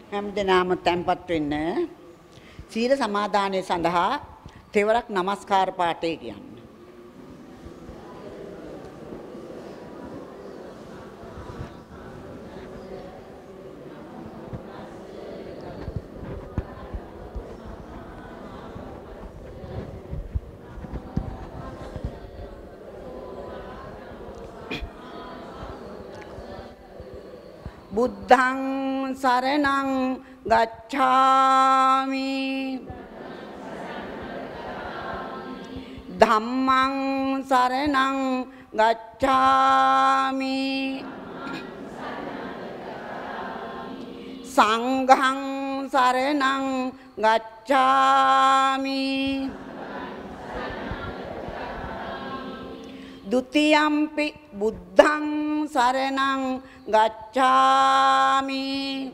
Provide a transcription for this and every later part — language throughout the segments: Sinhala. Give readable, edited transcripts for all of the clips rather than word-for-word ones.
හැමදෙනාම තැන්පත් වෙන්න. සීල සමාදානය සඳහා තෙවරක් নমස්කාර පාඨය කියන්න. බුද්ධං සරණං ගච්ඡාමි ධම්මං සරණං ගච්ඡාමි සංඝං සරණං ගච්ඡාමි ဒုတိယံ පි බුද්ධං සරණං ගච්ඡාමි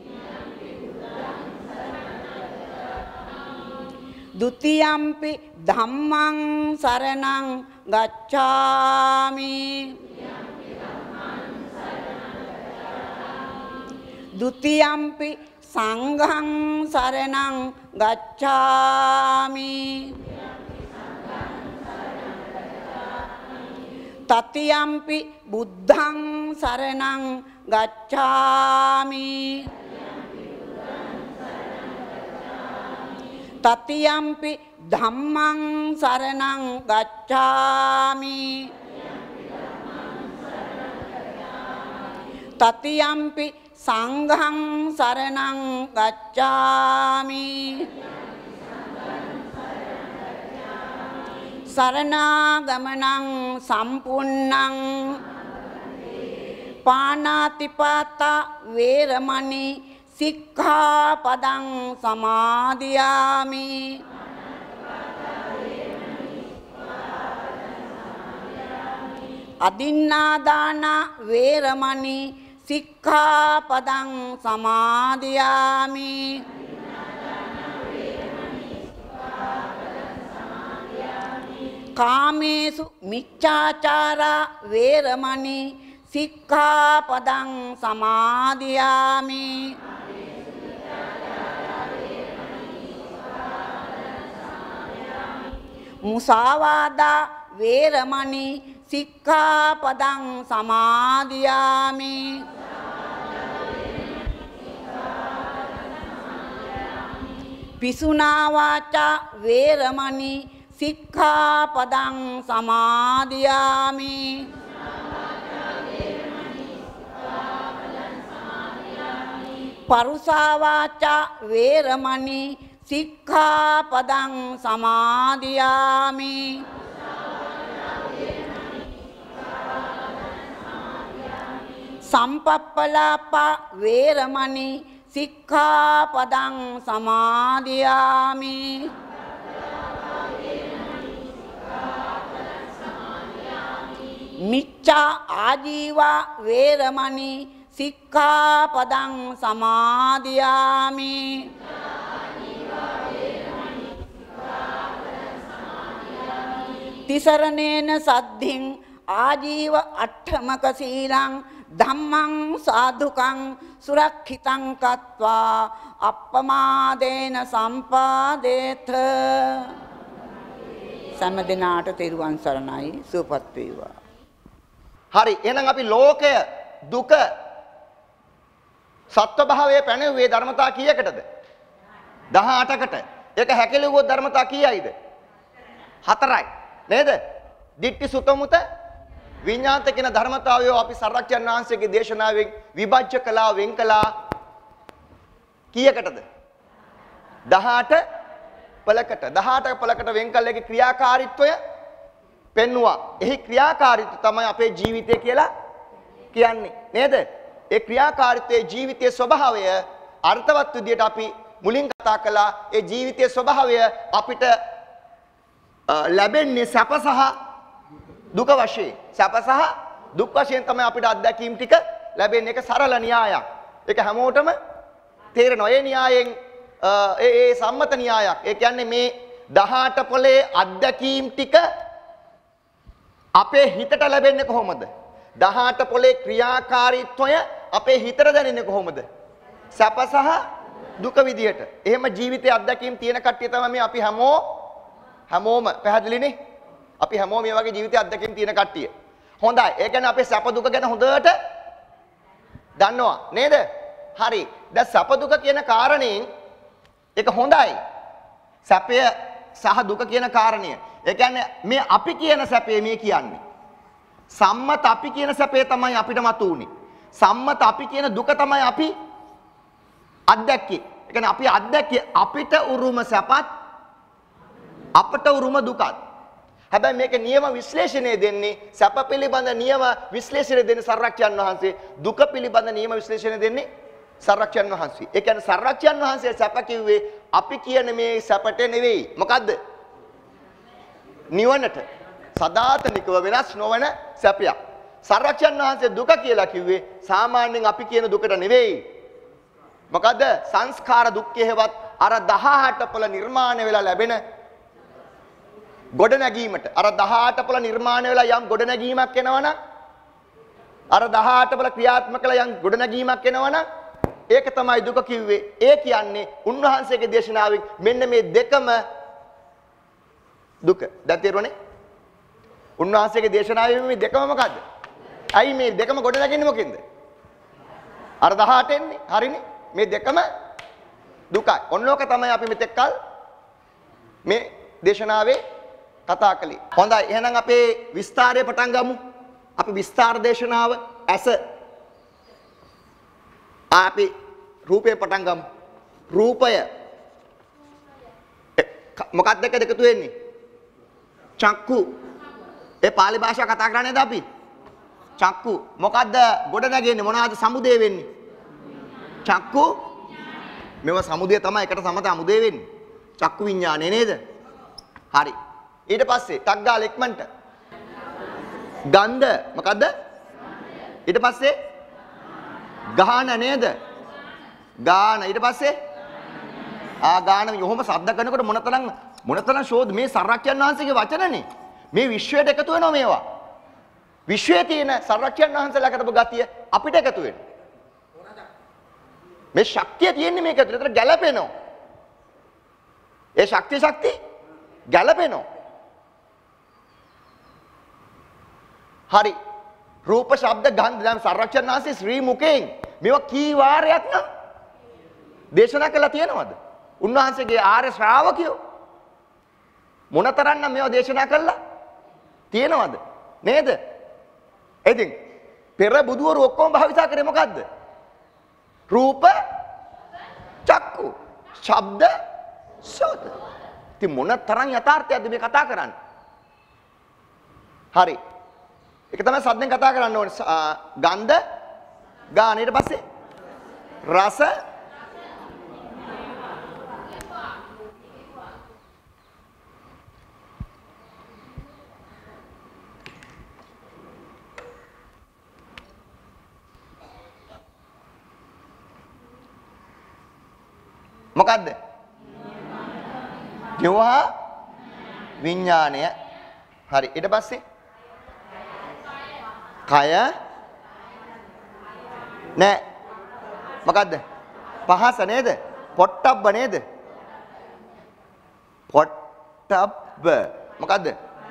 ဒုတိယံ පි ධම්මං සරණං ගච්ඡාමි ဒုတိယံ පි සංඝං සරණං ගච්ඡාමි တတိယံ පි බුද්ධං සරණං ගච්ඡාමි တတိယံ පි ධම්මං සරණං ගච්ඡාමි တတိယံ පි සංඝං සරණං ගච්ඡාමි සරණාගමනං සම්පූර්ණං පාණාතිපාතා වේරමණී සික්ඛාපදං සමාදියාමි අදින්නාදාන වේරමණී සික්ඛාපදං සමාදියාමි කාමේසු මිච්ඡාචාරා වේරමණී සික්ඛාපදං සමාදියාමි මුසාවාදා වේරමණී සික්ඛාපදං සමාදියාමි පිසුනා වාචා වේරමණී සික්ඛාපදං සමාදියාමි පරුසා වාචා වේරමණී සික්ඛාපදං සමාදියාමි සම්පප්පලාපා වේරමණී සික්ඛාපදං සමාදියාමි මිච්ඡා ආජීවා වේරමණී සික්ඛාපදං සමාදියාමි තිසරණේන සද්ධින් ආජීව අට්ඨමක සීලං ධම්මං සාධුකං සුරක්ෂිතං කତ୍වා අප්පමාදේන සම්පාදේත සම්මදිනාට තෙරුවන් සරණයි සුවපත් වේවා. හරි එහෙනම් අපි ලෝකය දුක සත්ව භාවයේ පැනෙව්වේ ධර්මතා කීයකටද 18කට ඒක හැකලුවොත් ධර්මතා කීයයිද 4යි නේද දිට්ඨි සුතමුත විඤ්ඤාත කියන ධර්මතාවය අපි සර්වඥාන් වහන්සේගේ දේශනාවෙන් විභජ්‍ය කළා වෙන් කළා කීයකටද 18 පළකට 18 පළකට වෙන් කළ එකේ ක්‍රියාකාරීත්වය පෙන්වුවා. එහි ක්‍රියාකාරීත්වය තමයි අපේ ජීවිතය කියලා කියන්නේ නේද? ඒ ක්‍රියාකාරීත්වයේ ජීවිතයේ ස්වභාවය අර්ථවත් විදියට අපි මුලින් කතා කළා. ඒ ජීවිතයේ ස්වභාවය අපිට ලැබෙන්නේ සැප සහ දුක වශයෙන්. සැප සහ දුක් වශයෙන් තමයි අපිට අත්දැකීම් ටික ලැබෙන්නේ. ඒක සරල න්‍යායක්. ඒක හැමෝටම තේරෙනවා. ඒ න්‍යායෙන් ඒ සම්මත න්‍යායක්. ඒ කියන්නේ මේ 18 පොලේ අත්දැකීම් ටික අපේ හිතට ලැබෙන්නේ කොහොමද? 18 පොලේ ක්‍රියාකාරීත්වය අපේ හිතට දැනෙන්නේ කොහොමද? සැප සහ දුක විදියට. එහෙම ජීවිතයේ අත්දැකීම් තියෙන කට්ටිය තමයි මේ අපි හැමෝම පැහැදිලිනේ. අපි හැමෝම මේ වගේ ජීවිතයේ අත්දැකීම් තියෙන කට්ටිය. හොඳයි. ඒ කියන්නේ අපේ සැප දුක ගැන හොඳට දන්නවා නේද? හරි. දැන් සැප දුක කියන කාරණේන් ඒක හොඳයි. සැපය සහ දුක කියන කාරණය. ඒ කියන්නේ මේ අපි කියන සැපේ මේ කියන්නේ. සම්මත අපි කියන සැපේ තමයි අපිට මතු උනේ. සම්මත අපි කියන දුක තමයි අපි අත්දැක්කේ. ඒ කියන්නේ අපි අත්දැක්කේ අපිට උරුම සැපත් අපට උරුම දුකත්. හැබැයි මේක නියම විශ්ලේෂණය දෙන්නේ සැප පිළිබඳ නියම විශ්ලේෂණය දෙන්නේ සර්වඥයන් වහන්සේ. දුක පිළිබඳ නියම විශ්ලේෂණය දෙන්නේ සර්වඥයන් වහන්සේ. ඒ කියන්නේ සර්වඥයන් වහන්සේ සැප කිව්වේ අපි කියන මේ සැපට නෙවෙයි. මොකද්ද? නිවනට. සදාතනිකව වෙනස් නොවන සැපයක්. සර්වඥයන් වහන්සේ දුක කියලා කිව්වේ සාමාන්‍යයෙන් අපි කියන දුකට නෙවෙයි. මොකද්ද? සංස්කාර දුක්ඛයවත් අර 18 පොළ නිර්මාණය වෙලා ලැබෙන ගොඩනැගීමට. අර 18 පොළ නිර්මාණය වෙලා යම් ගොඩනැගීමක් එනවනම් අර 18 පොළ ක්‍රියාත්මක කළ යම් ගොඩනැගීමක් එනවනම් ඒක තමයි දුක කිව්වේ. ඒ කියන්නේ උන්වහන්සේගේ දේශනාවෙන් මෙන්න මේ දෙකම දුක. දැන් තේරුණේ? උන්වහන්සේගේ දේශනාවෙන් මේ දෙකම මොකද්ද? ඇයි මේ දෙකම ගොඩ නැගෙන්නේ මොකෙන්ද? අර 18 එන්නේ. හරිනේ. මේ දෙකම දුකයි. ඔන්නෝක තමයි අපි මෙතෙක් කල් මේ දේශනාවේ කතා කළේ. හොඳයි. එහෙනම් අපේ විස්තරය පටන් ගමු. අපි විස්තර දේශනාව ඇස අපි රූපේ පටන් ගමු. රූපය මොකක්ද එකතු වෙන්නේ? චක්කු. ඒ පාලි භාෂාව කතා කරන්නේද අපි? චක්කු. මොකද්ද ගොඩ නැගෙන්නේ? මොනවාද සමුදේ වෙන්නේ? චක්කු. මේව සමුදේ තමයි එකට සමත අමුදේ වෙන්නේ. චක්කු විඥානේ නේද? හරි. ඊට පස්සේ ටක් ගාලා ඉක්මනට ගන්ධ මොකද්ද? ඊට පස්සේ ගාන නේද? ගාන. ඊට පස්සේ ගාන. යොහොම සද්ද කරනකොට මොනතරම් ශෝධ මේ සර්වඥයන් වහන්සේගේ වචනනේ. මේ විශ්වයට එකතු වෙනවා මේවා. විශ්වයේ තියෙන සර්වඥයන් වහන්සේලා කරපු ගතිය අපිට එකතු වෙනවා. මේ ශක්තිය තියෙන්නේ මේක ඇතුළේ. ඒතර ගැළපෙනවා. ඒ ශක්ති ගැළපෙනවා. හරි. රූප ශබ්ද ගන්ධ දැන් සර්වඥයන් වහන්සේ ශ්‍රී මුඛයෙන් මේවා කී වාරයක් නම් දේශනා කළා තියෙනවද? උන්වහන්සේගේ ආර්ය ශ්‍රාවකයෝ මොනතරම්නම් මේවා දේශනා කළා තියෙනවද? නේද? ඉතින් පෙර බුදුවරු ඔක්කොම භාවිතා කරේ මොකද්ද? රූප, චක්කු, ශබ්ද, සෝත. ඉතින් මොනතරම් යථාර්ථයක්ද මේ කතා කරන්නේ? හරි. ඒක තමයි සද්දෙන් කතා කරන්න ඕනේ. ගන්ධ, ගාන. ඊට පස්සේ රස, මොකද්ද? ජීවහා විඥාණය. හරි. ඊට පස්සේ කය නෑ. මොකද්ද? පහස නේද? පොට්ටබ්බ නේද? පොට්ටබ්බ. මොකද්ද?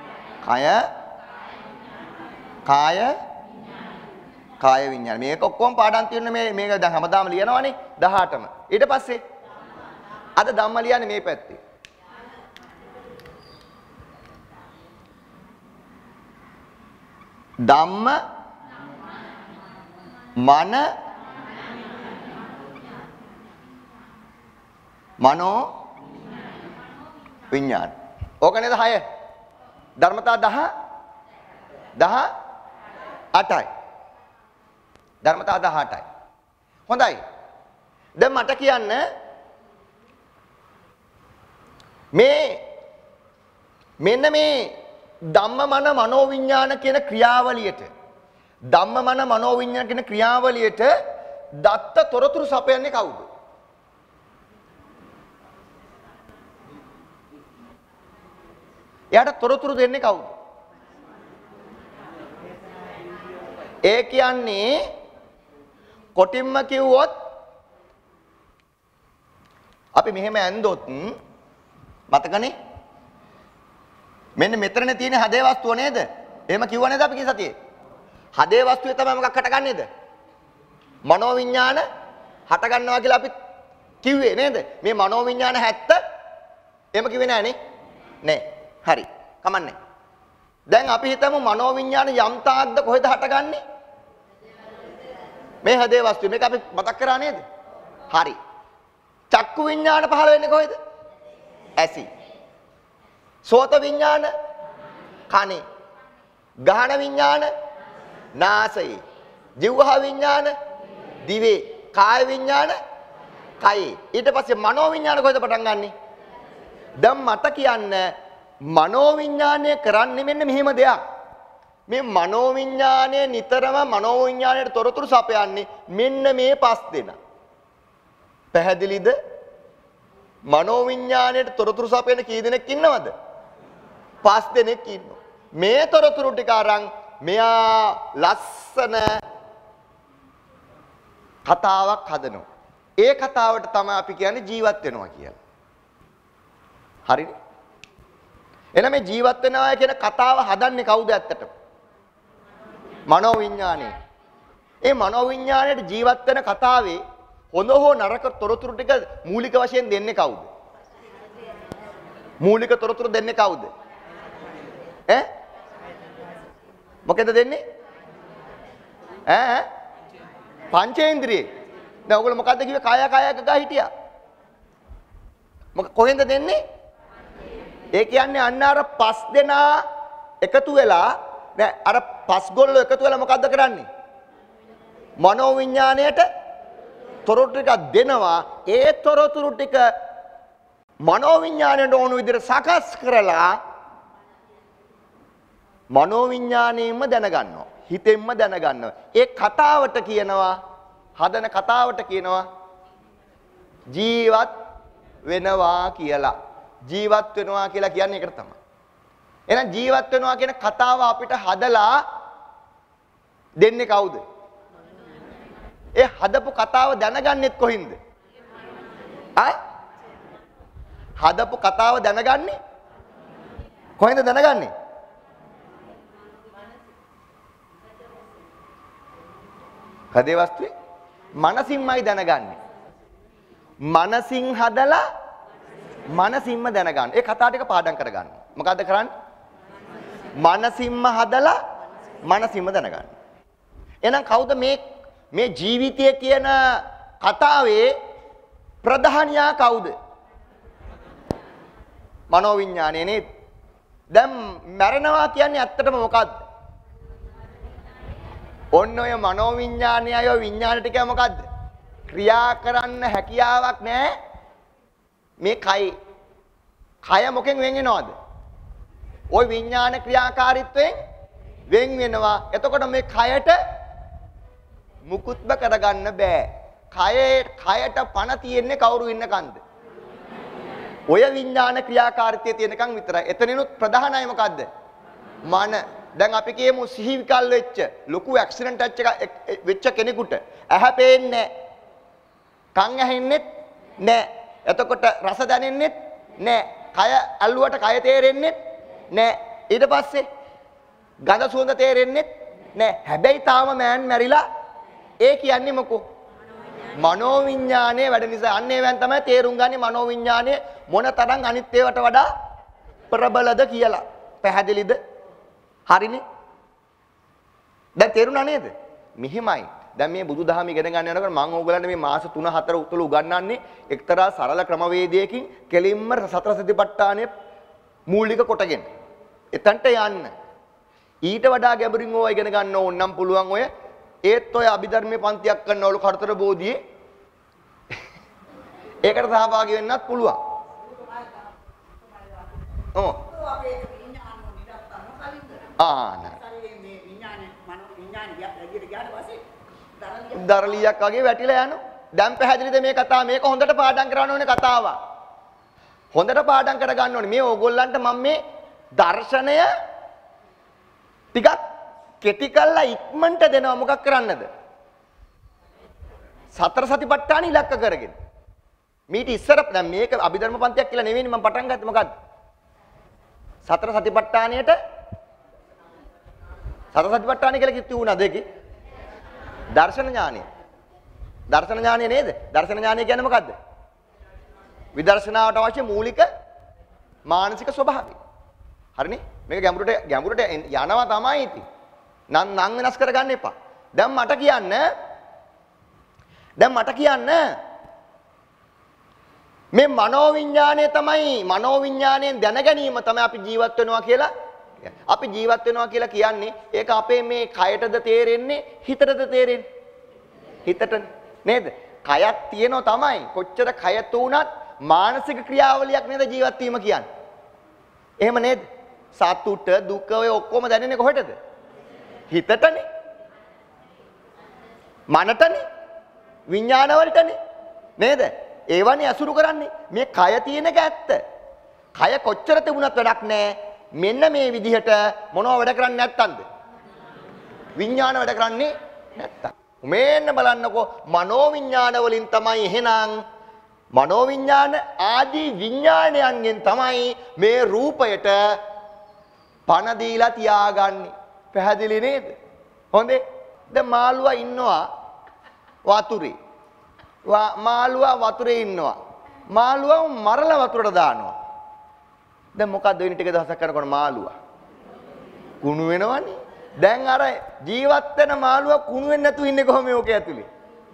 කාය විඥාන. මේක ඔක්කොම පාඩම් තියෙන්නේ මේක දැන් හැමදාම ලියනවනේ 18ම. ඊට පස්සේ අද ධම්ම ලියන්නේ මේ පැත්තේ. ධම්ම මන මනෝ විඥාන. ඕක නේද 6? ධර්මතා 18යි. ධර්මතා 18යි. හොඳයි. දැන් මට කියන්න මෙන්න මේ ධම්මමන මනෝවිඤ්ඤාණ කියන ක්‍රියාවලියට ධම්මමන මනෝවිඤ්ඤාණ කියන ක්‍රියාවලියට දත්ත තොරතුරු සපයන්නේ කවුද? එයාට තොරතුරු දෙන්නේ කවුද? ඒ කියන්නේ කොටින්ම කිව්වොත් අපි මෙහෙම ඇන්දොත් මතකනේ? මෙන්න මෙතනනේ තියෙන හදේ වස්තුව නේද? එහෙම කිව්ව නේද අපි කී සතියේ? හදේ වස්තුවේ තමයි මොකක් හටගන්නේද? මනෝවිඤ්ඤාණ හට ගන්නවා කියලා අපි කිව්වේ නේද? මේ මනෝවිඤ්ඤාණ 70 එහෙම කිව්වේ නෑනේ. නෑ. හරි. කමන්නේ. දැන් අපි හිතමු මනෝවිඤ්ඤාණ යම් තාක්ද කොහෙද හටගන්නේ? මේ හදේ වස්තුවේ. මේක අපි මතක් කරා නේද? හරි. චක්කු විඤ්ඤාණ පහළ වෙන්නේ කොහෙද? ඇසි. සෝත විඤ්ඤාණ කනේ. ගාහන විඤ්ඤාණ නාසයේ. જીවහා විඤ්ඤාණ දිවේ. කාය විඤ්ඤාණ කයේ. ඊට පස්සේ මනෝ විඤ්ඤාණ කොහෙද පටන් ගන්නෙ? දැන් මට කියන්න මනෝ විඤ්ඤාණය කරන්නේ මෙන්න මෙහෙම දෙයක්. මේ මනෝ විඤ්ඤාණය නිතරම මනෝ විඤ්ඤාණයට තොරතුරු සපයන්නේ මෙන්න මේ 5 දෙනා. පැහැදිලිද? මනෝ විඤ්ඤාණයට තොරතුරු සපයන කී දෙනෙක් ඉන්නවද? 5 දෙනෙක් ඉන්නවා. මේ තොරතුරු ටික අරන් මෙයා ලස්සන කතාවක් හදනවා. ඒ කතාවට තමයි අපි කියන්නේ ජීවත් වෙනවා කියලා. හරිද? එහෙනම් මේ ජීවත් වෙනවා කියන කතාව හදන්නේ කවුද ඇත්තටම? මනෝවිඤ්ඤාණය. ඒ මනෝවිඤ්ඤාණයට ජීවත් වෙන කතාවේ හොඳ හෝ නරක තොරතුරු ටික මූලික වශයෙන් දෙන්නේ කවුද? මූලික තොරතුරු දෙන්නේ කවුද? ඈ? මොකද දෙන්නේ? ඈ? පංචේන්ද්‍රියේ. දැන් ඔයගොල්ලෝ මොකද්ද කිව්වේ? කාය කායක ගා හිටියා. කොහෙන්ද දෙන්නේ? ඒ කියන්නේ අන්න අර 5 දෙනා එකතු වෙලා නෑ අර 5 ගොල්ලෝ එකතු වෙලා මොකද්ද කරන්නේ? මනෝවිඤ්ඤාණයට තොරතුරු ටික දෙනවා. ඒ තොරතුරු ටික මනෝවිඤ්ඤාණයට ඕන විදිහට සකස් කරලා මනෝවිඤ්ඤාණයෙන්ම දැනගන්නවා. හිතෙන්ම දැනගන්නවා. ඒ කතාවට කියනවා හදන කතාවට කියනවා ජීවත් වෙනවා කියලා. ජීවත් වෙනවා කියලා කියන්නේ ඒකට තමයි. එහෙනම් ජීවත් වෙනවා කියන කතාව අපිට හදලා දෙන්නේ කවුද? ඒ හදපු කතාව දැනගන්නෙත් කොහින්ද? හදපු කතාව දැනගන්නේ කොහෙන්ද දැනගන්නේ? හදේ වස්තුවේ මනසින්මයි දැනගන්නේ. මනසින් හදලා මනසින්ම දැනගන්න. ඒ කතා ටික පාඩම් කරගන්න. මොකද්ද කරන්නේ? මනසින්ම හදලා මනසින්ම දැනගන්න. එහෙනම් කවුද මේ ජීවිතය කියන කතාවේ ප්‍රධානියා කවුද? මනෝවිඤ්ඤාණය නේද? දැන් මරණවා කියන්නේ ඇත්තටම මොකද්ද? ඔන්න ඔය මනෝවිඤ්ඤාණය අය විඤ්ඤාණ ටික මොකද්ද? ක්‍රියා කරන්න හැකියාවක් නැහැ. මේ කය මොකෙන් වෙන් වෙනවද? ওই විඥාන ක්‍රියාකාරීත්වයෙන් වෙන් වෙනවා. එතකොට මේ කයට මුකුත්ම කරගන්න බෑ. කයට පණ තියෙන්නේ කවුරු ඉන්නකන්ද? ඔය විඥාන ක්‍රියාකාරීත්වයේ තියෙනකන් විතරයි. එතනිනුත් ප්‍රධානයි මොකද්ද? මන. දැන් අපි කියමු සිහි විකල් වෙච්ච ලොකු ඇක්සිඩන්ට් එකක් වෙච්ච කෙනෙකුට ඇහැ පේන්නේ නැහැ. කන් ඇහෙන්නෙත් නැහැ. එතකොට රස දැනෙන්නෙත් නැහැ. කය අල්ලුවට කය තේරෙන්නෙත් නැහැ. ඊට පස්සේ ගඳ සුවඳ තේරෙන්නෙත් නැහැ. හැබැයි තාම මෑන් මැරිලා ඒ කියන්නේ මොකෝ? මනෝවිඤ්ඤාණය වැඩ නිසා. අන්න ඒවෙන් තමයි තේරුම් ගන්නේ මනෝවිඤ්ඤාණය මොන තරම් අනිත් ඒවාට වඩා ප්‍රබලද කියලා. පැහැදිලිද? හරිනේ? දැන් තේරුණා නේද? මෙහිමයි. දැන් මේ බුදුදහම ඉගෙන ගන්න යනකොට මම ඕගලන්ට මේ මාස 3-4 උතුළු උගන්වන්නේ එක්තරා සරල ක්‍රමවේදයකින් කෙලින්ම සතර සතිපට්ඨානය මූලික කොටගෙන. එතනට යන්න. ඊට වඩා ගැඹුරින් ඕවා ඉගෙන ගන්න ඕන නම් පුළුවන් ඔය ඒත් ඔය අභිධර්මයේ පන්තියක් කරනවලු කර්තර බෝධියේ ඒකට සහභාගී වෙන්නත් පුළුවන්. ඔව්. දරලියක් වගේ වැටිලා යනවා. දැන් පැහැදිලිද මේ කතාව? මේක හොඳට පාඩම් කරන්න ඕනේ කතාවක්. හොඳට පාඩම් කර ගන්න ඕනේ. මේ ඕගොල්ලන්ට මම මේ දර්ශනය ටිකක් කෙටි කරලා ඉක්මනට දෙනවා. මොකක් කරන්නද? සතර සතිපට්ඨාන ඉලක්ක කරගෙන. මීට ඉස්සර දැන් මේක අභිධර්ම පන්තියක් කියලා නෙවෙයි මම පටන් ගත්තේ මොකද්ද? සතර සතිපට්ඨානයට සතර සතිපට්ඨානය කියලා කිව්ව උනාද ඒකේ? දර්ශන ඥානය. දර්ශන ඥානය නේද? දර්ශන ඥානය කියන්නේ මොකද්ද? විදර්ශනාවට අවශ්‍ය මූලික මානසික ස්වභාවය. හරිනේ? මේක ගැඹුරට යනවා තමයි ඉතින්. නම් වෙනස් කරගන්න එපා. දැන් මට කියන්න මේ මනෝවිඤ්ඤාණය තමයි මනෝවිඤ්ඤාණයෙන් දැන ගැනීම තමයි අපි ජීවත් වෙනවා කියලා. අපි ජීවත් වෙනවා කියලා කියන්නේ ඒක අපේ මේ කයටද තේරෙන්නේ හිතටද තේරෙන්නේ? හිතට නේද? කයක් තියෙනවා තමයි. කොච්චර කය තුනත් මානසික ක්‍රියාවලියක් නේද ජීවත් වීම කියන්නේ. එහෙම නේද? සතුට දුක ඔය ඔක්කොම දැනෙන්නේ කොහෙටද? හිතටනේ. මනටනේ. විඥාන වලටනේ. නේද? ඒවනේ අසුරු කරන්නේ. මේ කය තියෙන එක ඇත්ත. කය කොච්චර තිබුණත් වැඩක් නැහැ. මෙන්න මේ විදිහට මොනව වැඩ කරන්නේ නැත්තන්ද? විඥාන වැඩ කරන්නේ නැත්තම්. මේන්න බලන්නකෝ මනෝවිඥාන වලින් තමයි එහෙනම් මනෝවිඥාන ආදී විඥානයන්ගෙන් තමයි මේ රූපයට පණ දීලා තියාගන්නේ. පැහැදිලි නේද? හොඳේ. දැන් මාළුවා ඉන්නවා වතුරේ. මාළුවා වතුරේ ඉන්නවා. මාළුවා මරලා වතුරට දානවා. දැන් මොකද්ද වෙන්නේ ටික දවසක් කරනකොට මාළුවා කුණු වෙනවනේ. දැන් අර ජීවත් වෙන මාළුවා කුණු වෙන්නේ නැතුව ඉන්නේ කොහොමද ඕක ඇතුලේ?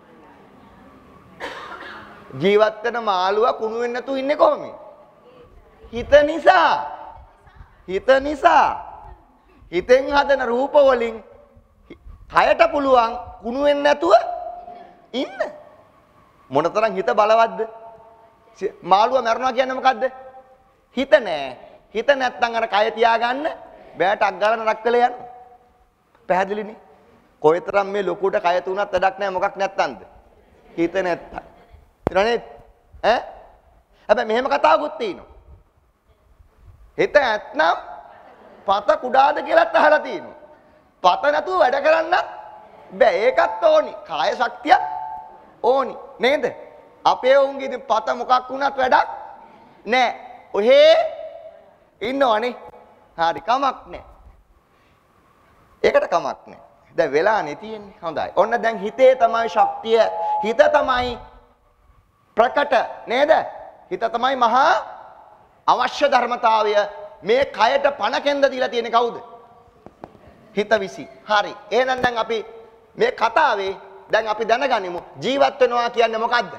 ජීවත් වෙන මාළුවා කුණු වෙන්නේ නැතුව ඉන්නේ කොහොමද? හිත නිසා. හිත නිසා. හිතෙන් හදන රූප වලින් කයට පුළුවන් කුණු වෙන්නේ නැතුව ඉන්න. මොනතරම් හිත බලවත්ද? මාළුවා මරනවා කියන්නේ මොකද්ද? හිත නෑ. හිත නැත්තම් අර කය තියාගන්න බෑට අක් ගාලා නරක් කළේ යනවා. පැහැදිලිනේ? කොයිතරම් මේ ලොකුට කය තුනක් වැඩක් නෑ මොකක් නැත්තම්ද? හිත නැත්තම්. ඊළඟට ඈ? හැබැයි මෙහෙම කතාවකුත් තියෙනවා. හිත නැත්නම් පත කුඩාද කියලාත් අහලා තියෙනවා. පත නැතුව වැඩ කරන්න බෑ. ඒකත් ඕනි. කාය ශක්තිය ඕනි. නේද? අපේ උන්ගේ ඉතින් පත මොකක් වුණත් වැඩක් නෑ. ඔහේ ඉන්නවනේ. හරි කමක් නෑ. ඒකට කමක් නෑ. දැන් වෙලානේ තියෙන්නේ. හොඳයි. ඔන්න දැන් හිතේ තමයි ශක්තිය. හිත තමයි ප්‍රකට නේද? හිත තමයි මහා අවශ්‍ය ධර්මතාවය. මේ කයට පණ කෙන්ද දීලා තියෙන්නේ කවුද? හිත විසි. හරි. එහෙනම් දැන් අපි මේ කතාවේ දැන් අපි දැනගනිමු ජීවත් වෙනවා කියන්නේ මොකද්ද?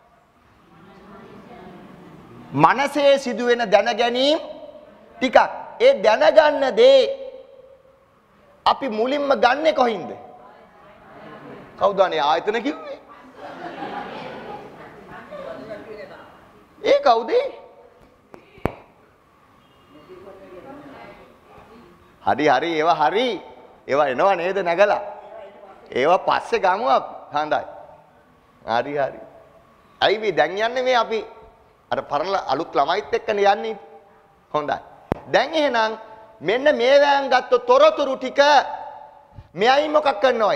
මනසේ සිදුවෙන දැන ගැනීම ටිකක්. ඒ දැනගන්න දේ අපි මුලින්ම ගන්නෙ කොහින්ද? කවුද අනේ ආයතන කිව්වේ? ඒ කවුද? හරි ඒවා හරි. ඒවා එනවා නේද නැගලා? ඒවා පස්සේ ගමු අපි. හඳයි. හරි. ඇයි මේ දැන් යන්නේ මේ අපි අර පරණ අලුත් ළමයිත් එක්කනේ යන්නේ. හොඳයි. දැන් එහෙනම් මෙන්න මේ වෑන් ගත්ත තොරතුරු ටික මෙයයි මොකක් කරනවයි?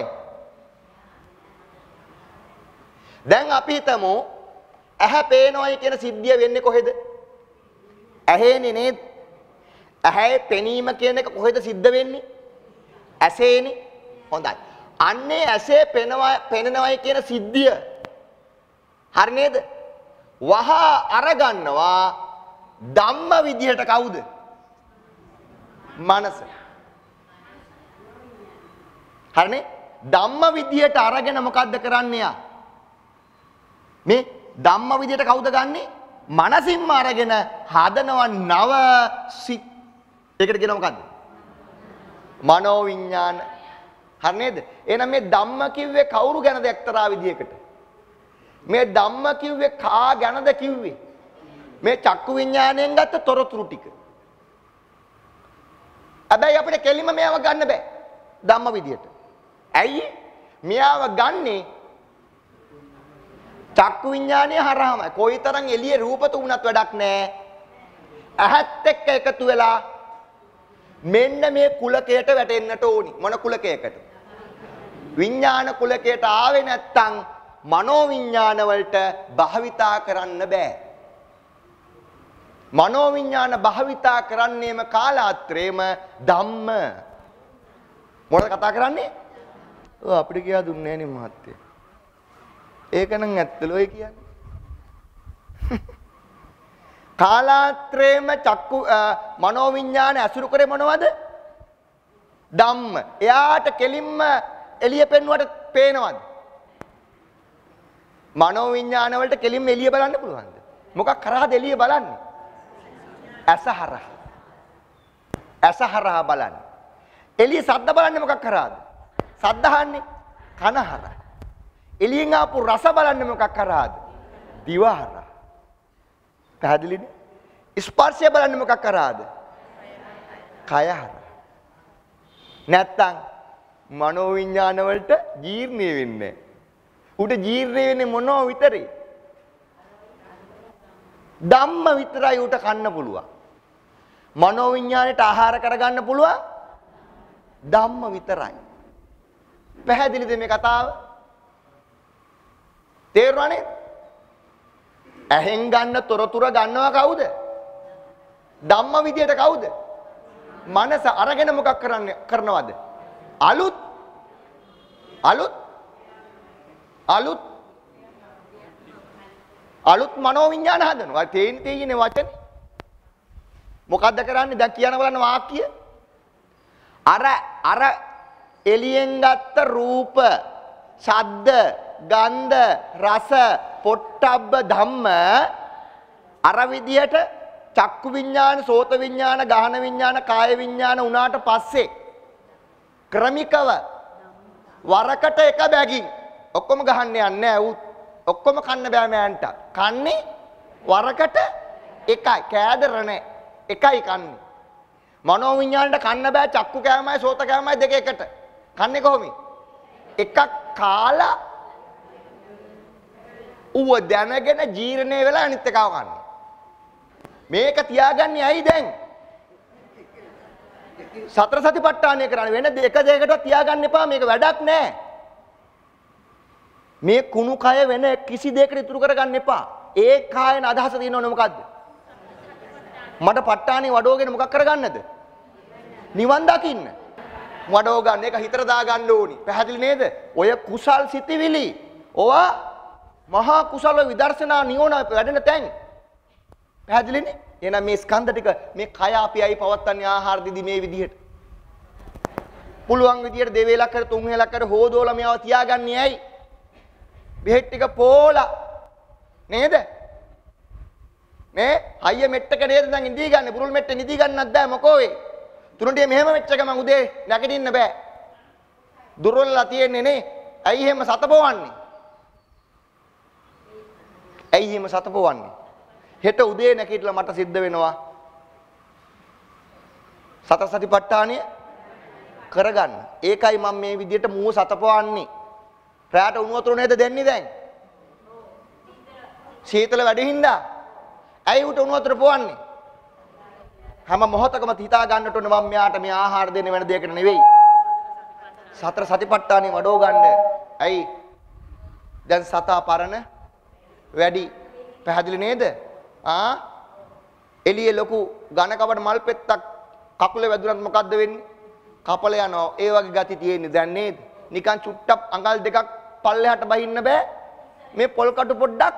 දැන් අපි හිතමු ඇහැ පේනවයි කියන සිද්ධිය වෙන්නේ කොහෙද? ඇහේනේ නේද? ඇහැ පෙනීම කියන එක කොහෙද සිද්ධ වෙන්නේ? ඇසේනේ. හොඳයි. අන්නේ ඇසේ පෙනෙනවයි කියන සිද්ධිය හරි නේද? වහා අරගන්නවා ධම්ම විදිහට කවුද? මනස. හරිනේ? ධම්ම විදිහට අරගෙන මොකද්ද කරන්නේ යා? මේ ධම්ම විදිහට කවුද ගන්නෙ? මනසින්ම අරගෙන හදනව නව සිත්. ඒකට කියනවා මොකද්ද? මනෝ විඥාන. හරි නේද? එහෙනම් මේ ධම්ම කිව්වේ කවුරු ගැනද එක්තරා විදිහකට? මේ ධම්ම කිව්වේ කා ගැනද කිව්වේ? මේ චක්කු විඥාණයෙන් ගත්ත තොරතුරු ටික. හැබැයි අපිට කෙලින්ම මේව ගන්න බෑ. ධම්ම විදියට. ඇයි? මෙයාව ගන්නේ චක්කු විඥානය හරහාමයි. කොයිතරම් එළියේ රූප තුනක් වැඩක් නෑ. ඇහත් එක්ක එකතු වෙලා මෙන්න මේ කුලකයට වැටෙන්නට ඕනි. මොන කුලකයකට? විඥාන කුලකයට ආවේ නැත්තම් මනෝවිඤ්ඤාණ වලට භාවිතා කරන්න බෑ. මනෝවිඤ්ඤාණ භාවිතා කරන්නේම කාලාත්‍රේම ධම්ම. මොනවද කතා කරන්නේ? ඔව් අපිට කියා දුන්නේ නෑනේ මහත්තයා. ඒක නම් ඇත්තලෝ ඒ කියන්නේ. කාලාත්‍රේම චක්කු මනෝවිඤ්ඤාණ ඇසුරු කරේ මොනවද? ධම්ම. එයාට කෙලින්ම එළිය පෙන්වුවට පේනවද? මනෝවිඤ්ඤාණ වලට කෙලින්ම එළිය බලන්න පුළුවන්ද? මොකක් කරාද එළිය බලන්නේ? ඇසහරහ. ඇසහරහ බලන්නේ. එළිය ශබ්ද බලන්නේ මොකක් කරාද? ශබ්ද අහන්නේ කනහරහ. එළියෙන් ආපු රස බලන්නේ මොකක් කරාද? දිවහරහ. පැහැදිලිද? ස්පර්ශය බලන්නේ මොකක් කරාද? කයහරහ. නැත්තම් මනෝවිඤ්ඤාණ වලට ජීර්ණය වෙන්නේ. උඩ ජීර්ණය වෙන්නේ මොනෝ විතරේ? ධම්ම විතරයි උට කන්න පුළුවන්. මනෝවිඤ්ඤාණයට ආහාර කරගන්න පුළුවන් ධම්ම විතරයි. පැහැදිලිද මේ කතාව? තේරුණානේ? ඇහෙන් ගන්න තොරතුර ගන්නවා කවුද? ධම්ම විදියට කවුද? මනස අරගෙන මොකක් කරනවද? අලුත් මනෝවිඤ්ඤාණ හදනවා. තේින්නේ වචනේ. මොකද්ද කරන්නේ? දැන් කියන බලන්න වාක්‍ය. අර එළියෙන් ගත්ත රූප, ශබ්ද, ගන්ධ, රස, පොට්ටබ්බ ධම්ම අර විදියට චක්කු විඤ්ඤාණ, සෝත විඤ්ඤාණ, ගාහන විඤ්ඤාණ, කාය විඤ්ඤාණ උනාට පස්සේ ක්‍රමිකව වරකට එක බැගින් ඔක්කොම ගහන්න යන්නේ නැහැ. ඔක්කොම කන්න බෑ මෑන්ට. කන්නේ වරකට එකයි. කෑදර නැහැ. එකයි කන්නේ. මනෝවිඤ්ඤාණයට කන්න බෑ. චක්කු කෑමයි සෝත කෑමයි දෙක එකට. කන්නේ කොහොමද? එකක් කාලා ඌව දැනගෙන ජීර්ණය වෙලා අනිත් එකව කන්නේ. මේක තියාගන්නේ ඇයි දැන්? සතර සතිපට්ඨානය කරන්නේ වෙන එක දෙයකටවත් තියාගන්න එපා. මේක වැඩක් නෑ. මේ කුණු කය වෙන කිසි දෙයකට ඉතුරු කරගන්න එපා. ඒ කායන අදහස තියෙනවනේ මොකද්ද? මට ප ဋ ාණේ වඩවගෙන මොකක් කරගන්නද? නිවන් දකින්න. වඩව ගන්න එක හිතට දා ගන්න ඕනි. පැහැදිලි නේද? ඔය කුසල් සිතිවිලි. ඔවා මහා කුසල විදර්ශනා නියෝන වැඩෙන තැන්. පැහැදිලිනේ? එහෙනම් මේ ස්කන්ධ ටික මේ කය අපි අයි පවත්තන්නේ ආහාර දිදි මේ විදිහට. පුළුවන් විදිහට දෙවේලක් කර තුන් වේලක් කර හොදෝලා මේව තියාගන්නේ ඇයි? බෙහෙත් ටික පෝලා නේද? මේ හයිය මෙට්ටක නේද දැන් ඉඳී ගන්න. බුරුල් මෙට්ටේ නිදි ගන්නත් බෑ මොකෝ වේ. තුනටිය මෙහෙම වෙච්ච ගමන් උදේ නැගිටින්න බෑ. දුර්වලලා තියෙන්නේ නේ. ඇයි එහෙම සතපොවන්නේ? ඇයි එහෙම සතපොවන්නේ? හෙට උදේ නැගිටලා මට සිද්ධ වෙනවා සතර සතිපට්ඨානය කරගන්න. ඒකයි මම මේ විදියට මූව සතපවන්නේ. රැයට උණු වතුර නේද දෙන්නේ දැන්? සීතල වැඩි හින්දා. ඇයි උට උණු වතුර පොවන්නේ? හැම මොහොතකම හිතා ගන්නට ඕනේ මම මෙයාට මේ ආහාර දෙන්න වෙන දෙයකට නෙවෙයි. සතර සතිපට්ඨානෙ වඩව ගන්න. ඇයි? දැන් සතා පරණ වැඩි. පැහැදිලි නේද? එළියේ ලොකු ඝන කබඩ මල් පෙත්තක් කකුලේ වැදුනත් මොකද්ද වෙන්නේ? කපල යනවා. ඒ වගේ ගති තියෙන්නේ දැන් නේද? නිකන් චුට්ටක් අඟල් දෙකක් පල්ලෙහාට බහින්න බෑ. මේ පොල් කටු පොඩ්ඩක්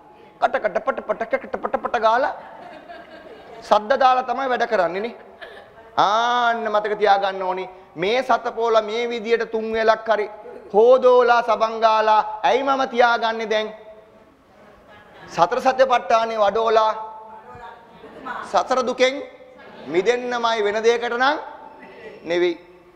කට ගාලා සද්ද දාලා තමයි වැඩ කරන්නේ නේ. ආන්න මතක තියාගන්න ඕනි. මේ සතපෝලා මේ විදියට තුන් වේලක් හරි හොදෝලා සබන් ගාලා ඇයි මම තියාගන්නේ දැන්? සතර සතිපට්ඨානේ වඩෝලා සතර දුකෙන් මිදෙන්නමයි වෙන දෙයකට නම් නෙවෙයි.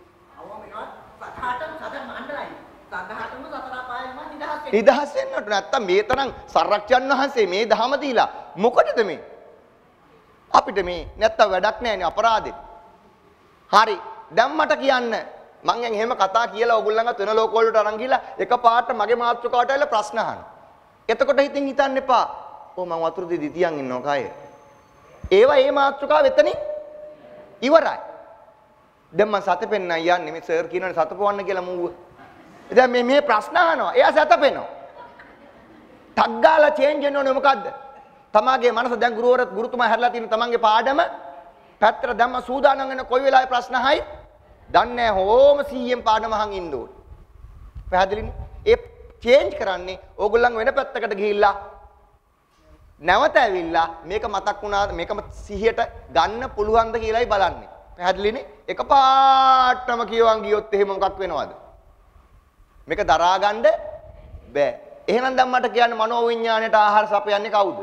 නිදහස් වෙන්නට නැත්තම් මේ තරම් සරක්ෂන් වහන්සේ මේ දහම දීලා මොකටද මේ? අපිට මේ නැත්තම් වැඩක් නැහැනේ අපරාධෙ. හරි. දැන් මට කියන්න මං එහෙම කතා කියලා ඕගොල්ලන්ගත් වෙන ලෝක වලට අරන් ගිහලා එකපාරට මගේ මාතෘකාවට ඇවිල්ලා ප්‍රශ්න අහන්න. එතකොට හිතින් හිතන්න එපා. ඔව් මං වතුර දෙදි තියන් ඉන්නවා කය. ඒවා ඒ මාතෘකාව එතනින් ඉවරයි. දැන් මං සතපෙන්න යන්නේ මේ සර් කියනනේ සතපවන්න කියලා මූව. දැන් මේ ප්‍රශ්න අහනවා. එයා සතපෙනවා. ටක් ගාලා චේන්ජ් වෙන්න ඕනේ මොකද්ද? තමාගේ මනස දැන් ගුරුතුමා හැරලා තියෙන තමන්ගේ පාඩම පැත්තට දැම්ම සූදානම් වෙන කොයි වෙලාවේ ප්‍රශ්න අහයි දන්නේ නැහැ. හෝම 100න් පාඩම අහන් ඉන්න ඕනේ. පැහැදිලිනේ? ඒ චේන්ජ් කරන්නේ ඕගොල්ලන් වෙන පැත්තකට ගිහිල්ලා නැවත ඇවිල්ලා මේක මතක් වුණාද මේකම සිහියට ගන්න පුළුවන්ද කියලායි බලන්නේ. පැහැදිලිනේ? එකපාරටම කියවන් ගියොත් එහෙම මොකක් වෙනවද? මේක දරා ගන්න බෑ. එහෙනම් දැන් මට කියන්න මනෝවිඤ්ඤාණයට ආහාර සපයන්නේ කවුද?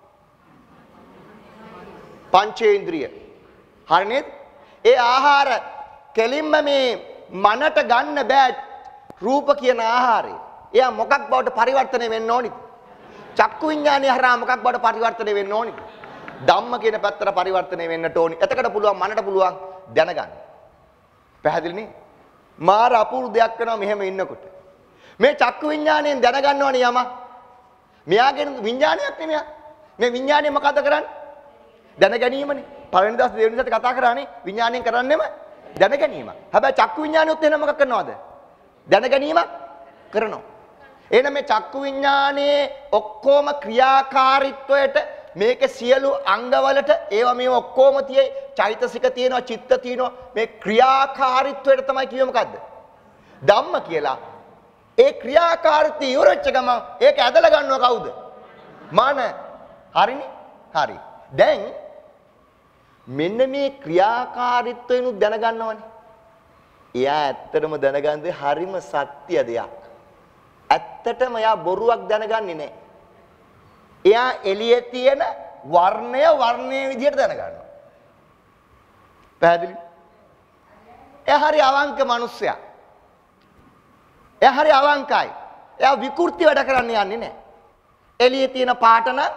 පංචේන්ද්‍රිය. හරි නේද? ඒ ආහාර කෙලින්ම මේ මනට ගන්න බෑ රූප කියන ආහාරය. එයා මොකක් බවට පරිවර්තනය වෙන්න ඕනිද? චක්කු විඤ්ඤාණය හරහා මොකක් බවට පරිවර්තනය වෙන්න ඕනිද? ධම්ම කියන පැත්තට පරිවර්තනය වෙන්නට ඕනි. එතකොට පුළුවන් මනට පුළුවන් දැනගන්න. පැහැදිලිනේ? මාර අපූර්ව දෙයක් වෙනවා මෙහෙම ඉන්නකොට. මේ චක්කු විඤ්ඤාණයෙන් දැනගන්නවනේ යම. මෙයාගේ විඤ්ඤාණයක් නෙමෙයි. මේ විඤ්ඤාණය මොකද කරන්නේ? දැන ගැනීමනේ. පළවෙනි දවස් දෙවෙනි දවස් කතා කරානේ විඤ්ඤාණයෙන් කරන්නේම දැන ගැනීම. හැබැයි චක්කු විඤ්ඤාණයත් එහෙනම් මොකක් කරනවද? දැන ගැනීමක් කරනවා. එහෙනම් මේ චක්කු විඤ්ඤාණයේ ඔක්කොම ක්‍රියාකාරීත්වයට මේක සියලු අංගවලට ඒවා මේ ඔක්කොම තියෙයි චෛතසික තියෙනවා චිත්ත තියෙනවා මේ ක්‍රියාකාරීත්වයට තමයි කිව්වේ මොකද්ද? ධම්ම කියලා. ඒ ක්‍රියාකාරීත්වය ඉවරච්ච ගමන් ඒක ඇදලා ගන්නව කවුද? මන. හරිනේ? හරි. දැන් මෙන්න මේ ක්‍රියාකාරීත්වයනු දැනගන්නවනේ. එයා ඇත්තටම දැනගන්නේ හරිම සත්‍ය දෙයක්. ඇත්තටම එයා බොරුවක් දැනගන්නේ නැහැ. එයා එළියේ තියෙන වර්ණයේ විදිහට දැනගන්නවා. පැහැදිලි? එයා හරි අවංක මිනිස්සයා. එයා හරි අවංකයි. එයා විකෘති වැඩ කරන්න යන්නේ නැහැ. එළියේ තියෙන පාට නම්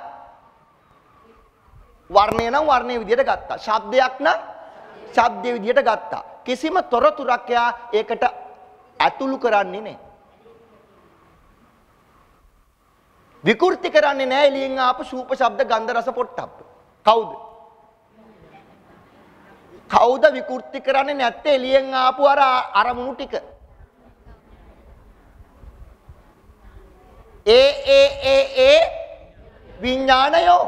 වර්ණය නම් වර්ණයේ විදිහට ගත්තා. ශබ්දයක් නම් ශබ්දයේ විදිහට ගත්තා. කිසිම තොරතුරක් එයා ඒකට ඇතුළු කරන්නේ නැහැ. විකෘති කරන්නේ නැහැ එළියෙන් ආපු ශූප ශබ්ද ගන්ධ රස පොට්ටබ්බ. කවුද? කවුද විකෘති කරන්නේ නැත්තේ එළියෙන් ආපු අර අරමුණු ටික? ඒ විඥානයෝ.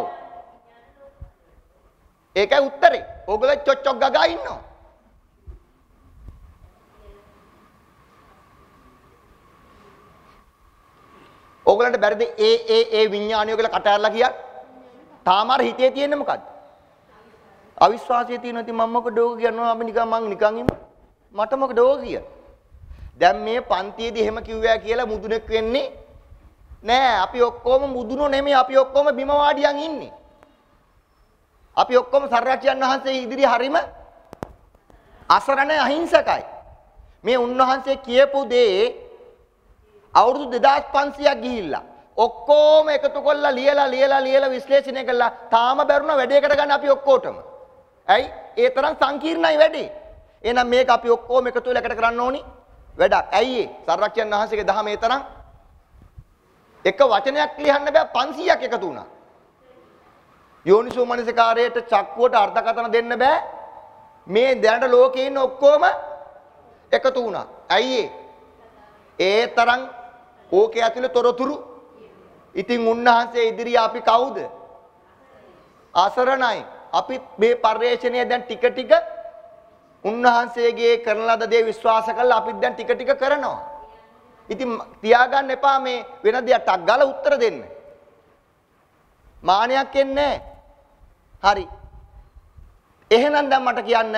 ඒකයි උත්තරේ. ඕගොල්ලෝ චොච්චොක් ගගා ඉන්නවා. ඕගලන්ට බැරිද ඒ විඥානිය කියලා කට ඇරලා කියන්න? තාම අර හිතේ තියෙන්නේ මොකද්ද? අවිශ්වාසය තියෙනවා. ඉතින් මම මොකද ඕක කියනවා අපි මං නිකන් ඉන්න. මට මොකද ඕක කිය? දැන් මේ පන්තියේදී එහෙම කිව්වා කියලා මුදුනෙක් වෙන්නේ නෑ. අපි ඔක්කොම මුදුනෝ නෙමෙයි. අපි ඔක්කොම බිම වාඩියන් ඉන්නේ. අපි ඔක්කොම සර්වඥයන් වහන්සේ ඉදිරිය හරීම අසරණ අහිංසකයි. මේ උන්වහන්සේ කියපු දේ අවුරුදු 2500ක් ගිහිල්ලා ඔක්කොම එකතු කරලා ලියලා විශ්ලේෂණය කළා තාම බැරුණා වැඩේකට ගන්න අපි ඔක්කොටම. ඇයි? ඒ තරම් සංකීර්ණයි වැඩේ. එහෙනම් මේක අපි ඔක්කොම එකතු වෙලා එකට කරන්න ඕනි වැඩක්. ඇයි ඒ? සර්වඥයන් වහන්සේගේ දහම ඒ තරම් එක වචනයක් ලියන්න බෑ 500ක් එකතු වුණා. යෝනිසෝ මනසිකාරයට චක්කුවට අර්ථකථන දෙන්න බෑ. මේ දැනට ලෝකේ ඉන්න ඔක්කොම එකතු වුණා. ඇයි ඒ තරම් ඕකේ ඇතුලේ තොරතුරු. ඉතින් උන්වහන්සේ ඉදිරිය අපි කවුද? අසරණයි. අපි මේ පරිශ්‍රණය දැන් ටික ටික උන්වහන්සේගේ කරන ලද දේ විශ්වාස කරලා අපි දැන් ටික ටික කරනවා. ඉතින් තියාගන්න එපා මේ වෙන දෙයක් ටක් ගාලා උත්තර දෙන්න. මානයක් එන්නේ හරි. එහෙනම් දැන් මට කියන්න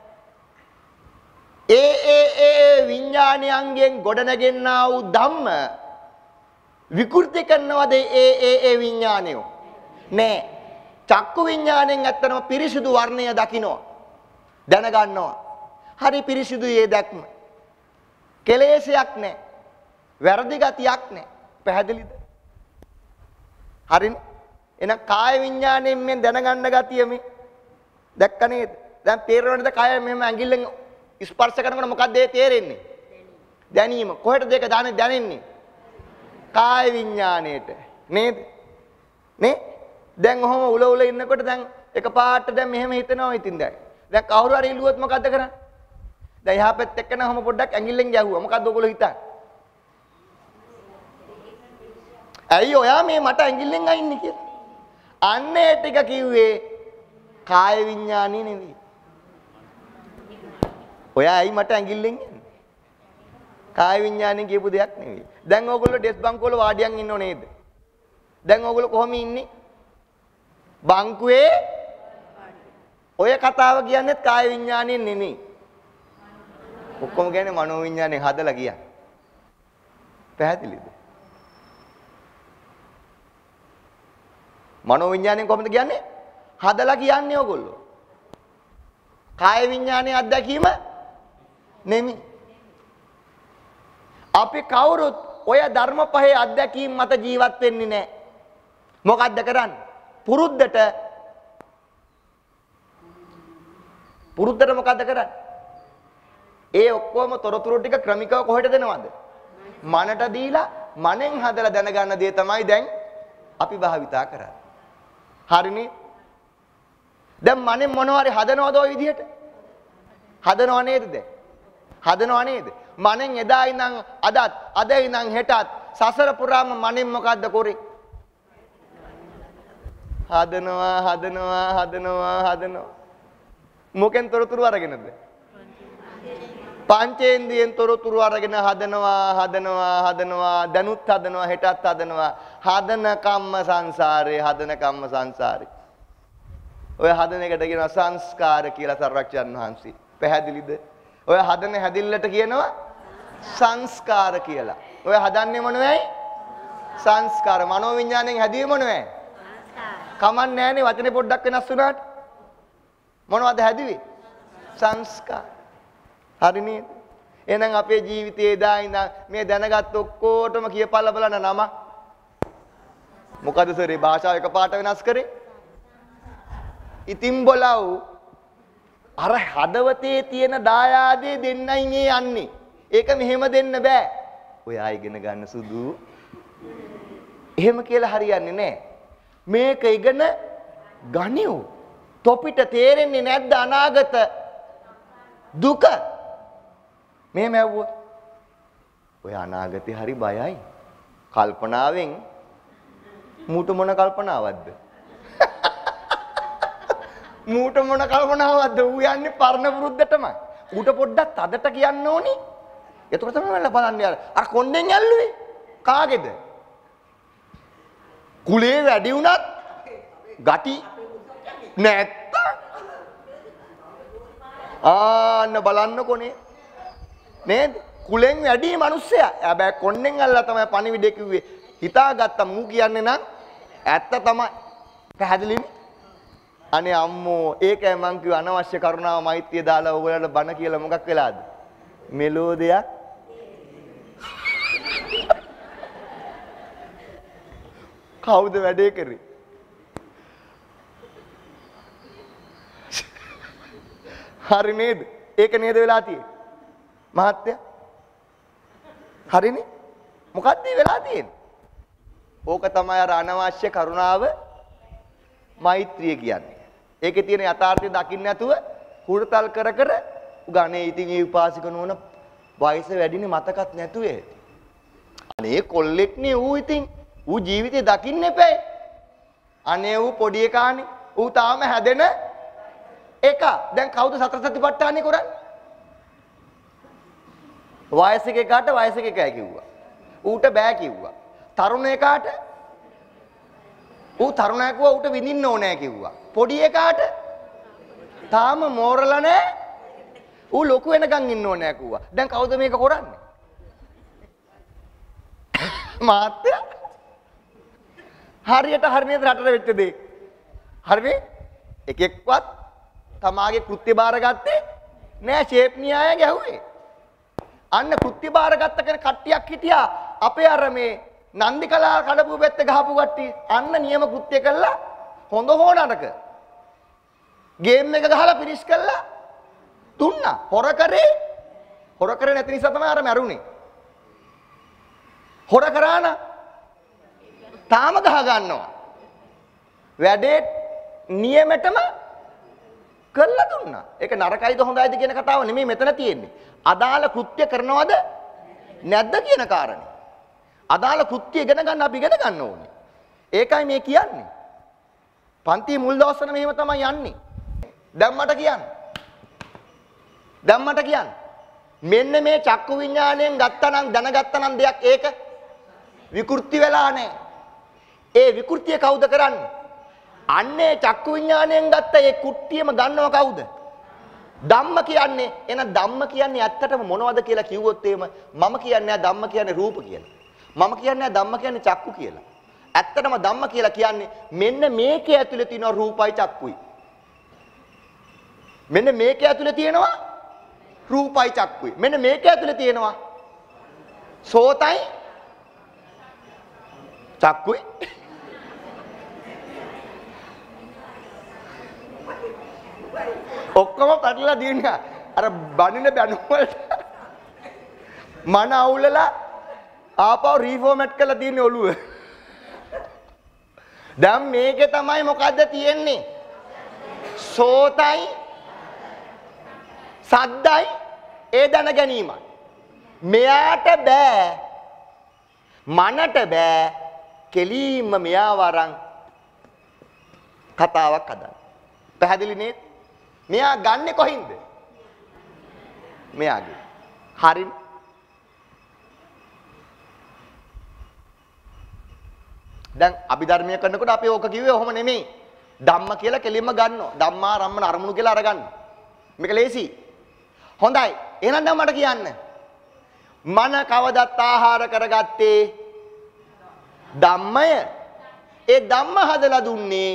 ඒ විඥානයන්ගෙන් ගොඩනගෙන්නා වූ ධම්ම විකෘති කරනවද ඒ විඥානයෝ? නෑ. චක්කු විඥාණයෙන් ඇත්තටම පිරිසිදු වර්ණය දකින්නවා. දැනගන්නවා. හරි පිරිසිදුයි ඒ දැක්ම. කෙලෙසයක් නෑ. වැරදි ගතියක් නෑ. පැහැදිලිද? හරිනේ. එහෙනම් කාය විඥාණයෙන් මේ දැනගන්න ගතිය මේ දැක්ක නේද? දැන් තේරෙනවද කාය මෙහෙම ඇඟිල්ලෙන් ස්පර්ශ කරනකොට මොකක්ද ඒ තේරෙන්නේ? දැනීම. කොහෙටද ඒක දැනෙන්නේ? කාය විඥාණයට. නේද? නේ? දැන් ඔහොම උල ඉන්නකොට දැන් එකපාරට දැන් මෙහෙම හිතනවා ඉතින් දැන්. දැන් කවුරු හරි ඉල්ලුවොත් මොකද්ද කරන්නේ? දැන් එහා පැත්ත එක්කන ඔහොම පොඩ්ඩක් ඇඟිල්ලෙන් ගැහුවා. මොකද්ද ඔයගොල්ලෝ හිතන්නේ? ඇයි ඔයා මේ මට ඇඟිල්ලෙන් අයින්නේ කියලා? අන්න ඒ ටික කිව්වේ කාය විඥානිය නෙවෙයි. ඔයා ඇයි මට ඇඟිල්ලෙන් යන්නේ? කාය විඥානිය කියපු දෙයක් නෙවෙයි. දැන් ඕගොල්ලෝ ඩෙස්ක් බංකුවල වාඩියන් ඉන්නව නේද? දැන් ඕගොල්ලෝ කොහොම ඉන්නේ? බංකුවේ ඔය කතාව කියන්නේ කාය විඥානියෙන් නෙමෙයි. ඔක්කොම කියන්නේ මනෝ විඥාණයෙන් හදලා කියන්නේ. පැහැදිලිද? මනෝ විඥාණයෙන් කොහොමද කියන්නේ? හදලා කියන්නේ ඕගොල්ලෝ. කාය විඥානයේ අත්දැකීම නෙමෙයි. අපි කවුරුත් ඔය ධර්ම පහේ අත්දැකීම් මත ජීවත් වෙන්නේ නැහැ. මොකද්ද කරන්නේ? පුරුද්දට මොකද්ද කරන්නේ? ඒ ඔක්කොම තොරතුරු ටික ක්‍රමිකව කොහෙට දෙනවද? මනට දීලා මනෙන් හදලා දැනගන්න දේ තමයි දැන් අපි භාවිතා කරන්නේ. හරිනේ? දැන් මනෙන් මොනවා හරි හදනවද ওই විදිහට? හදනව නේද දැන්? හදනව නේද? මනෙන් එදා ඉඳන් අදත්, අද ඉඳන් හෙටත් සසර පුරාම මනෙන් මොකද්ද කරේ? හදනවා. මොකෙන් තොරතුරු අරගෙනද? පංචේන්ද්‍රියෙන් තොරතුරු අරගෙන හදනවා. දැනුත් හදනවා, හෙටත් හදනවා. හදන කම්ම සංසාරේ. ඔය හදන එකට කියනවා සංස්කාර කියලා සර්වඥාන් වහන්සේ. පැහැදිලිද? ඔය හදන හැදිල්ලට කියනවා සංස්කාර කියලා. ඔය හදන්නේ මොනවයි? සංස්කාර. මනෝ විඥාණයෙන් හැදීම මොනවයි? කමන්නේ නැහනේ වචනේ පොඩ්ඩක් වෙනස් වුණාට. මොනවද හැදුවේ? සංස්කාර. හරි නේද? එහෙනම් අපේ ජීවිතයේ දා ඉඳන් මේ දැනගත් ඔක්කොටම කියපල්ලා බලන්න නම. මොකද සරේ භාෂාව එකපාරට වෙනස් කරේ? ඉතින් බලව අර හදවතේ තියෙන දායාදේ දෙන්නයි මේ යන්නේ. ඒක මෙහෙම දෙන්න බෑ. ඔයා ඉගෙන ගන්න සුදු. එහෙම කියලා හරියන්නේ නැහැ. මේක ඉගෙන ගනිව්. තොපිට තේරෙන්නේ නැද්ද අනාගත දුක? මෙහෙම ඇව්වොත් ඔය අනාගතේ හරි බයයි. කල්පනාවෙන් මූට මොන කල්පනාවක්ද? මූට මොන කල්පනාවක්ද? ඌ යන්නේ පරණ වෘද්ධටමයි. ඌට පොඩ්ඩක් තදට කියන්න ඕනි. එතකොට තමයි බලන්න යාර. අර කොණ්ඩෙන් ඇල්ලුවේ කාගේද? කුලේ වැඩි වුණත් ගටි නැත්තම් ආන්න බලන්නකොනේ නේද? කුලෙන් වැඩි මිනිස්සයා. හැබැයි කොණ්ඩෙන් ඇල්ලලා තමයි පණිවිඩය කිව්වේ. හිතාගත්තා මූ කියන්නේ නම් ඇත්ත තමයි. පැහැදිලිනේ? අනේ අම්මෝ ඒකයි මං කිව්ව අනවශ්‍ය කරුණාව මෛත්‍රිය දාලා ඔයගොල්ලන්ට බන කියලා මොකක් වෙලාද? මෙලෝ දෙයක්. කවුද වැඩේ කරේ? හරි නේද? ඒක නේද වෙලා තියෙන්නේ? මහත්තයා. හරිනේ? මොකක්ද වෙලා තියෙන්නේ? ඕක තමයි අර අනවශ්‍ය කරුණාව මෛත්‍රිය කියන්නේ. ඒකේ තියෙන යථාර්ථය දකින්න නැතුව හුරතල් කර උගානේ ඉතින් ඒ උපාසික නෝන වයස වැඩිනේ මතකත් නැතුවේ. අනේ කොල්ලෙක් නේ ඌ ඉතින් ඌ ජීවිතේ දකින්න එපේ. අනේ ඌ පොඩි එකානේ. ඌ තාම හැදෙන එක. දැන් කවුද සතර සතිපට්ඨානෙ කරන්නේ? වයසික එකාට වයසික එකයි කිව්වා. ඌට බෑ කිව්වා. තරුණ එකාට ඌ තරුණයා කිව්වා ඌට විඳින්න ඕනෑ කිව්වා. පොඩි එකාට තාම මෝරලා නැහැ. ඌ ලොකු වෙනකන් ඉන්න ඕනෑ කිව්වා. දැන් කවුද මේක කරන්නේ? මාත්‍යා. හරියට හරියට රටට වෙච්ච දේ. හරිනේ? එකෙක්වත් තමාගේ කෘත්‍ය බාරගත්තේ නෑ. ෂේප් න්‍යාය ගැහුවේ. අන්න කෘත්‍ය බාරගත්ත කෙන කට්ටියක් හිටියා. අපේ අර මේ නන්දිකලා කඩපු පැත්ත ගහපු කට්ටිය අන්න නියම කෘත්‍ය කළා. හොඳ හෝ නරක ගේම් එක ගහලා ෆිනිෂ් කළා දුන්නා. හොර කරේ නැති නිසා තමයි අර මැරුණේ. හොර කරාන තාම ගහ ගන්නවා. වැඩේ නියමෙටම කරලා දුන්නා. ඒක නරකයිද හොඳයිද කියන කතාව නෙමෙයි මෙතන තියෙන්නේ. අදාළ කෘත්‍ය කරනවද නැද්ද කියන කාරණේ. අදාළ කෘත්‍ය ඉගෙන ගන්න අපි ඉගෙන ගන්න ඕනේ. ඒකයි මේ කියන්නේ. පන්ති මුල් දවස්වල මෙහෙම තමයි යන්නේ. දැන් මට කියන්න. මෙන්න මේ චක්කු විඥාණයෙන් ගත්තනම් දැනගත්තනම් දෙයක් ඒක විකෘති වෙලා නැහැ. ඒ විකෘතිය කවුද කරන්නේ? අන්නේ චක්කු විඥාණයෙන් ගත්ත ඒ කුට්ටියම ගන්නව කවුද? ධම්ම කියන්නේ. එහෙනම් ධම්ම කියන්නේ ඇත්තටම මොනවද කියලා කිව්වොත් එහෙම මම කියන්නේ ධම්ම කියන්නේ රූප කියලා. මම කියන්නේ ධම්ම කියන්නේ චක්කු කියලා. ඇත්තටම ධම්ම කියලා කියන්නේ මෙන්න මේකේ ඇතුලේ තියෙන රූපයි චක්කුයි. මෙන්න මේකේ ඇතුලේ තියෙනවා රූපයි චක්කුයි. මෙන්න මේකේ ඇතුලේ තියෙනවා සෝතයි චක්කුයි. ඔක්කොම පැටලලා දිනනවා. අර බණින බැනුම් වලට මන අවුලලා ආපහු රීෆෝමැට් කරලා තියෙන ඔළුව. දැන් මේකේ තමයි මොකද්ද තියෙන්නේ? සෝතයි සද්දයි ඒ දැන ගැනීමයි. මෙයාට බෑ මනට බෑ කෙලින්ම මෙයා වරන් කතාවක් හදන්න. පැහැදිලි නේද? මෙයා ගන්නෙ කොහින්ද? මෙයාගේ. හරිනේ. දැන් අභිධර්මීය කරනකොට අපි ඕක කිව්වේ ඔහොම නෙමෙයි. ධම්ම කියලා කෙලින්ම ගන්නවා. ධම්මා රම්මන අරමුණු කියලා අරගන්න. මේක ලේසි. හොඳයි. එහෙනම් දැන් මට කියන්න. මන කවදත් ආහාර කරගත්තේ ධම්මය. ඒ ධම්ම හදලා දුන්නේ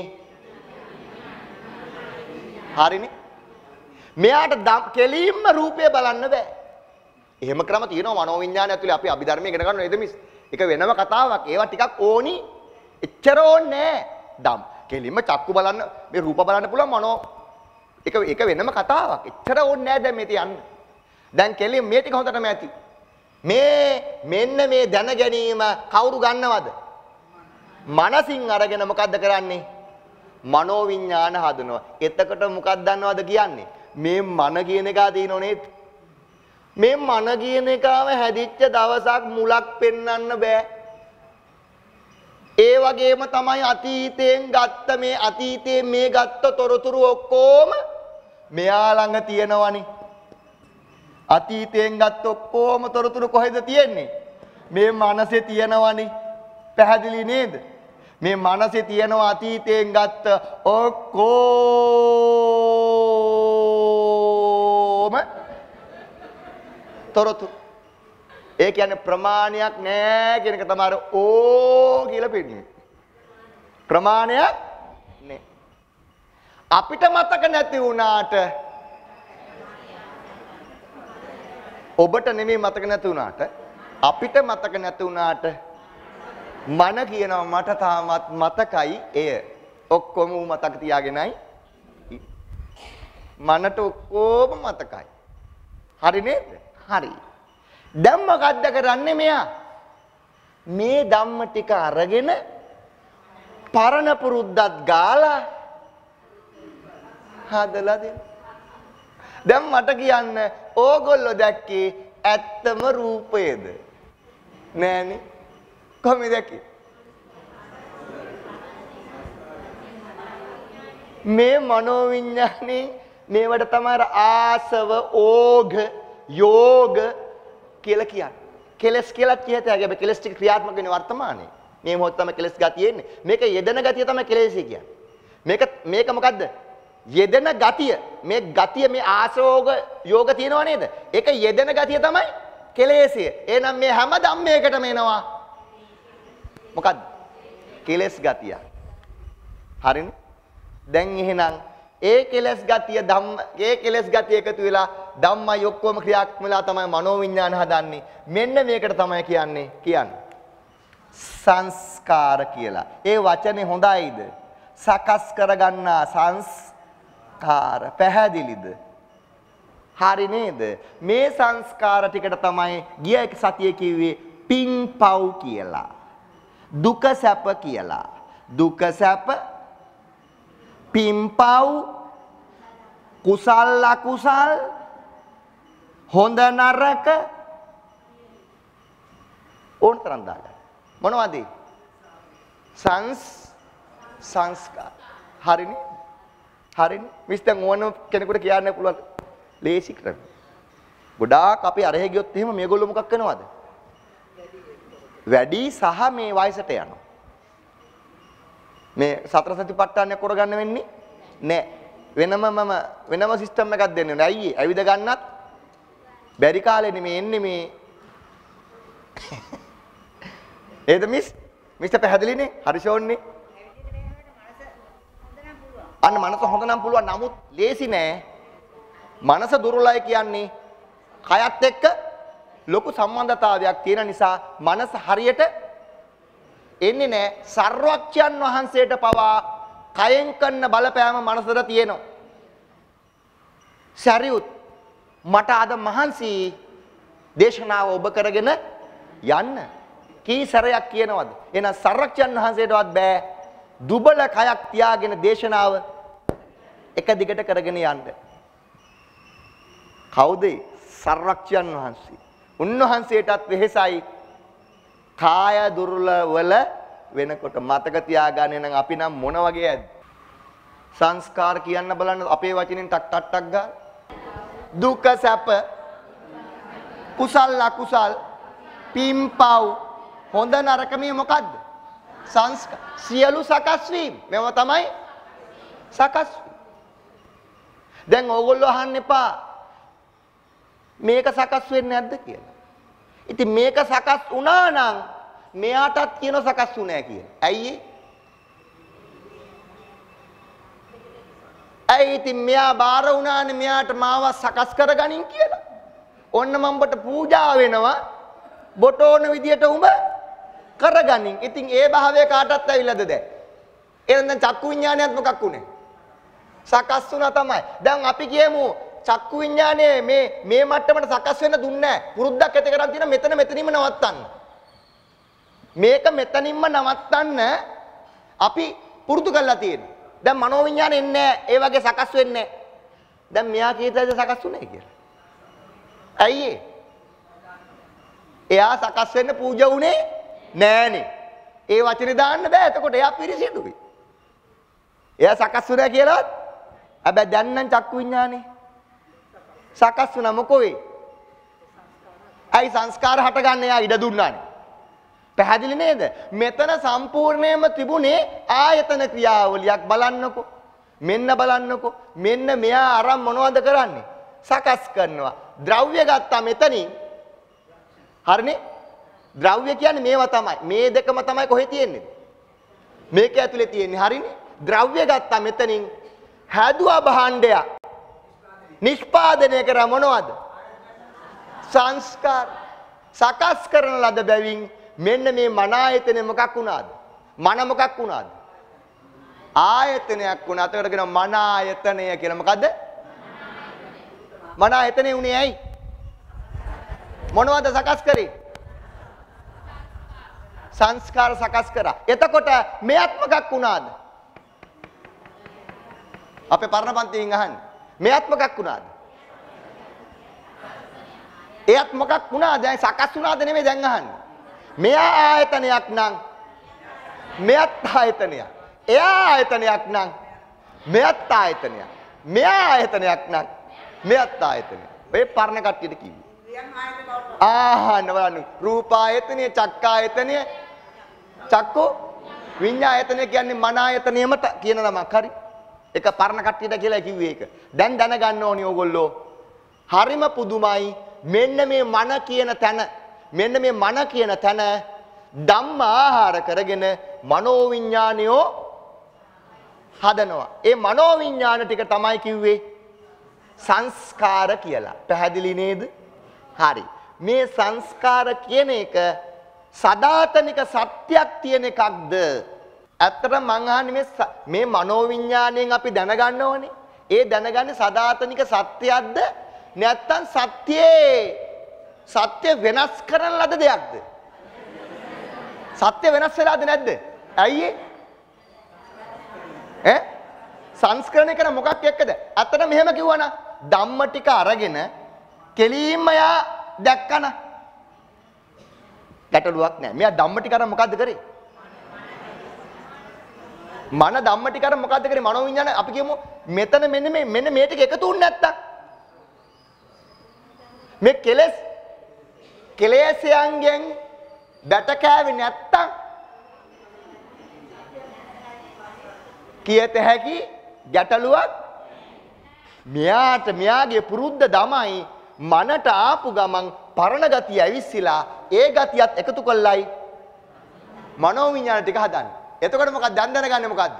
හරිනේ. මෙයාට කෙලින්ම රූපය බලන්න බෑ. එහෙම ක්‍රම තියෙනවා මනෝවිඤ්ඤාණය ඇතුලේ අපි අභිධර්මයේ ඉගෙන ගන්න නේද මිස්? ඒක වෙනම කතාවක්. ඒවා ටිකක් ඕනි. එච්චර ඕනේ නෑ. කෙලින්ම චක්කු බලන්න මේ රූප බලන්න පුළුවන් මනෝ ඒක වෙනම කතාවක්. එච්චර ඕනේ නෑ දැන් මේ තියන්න. දැන් කෙලින් මේ ටික හොඳටම ඇති. මෙන්න මේ දැන ගැනීම කවුරු ගන්නවද? මනසින් අරගෙන මොකද්ද කරන්නේ? මනෝවිඤ්ඤාණ හදනවා. එතකොට මොකක්ද දන්නවද කියන්නේ? මේ මන කියන එක තියෙනව නේද? මේ මන කියන එකම හැදිච්ච දවසක් මුලක් පෙන්වන්න බෑ. ඒ වගේම තමයි අතීතයෙන් ගත්ත මේ අතීතයේ මේ ගත්ත තොරතුරු ඔක්කොම මෙයා ළඟ තියෙනවනේ. අතීතයෙන් ගත්ත ඔක්කොම තොරතුරු කොහෙද තියෙන්නේ? මේ මනසේ තියෙනවනේ. පැහැදිලි නේද? මේ මනසේ තියෙනවා අතීතයෙන් ගත්ත ඔක්කොම තොරතුරු. ඒ කියන්නේ ප්‍රමාණයක් නෑ කියන එක තමයි ඕ කියලා පෙන්නන්නේ. ප්‍රමාණයක් නෑ. අපිට මතක නැති වුණාට ඔබට නෙමෙයි මතක නැති වුණාට අපිට මතක නැති වුණාට මන කියනවා මට තාමත් මතකයි එය. ඔක්කොම මතක තියාගෙනයි. මනට ඔක්කොම මතකයි. හරි නේද? හරි. දැන් මොකද්ද කරන්නේ මෙයා? මේ ධම්ම ටික අරගෙන පරණ පුරුද්දත් ගාලා හදලා දෙන්න. දැන් මට කියන්න ඕගොල්ලෝ දැක්කේ ඇත්තම රූපයේද? නෑනේ. කොහොමද දැක්කේ? මේ මනෝවිඤ්ඤාණේ මේවට තමයි ආසව ඕඝ යෝග කියලා කියන්නේ. කෙලස් කියලා කියත හැකි. හැබැයි කෙලස් ටික ක්‍රියාත්මක වෙන වර්තමානයේ. මේ මොහොත තමයි කෙලස් ගතිය එන්නේ. මේක යෙදෙන ගතිය තමයි කෙලෙසි කියන්නේ. මේක මොකද්ද? යෙදෙන ගතිය. මේ ගතිය මේ ආසෝග යෝග තියෙනව නේද? ඒක යෙදෙන ගතිය තමයි කෙලෙසිය. එහෙනම් මේ හැම ධම්මයකටම එනවා මොකද්ද? කෙලස් ගතිය. හරිනේ? දැන් එහෙනම් ඒ කෙලස් ගතිය ඒ කෙලස් ගතිය එකතු වෙලා ධම්මයි ඔක්කොම ක්‍රියාත්මක වෙලා තමයි මනෝවිඤ්ඤාණ හදන්නේ. මෙන්න මේකට තමයි කියන්නේ සංස්කාර කියලා. ඒ වචනේ හොඳයිද? සකස් කරගන්නා සංස්කාර. පැහැදිලිද? හරි නේද? මේ සංස්කාර ටිකට තමයි ගිය සතියේ කිව්වේ පින් පව් කියලා. දුක සැප කියලා. දුක සැප පින්පව් කුසල් අකුසල් හොඳ නරක ඕන තරම් දාගන්න. මොනවද? සංස්කාර. හරිනේ? හරිනේ. මිස්ටර් ඕන කෙනෙකුට කියන්න පුළුවන් ලේසි ක්‍රම. ගොඩාක් අපි අරහෙ ගියොත් එහෙම මේගොල්ලෝ මොකක් කරනවද? වැඩි සහ මේ වයසට යනවා. මේ සතර සතිපට්ඨානය කරගන්න වෙන්නේ නැහැ. වෙනම සිස්ටම් එකක් දෙන්නේ නැහැ. අයියේ ඇවිද ගන්නත් බැරි කාලේ නෙමේ එන්නේ මේ. ඒද මිස්ටර් පැහැදිලිනේ? හරි ෂෝන්නේ. අන්න මනස හොඳ නම් පුළුවන්. නමුත් ලේසි නෑ. මනස දුර්වලයි කියන්නේ කයත් එක්ක ලොකු සම්බන්ධතාවයක් තියෙන නිසා මනස හරියට එන්නේ නෑ. සර්වඥන් වහන්සේට පවා කයෙන් කරන බලපෑම මනසට තියෙනවා. සරියුත් මට අද මහන්සි දේශනාව ඔබ කරගෙන යන්න. කී සැරයක් කියනවද? එහෙනම් සර්වඥන් වහන්සේටවත් බෑ දුබල කයක් තියාගෙන දේශනාව එක දිගට කරගෙන යන්න. කවුද? සර්වඥන් වහන්සේ. උන්වහන්සේටත් වෙහෙසයි කාය දුර්වල වෙනකොට. මතක තියාගන්න. නම් අපි නම් මොන වගේ ඇද්ද? සංස්කාර කියන්න බලන්න අපේ වචනෙන් ටක් ටක් ටක් ගා. දුක සැප කුසල් අකුසල් පිම්පව් හොඳ නරක මේ මොකද්ද? සංස්කාර. සියලු සකස් වීම. මේව තමයි සකස් වීම. දැන් ඕගොල්ලෝ අහන්න එපා මේක සකස් වෙන්නේ නැද්ද කියලා. ඉතින් මේක සකස් වුණා නම් මෙයාටත් කියන සකස් වුණා කියලා. ඇයි ඉතින් මෙයා බාර වුණානේ මෙයාට මාව සකස් කරගනින් කියලා. ඔන්න මම ඔබට පූජා වෙනවා. බොට ඕන විදියට උඹ කරගනින්. ඉතින් ඒ භාවය කාටත් ඇවිල්ලාද දැන්? එහෙනම් දැන් චක්කු විඥානයත් මොකක් උනේ? සකස් වුණා තමයි. දැන් අපි කියමු චක්කු විඥානයේ මේ මට්ටමට සකස් වෙන්න දුන්නේ නැහැ. පුරුද්දක් ඇති කරන් තියෙන මෙතනින්ම නවත්තන්න. මේක මෙතනින්ම නවත්තන්න අපි පුරුදු කරලා තියෙනවා. දැන් මනෝ විඥානෙ එන්නේ ඒ වගේ සකස් වෙන්නේ නැහැ. දැන් මෙයා කීයටද සකස් වුනේ කියලා. ඇයි එයා සකස් වෙන්න පූජා වුණේ නෑනේ. ඒ වචනේ දාන්න බෑ. එතකොට එයා පිරිසිදුයි. එයා සකස් වුණා කියලාත් හැබැයි දැන් නම් චක්කු විඥානේ සකස් වුණා මොකෝ වෙයි? අයි සංස්කාර හටගන්න එයා ඉඩ දුන්නානේ. පැහැදිලි නේද? මෙතන සම්පූර්ණයෙන්ම තිබුණේ ආයතන ක්‍රියාවලියක්. බලන්නකෝ. මෙන්න බලන්නකෝ. මෙන්න මෙයා අරන් මොනවද කරන්නේ? සකස් කරනවා. ද්‍රව්‍ය ගත්තා මෙතනින්. හරිනේ? ද්‍රව්‍ය කියන්නේ මේවා තමයි. මේ දෙකම තමයි කොහෙ තියෙන්නේ? මේක ඇතුලේ තියෙන්නේ. හරිනේ? ද්‍රව්‍ය ගත්තා මෙතනින්. හැදුවා භාණ්ඩයක්. නිෂ්පාදනය කරා මොනවද? සංස්කාර. සකස් කරන ලද බැවින් මෙන්න මේ මන ආයතනේ මොකක් වුණාද? මන මොකක් වුණාද? ආයතනයක් වුණා. අතකට කියන මන ආයතනය කියලා මොකද්ද? මන ආයතනේ උනේ ඇයි? මොනවද සකස් කරේ? සංස්කාර සකස් කරා. එතකොට මෙයත් මොකක් වුණාද? අපේ පරණ පන්තියෙන් අහන්නේ. මෙයත් මොකක් වුණාද? එයත් මොකක් වුණාද? දැන් සකස් වුණාද නෙමෙයි දැන් අහන්නේ. මෙයා ආයතනයක් නම් මෙයත් ආයතනයක්. එයා ආයතනයක් නම් මෙයත් ආයතනයක්. මෙයා ආයතනයක් නම් මෙයත් ආයතනයක්. ඔය පරණ කට්ටියට කිව්වේ. ආහන්න බලන්න. රූප ආයතනය, චක්ක ආයතනය, චක්කෝ විඤ්ඤායතනය කියන්නේ මන ආයතනයම කියන නමක්. හරි. ඒක පරණ කට්ටියට කියලා කිව්වේ ඒක. දැන් දැනගන්න ඕනි ඕගොල්ලෝ. හරිම පුදුමයි. මෙන්න මේ මන කියන තැන ධම්ම ආහාර කරගෙන මනෝ විඤ්ඤාණයෝ හදනවා. ඒ මනෝ විඤ්ඤාණ ටික තමයි කිව්වේ සංස්කාර කියලා. පැහැදිලි නේද? හරි. මේ සංස්කාර කියන එක සදාතනික සත්‍යයක් තියෙන එකක්ද? ඇත්තට මං අහන්නේ මේ මනෝ විඤ්ඤාණයෙන් අපි දැනගන්න ඕනේ. ඒ දැනගන්නේ සදාතනික සත්‍යයක්ද නැත්නම් සත්‍ය වෙනස් කරන ලද දෙයක්ද? සත්‍ය වෙනස් වෙලාද නැද්ද? ඇයි සංස්කරණය කරන මොකක් එක්කද? අතන මෙහෙම කිව්වනම් ධම්ම ටික අරගෙන කෙලින්ම යා දැක්කන ගැටලුවක් නැහැ. මෙයා ධම්මටික අර මොකද්ද කරේ? මන ධම්මටික අර මොකද්ද කරේ? මනෝවිඤ්ඤාණ අපි කියමු මෙතන මෙන්න මේ ටික එකතු වුනේ නැත්තම් මේ කෙලෙස්යන්ගෙන් බැට කෑවේ නැත්තම් කියත හැකි ගැටලුවක් මෙයාට මෙයාගේ පුරුද්ද තමයි මනට ආපු ගමන් පරණ ගතිය ඇවිස්සලා ඒ ගතියත් එකතු කළයි මනෝවිඤ්ඤාණ ටික හදන්නේ. එතකොට මොකක්ද දැනගන්නේ මොකද්ද?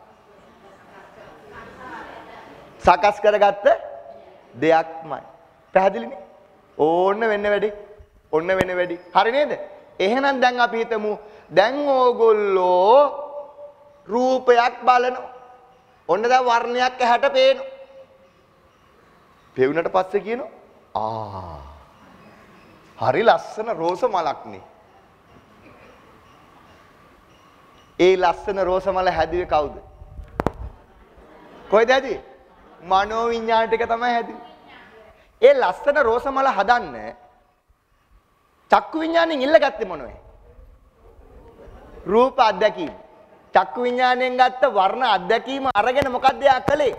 සකස් කරගත්ත දෙයක්මයි. පැහැදිලිනේ? ඕන්න වෙන්න වැඩි. ඔන්න වෙන වැඩි. හරි නේද? එහෙනම් දැන් අපි හිතමු දැන් ඕගොල්ලෝ රූපයක් බලනවා. ඔන්න දැන් වර්ණයක් ඇහැට පේනවා. පෙවුනට පස්සේ කියනවා හරි ලස්සන රෝස මලක් නේ. ඒ ලස්සන රෝස මල හැදුවේ කවුද? කොයිද හැදුවේ? මනෝවිඤ්ඤාණ ටික තමයි හැදුවේ. ඒ ලස්සන රෝස මල හදන්න චක්කු විඤ්ඤාණයෙන් ඉල්ලගත්තේ මොනවද? රූප අත්දැකීම. චක්කු විඤ්ඤාණයෙන් ගත්ත වර්ණ අත්දැකීම අරගෙන මොකද්ද යා කළේ?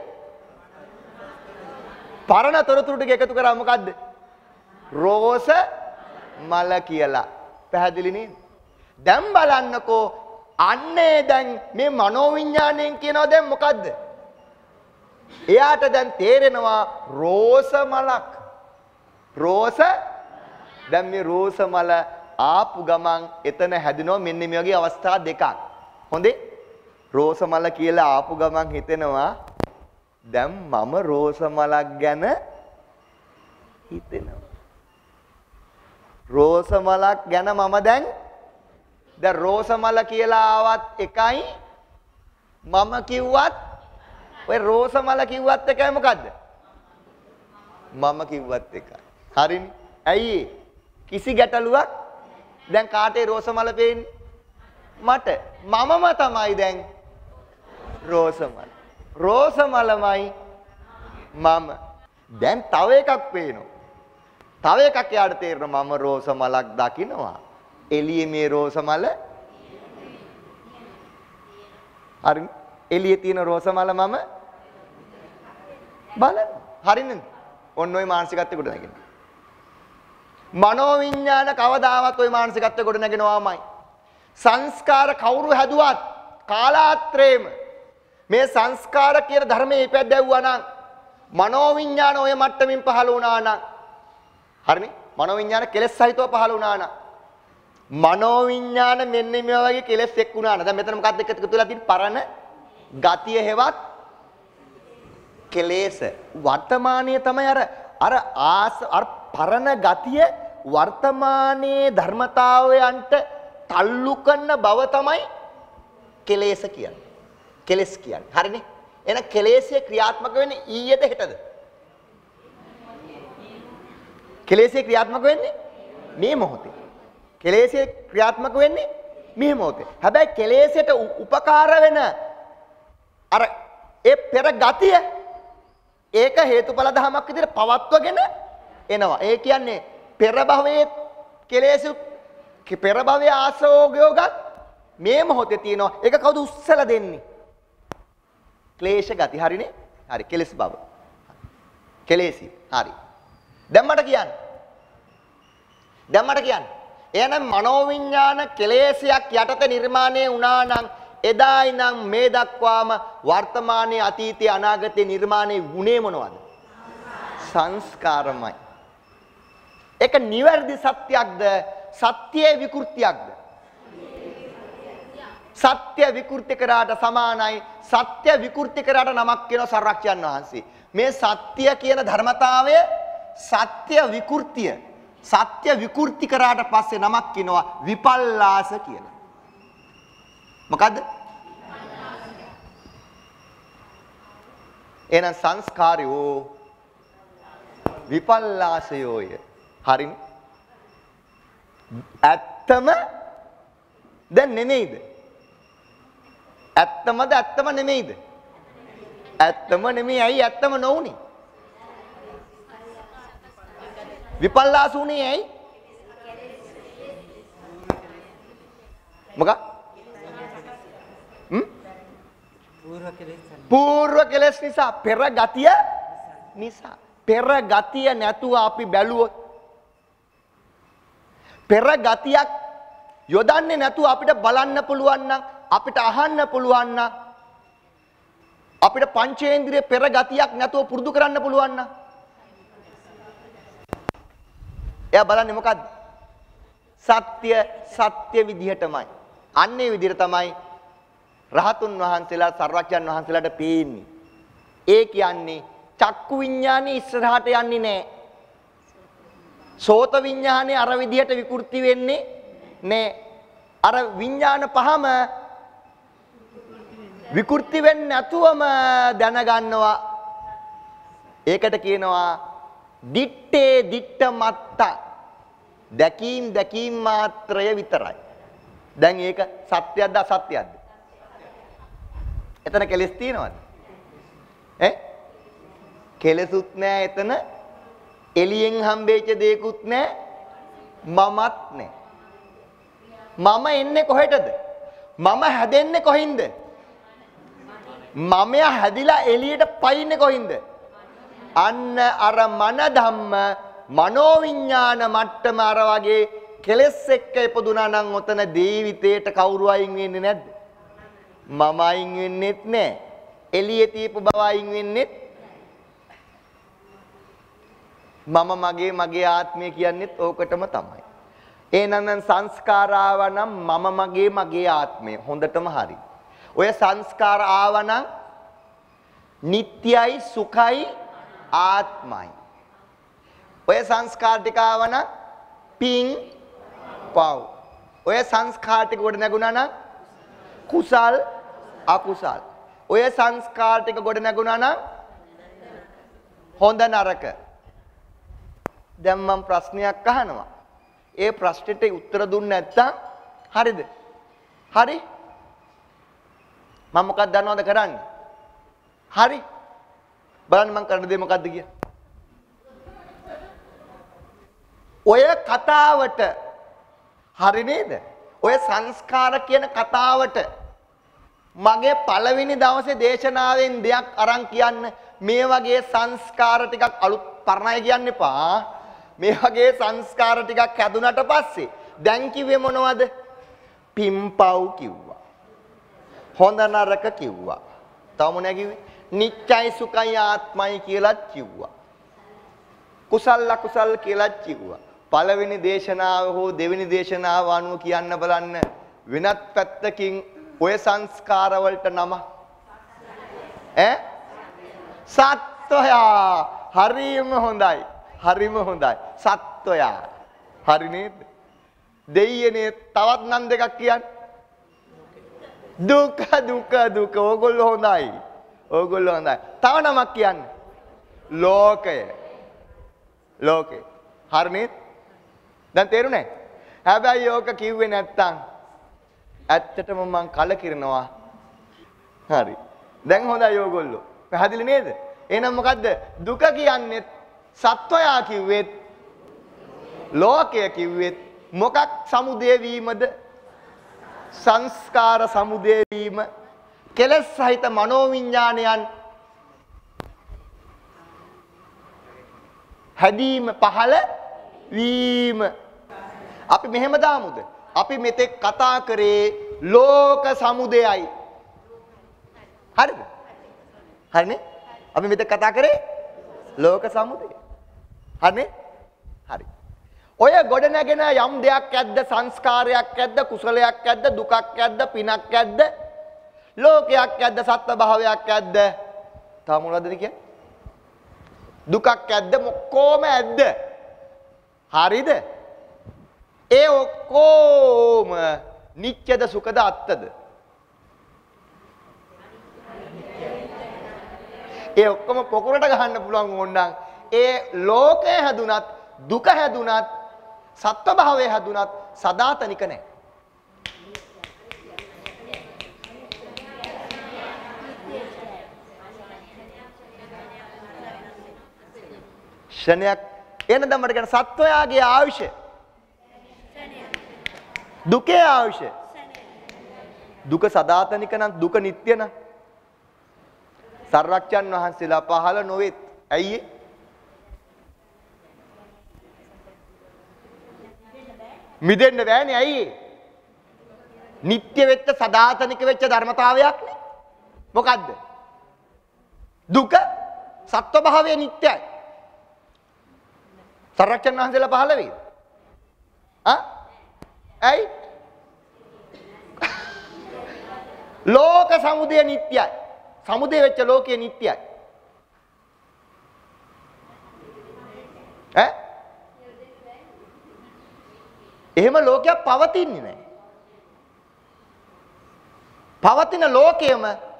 පරණ තොරතුරු ටික එකතු කරා මොකද්ද? රෝස මල කියලා. පැහැදිලි නේද? දැන් බලන්නකෝ අන්නේ දැන් මේ මනෝවිඤ්ඤාණයෙන් කියනවා දැන් මොකද්ද? එයාට දැන් තේරෙනවා රෝස මලක්. රෝස දැන් මේ රෝස මල ආපු ගමන් එතන හැදෙනවා මෙන්න මේ වගේ අවස්ථා දෙකක්. හොඳේ? රෝස මල කියලා ආපු ගමන් හිතෙනවා දැන් මම රෝස මලක් ගැන හිතෙනවා. රෝස මලක් ගැන මම දැන් රෝස මල කියලා ආවත් එකයි මම කිව්වත් ඔය රෝස මල කිව්වත් එකයි මොකද්ද? මම කිව්වත් එකයි. හරිනේ? ඇයි කිසි ගැටලුවක් දැන් කාටේ රෝස මල පේන්නේ? මට. මමම තමයි දැන් රෝස මල. රෝස මලමයි මම. දැන් තව එකක් පේනවා. තව එකක් යාට තේරෙනවා මම රෝස මලක් දකින්නවා. එළියේ මේ රෝස මල හරි එළියේ තියෙන රෝස මල මම බලන්න. හරිනේ? ඔන්න ඔය මානසිකත්වය ගොඩ නැගෙනවා. මනෝවිඤ්ඤාණ කවදාවත් ওই මානසිකත්වය ගොඩ නැගෙනවාමයි. සංස්කාර කවුරු හැදුවත් කාලාත්‍රේම මේ සංස්කාර කියන ධර්මයේ ඉපැද්දෙව්වා නම් මනෝවිඤ්ඤාණ ඔය මට්ටමින් පහළ වුණා නම් හරිනේ? මනෝවිඤ්ඤාණ කෙලෙස් සහිතව පහළ වුණා නම් මනෝවිඤ්ඤාණ මෙන්න මේ වගේ කෙලෙස් එක් වුණා නම් දැන් මෙතන මොකක්ද එකතු වෙලා තියෙන්නේ? පරණ ගතිය හේවත් කෙලෙස් වර්තමානයේ තමයි අර පරණ ගතිය වර්තමානයේ ධර්මතාවයන්ට තල්ලු කරන බව තමයි කෙලෙස් කියන්නේ. කෙලෙස් කියන්නේ. හරිනේ? එහෙනම් කෙලෙස්යේ ක්‍රියාත්මක වෙන්නේ ඊයේද හෙටද? කෙලෙස්යේ ක්‍රියාත්මක වෙන්නේ මේ මොහොතේ. කෙලෙස්යේ ක්‍රියාත්මක වෙන්නේ මේ මොහොතේ. හැබැයි කෙලෙස්යට උපකාර වෙන අර ඒ පෙර ගතිය ඒක හේතුඵල ධමයක් විදිහට පවත්වගෙන එනවා. ඒ කියන්නේ පෙර භවයේ කෙලෙස් පෙර භවයේ ආසෝගයෝගත් මේ මොහොතේ තියෙනවා. ඒක කවුද උස්සලා දෙන්නේ? ක්ලේශ ගති. හරිනේ? හරි. කෙලෙස් බව. කෙලෙසි. හරි. දැන් මට කියන්න. එහෙනම් මනෝවිඤ්ඤාණ කෙලෙසයක් යටතේ නිර්මාණය වුණා නම් එදා ඉඳන් මේ දක්වාම වර්තමානයේ අතීතයේ අනාගතයේ නිර්මාණය වුණේ මොනවද? සංස්කාරමයි. ඒක නිවැරදි සත්‍යයක්ද? සත්‍යයේ විකෘතියක්ද? සත්‍ය විකෘති කරාට සමානයි. සත්‍ය විකෘති කරාට නමක් කියන සර්වඥයන් වහන්සේ. මේ සත්‍ය කියන ධර්මතාවය සත්‍ය විකෘතිය. සත්‍ය විකෘති කරාට පස්සේ නමක් කියනවා විපල්ලාස කියලා. මොකද්ද? එහෙනම් සංස්කාරයෝ විපල්ලාසයෝය. හරිනේ? ඇත්තම දැන් නෙමෙයිද? ඇත්තමද ඇත්තම නෙමෙයිද? ඇත්තම නෙමෙයි. ඇයි ඇත්තම නොවුනේ? විපල්ලාස උනේ ඇයි? මොකක්? පූර්ව කෙලෙස් නිසා පෙර ගතිය නිසා. පෙර ගතිය නැතුව අපි බැලුවොත් පෙර ගතියක් යොදන්නේ නැතුව අපිට බලන්න පුළුවන් නම් අපිට අහන්න පුළුවන් නම් අපිට පංචේන්ද්‍රිය පෙර ගතියක් නැතුව පුරුදු කරන්න පුළුවන් නම් එයා බලන්නේ මොකද්ද? සත්‍ය විදිහටමයි. අන්නේ විදිහට තමයි රහතුන් වහන්සේලා සර්වඥන් වහන්සේලාට පේන්නේ. ඒ කියන්නේ චක්කු විඥානේ ඉස්සරහට යන්නේ නැහැ. සෝත විඥානේ අර විදිහට විකෘති වෙන්නේ නැහැ. අර විඥාන පහම විකෘති වෙන්නේ නැතුවම දැනගන්නවා. ඒකට කියනවා දිත්තේ දිත්ත මත්ත. දැකීම් මාත්‍රය විතරයි. දැන් ඒක සත්‍යයක්ද අසත්‍යයක්ද? එතන කෙලස් තියනවද? කෙලසුත් නෑ එතන. එළියෙන් හම්බෙච්ච දෙයක්ුත් නෑ. මමත් නෑ. මම එන්නේ කොහෙටද? මම හැදෙන්නේ කොහින්ද? මමයා හැදිලා එළියට පයින්නේ කොහින්ද? අන්න අර මන ධම්ම මනෝවිඤ්ඤාණ මට්ටම අර වගේ කෙලස් එක්ක ඉපදුනා නම් ඔතන ජීවිතේට කවුරු අයින් වෙන්නේ නැද්ද? මම අයින් වෙන්නෙත් නෑ. එළියේ තියපු බව අයින් වෙන්නෙත් මම මගේ ආත්මය කියන්නේත් ඕකටම තමයි. එහෙනම් සංස්කාර ආවනම් මම මගේ ආත්මය හොඳටම හරි. ඔය සංස්කාර ආවනම් නිට්ටයයි සුඛයි ආත්මයි. ඔය සංස්කාර ටික ආවනම් පිං පව්. ඔය සංස්කාර ටික ගොඩ නැගුණා නම් කුසල් අකුසල්. ඔය සංස්කාර ටික ගොඩ නැගුණා නම් හොඳ නරක. දැන් මම ප්‍රශ්නයක් අහනවා. ඒ ප්‍රශ්නෙට උත්තර දුන්නේ නැත්නම් හරිද? හරි? මම මොකක්ද දන්නවද කරන්නේ? හරි. බලන්න මම කරන දේ මොකද්ද කියලා. ඔය කතාවට හරි නේද? ඔය සංස්කාර කියන කතාවට මගේ පළවෙනි දවසේ දේශනාවෙන් දෙයක් අරන් කියන්න. මේ වගේ සංස්කාර ටිකක් අලුත් පරණයි කියන්න එපා. මේ වගේ සංස්කාර ටිකක් හැදුනට පස්සේ දැන් කිව්වේ මොනවද? පිම්පව් කිව්වා. හොඳ නරක කිව්වා. තව මොනවද කිව්වේ? නිත්‍යයි සුඛයි ආත්මයි කියලාත් කිව්වා. කුසල අකුසල කියලාත් කිව්වා. පළවෙනි දේශනාව හෝ දෙවෙනි දේශනාව අනුව කියන්න බලන්න වෙනත් පැත්තකින් ඔය සංස්කාර වලට නම සත්වයා. හරිම හොඳයි. හරිම හොඳයි. සත්වයා. හරි නේද? දෙයියනේ තවත් නම් දෙකක් කියන්නේ. දුක. ඕගොල්ලෝ හොඳයි. ඕගොල්ලෝ හොඳයි. තව නමක් කියන්නේ. ලෝකය. හරි නේද? දැන් තේරුණේ? හැබැයි ඕක කිව්වේ නැත්තම් ඇත්තටම මං කලකිරනවා. හරි. දැන් හොඳයි ඕගොල්ලෝ. පැහැදිලි නේද? එහෙනම් මොකද්ද? දුක කියන්නේ සත්වයා කිව්වෙත් ලෝකය කිව්වෙත් මොකක් සමුදය වීමද? සංස්කාර සමුදය වීම. කෙලෙස් සහිත මනෝවිඤ්ඤාණයන් හැදීම පහළ වීම. අපි මෙහෙම දාමුද? අපි මෙතෙක් කතා කරේ ලෝක සමුදයයි. හරිද? හරිනේ? අපි මෙතෙක් කතා කරේ ලෝක සමුදය. හරිනේ? හරි. ඔය ගොඩ නැගෙන යම් දෙයක් ඇද්ද? සංස්කාරයක් ඇද්ද? කුසලයක් ඇද්ද? දුකක් ඇද්ද? පිනක් ඇද්ද? ලෝකයක් ඇද්ද? සත්ත්ව භාවයක් ඇද්ද? තාම මොනවද කියන්නේ? දුකක් ඇද්ද? මොක්කොම ඇද්ද? හරිද? ඒ ඔක්කොම නිත්‍යද සුඛද අත්තද? ඒ ඔක්කොම පොකුරට ගහන්න පුළුවන් ඕනනම් ඒ ලෝකය හැදුනත් දුක හැදුනත් සත්ව භාවය හැදුනත් සදාතනික නැහැ. ක්ෂණයක් එන දමට කියන සත්වයාගේ ආයුෂ දුකේ ආයුෂ දුක සදාතනික නම් දුක නිට්ටය නම් සර්වඥන් වහන්සේලා පහළ නොවෙත්. ඇයි මිදෙන්න බෑනේ. ඇයි නිට්ටය වෙච්ච සදාතනික වෙච්ච ධර්මතාවයක් නේ. මොකද්ද? දුක සත්ව භාවය නිට්ටයයි. සර්වඥන් වහන්සේලා පහළ වෙයි. ඇයි? ලෝක සමුදය නිට්ටයයි. සමුදය වෙච්ච ලෝකයේ නිට්ටයයි. එහෙම ලෝකයක් පවතින්නේ නැහැ. පවතින ලෝකයේම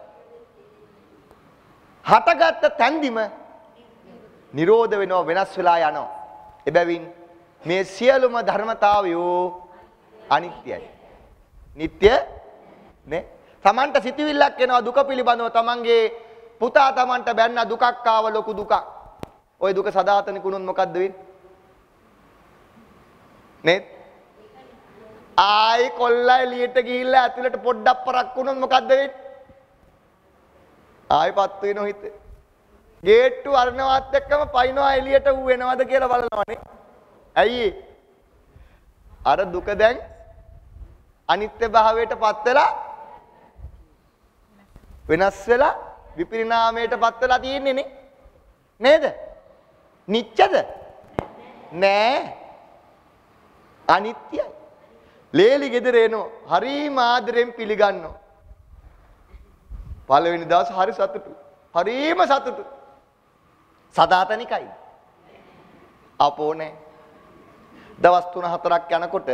හටගත්ත තැන්දිම නිරෝධ වෙනවා, වෙනස් වෙලා යනවා. එබැවින් මේ සියලුම ධර්මතාවයෝ අනිත්‍යයි. නිට්ටය නේ. තමන්ට සිතුවිල්ලක් එනවා දුක පිළිබඳව, තමන්ගේ පුතා තමන්ට බැන්න දුකක් ආව, ලොකු දුකක්. ওই දුක සදාතනික වුණොත් මොකද්ද වෙන්නේ? නේ? ආයි කොල්ලා එළියට ගිහිල්ලා ඇතුළට පොඩ්ඩක් පරක් වුණොත් මොකද්ද වෙන්නේ? ආයිපත් වෙනව හිත. ගේට්ටු අරනවත් එක්කම පයින්නවා එළියට ඌ වෙනවද කියලා බලනවනේ. ඇයි? අර දුක දැන් අනිත්‍ය භාවයටපත් වෙලා වෙනස් වෙලා විපරිණාමයටපත් වෙලා තියෙන්නේ නේ. නේද? නිච්චද? නෑ. අනිත්‍යයි. ලේලි ගෙදර එනවා. හරි මාදරෙන් පිළිගන්නවා. පළවෙනි දවස් හරි සතුටු. හරිම සතුටු. සදාතනිකයි. අපෝ නෑ. දවස් 3-4ක් යනකොට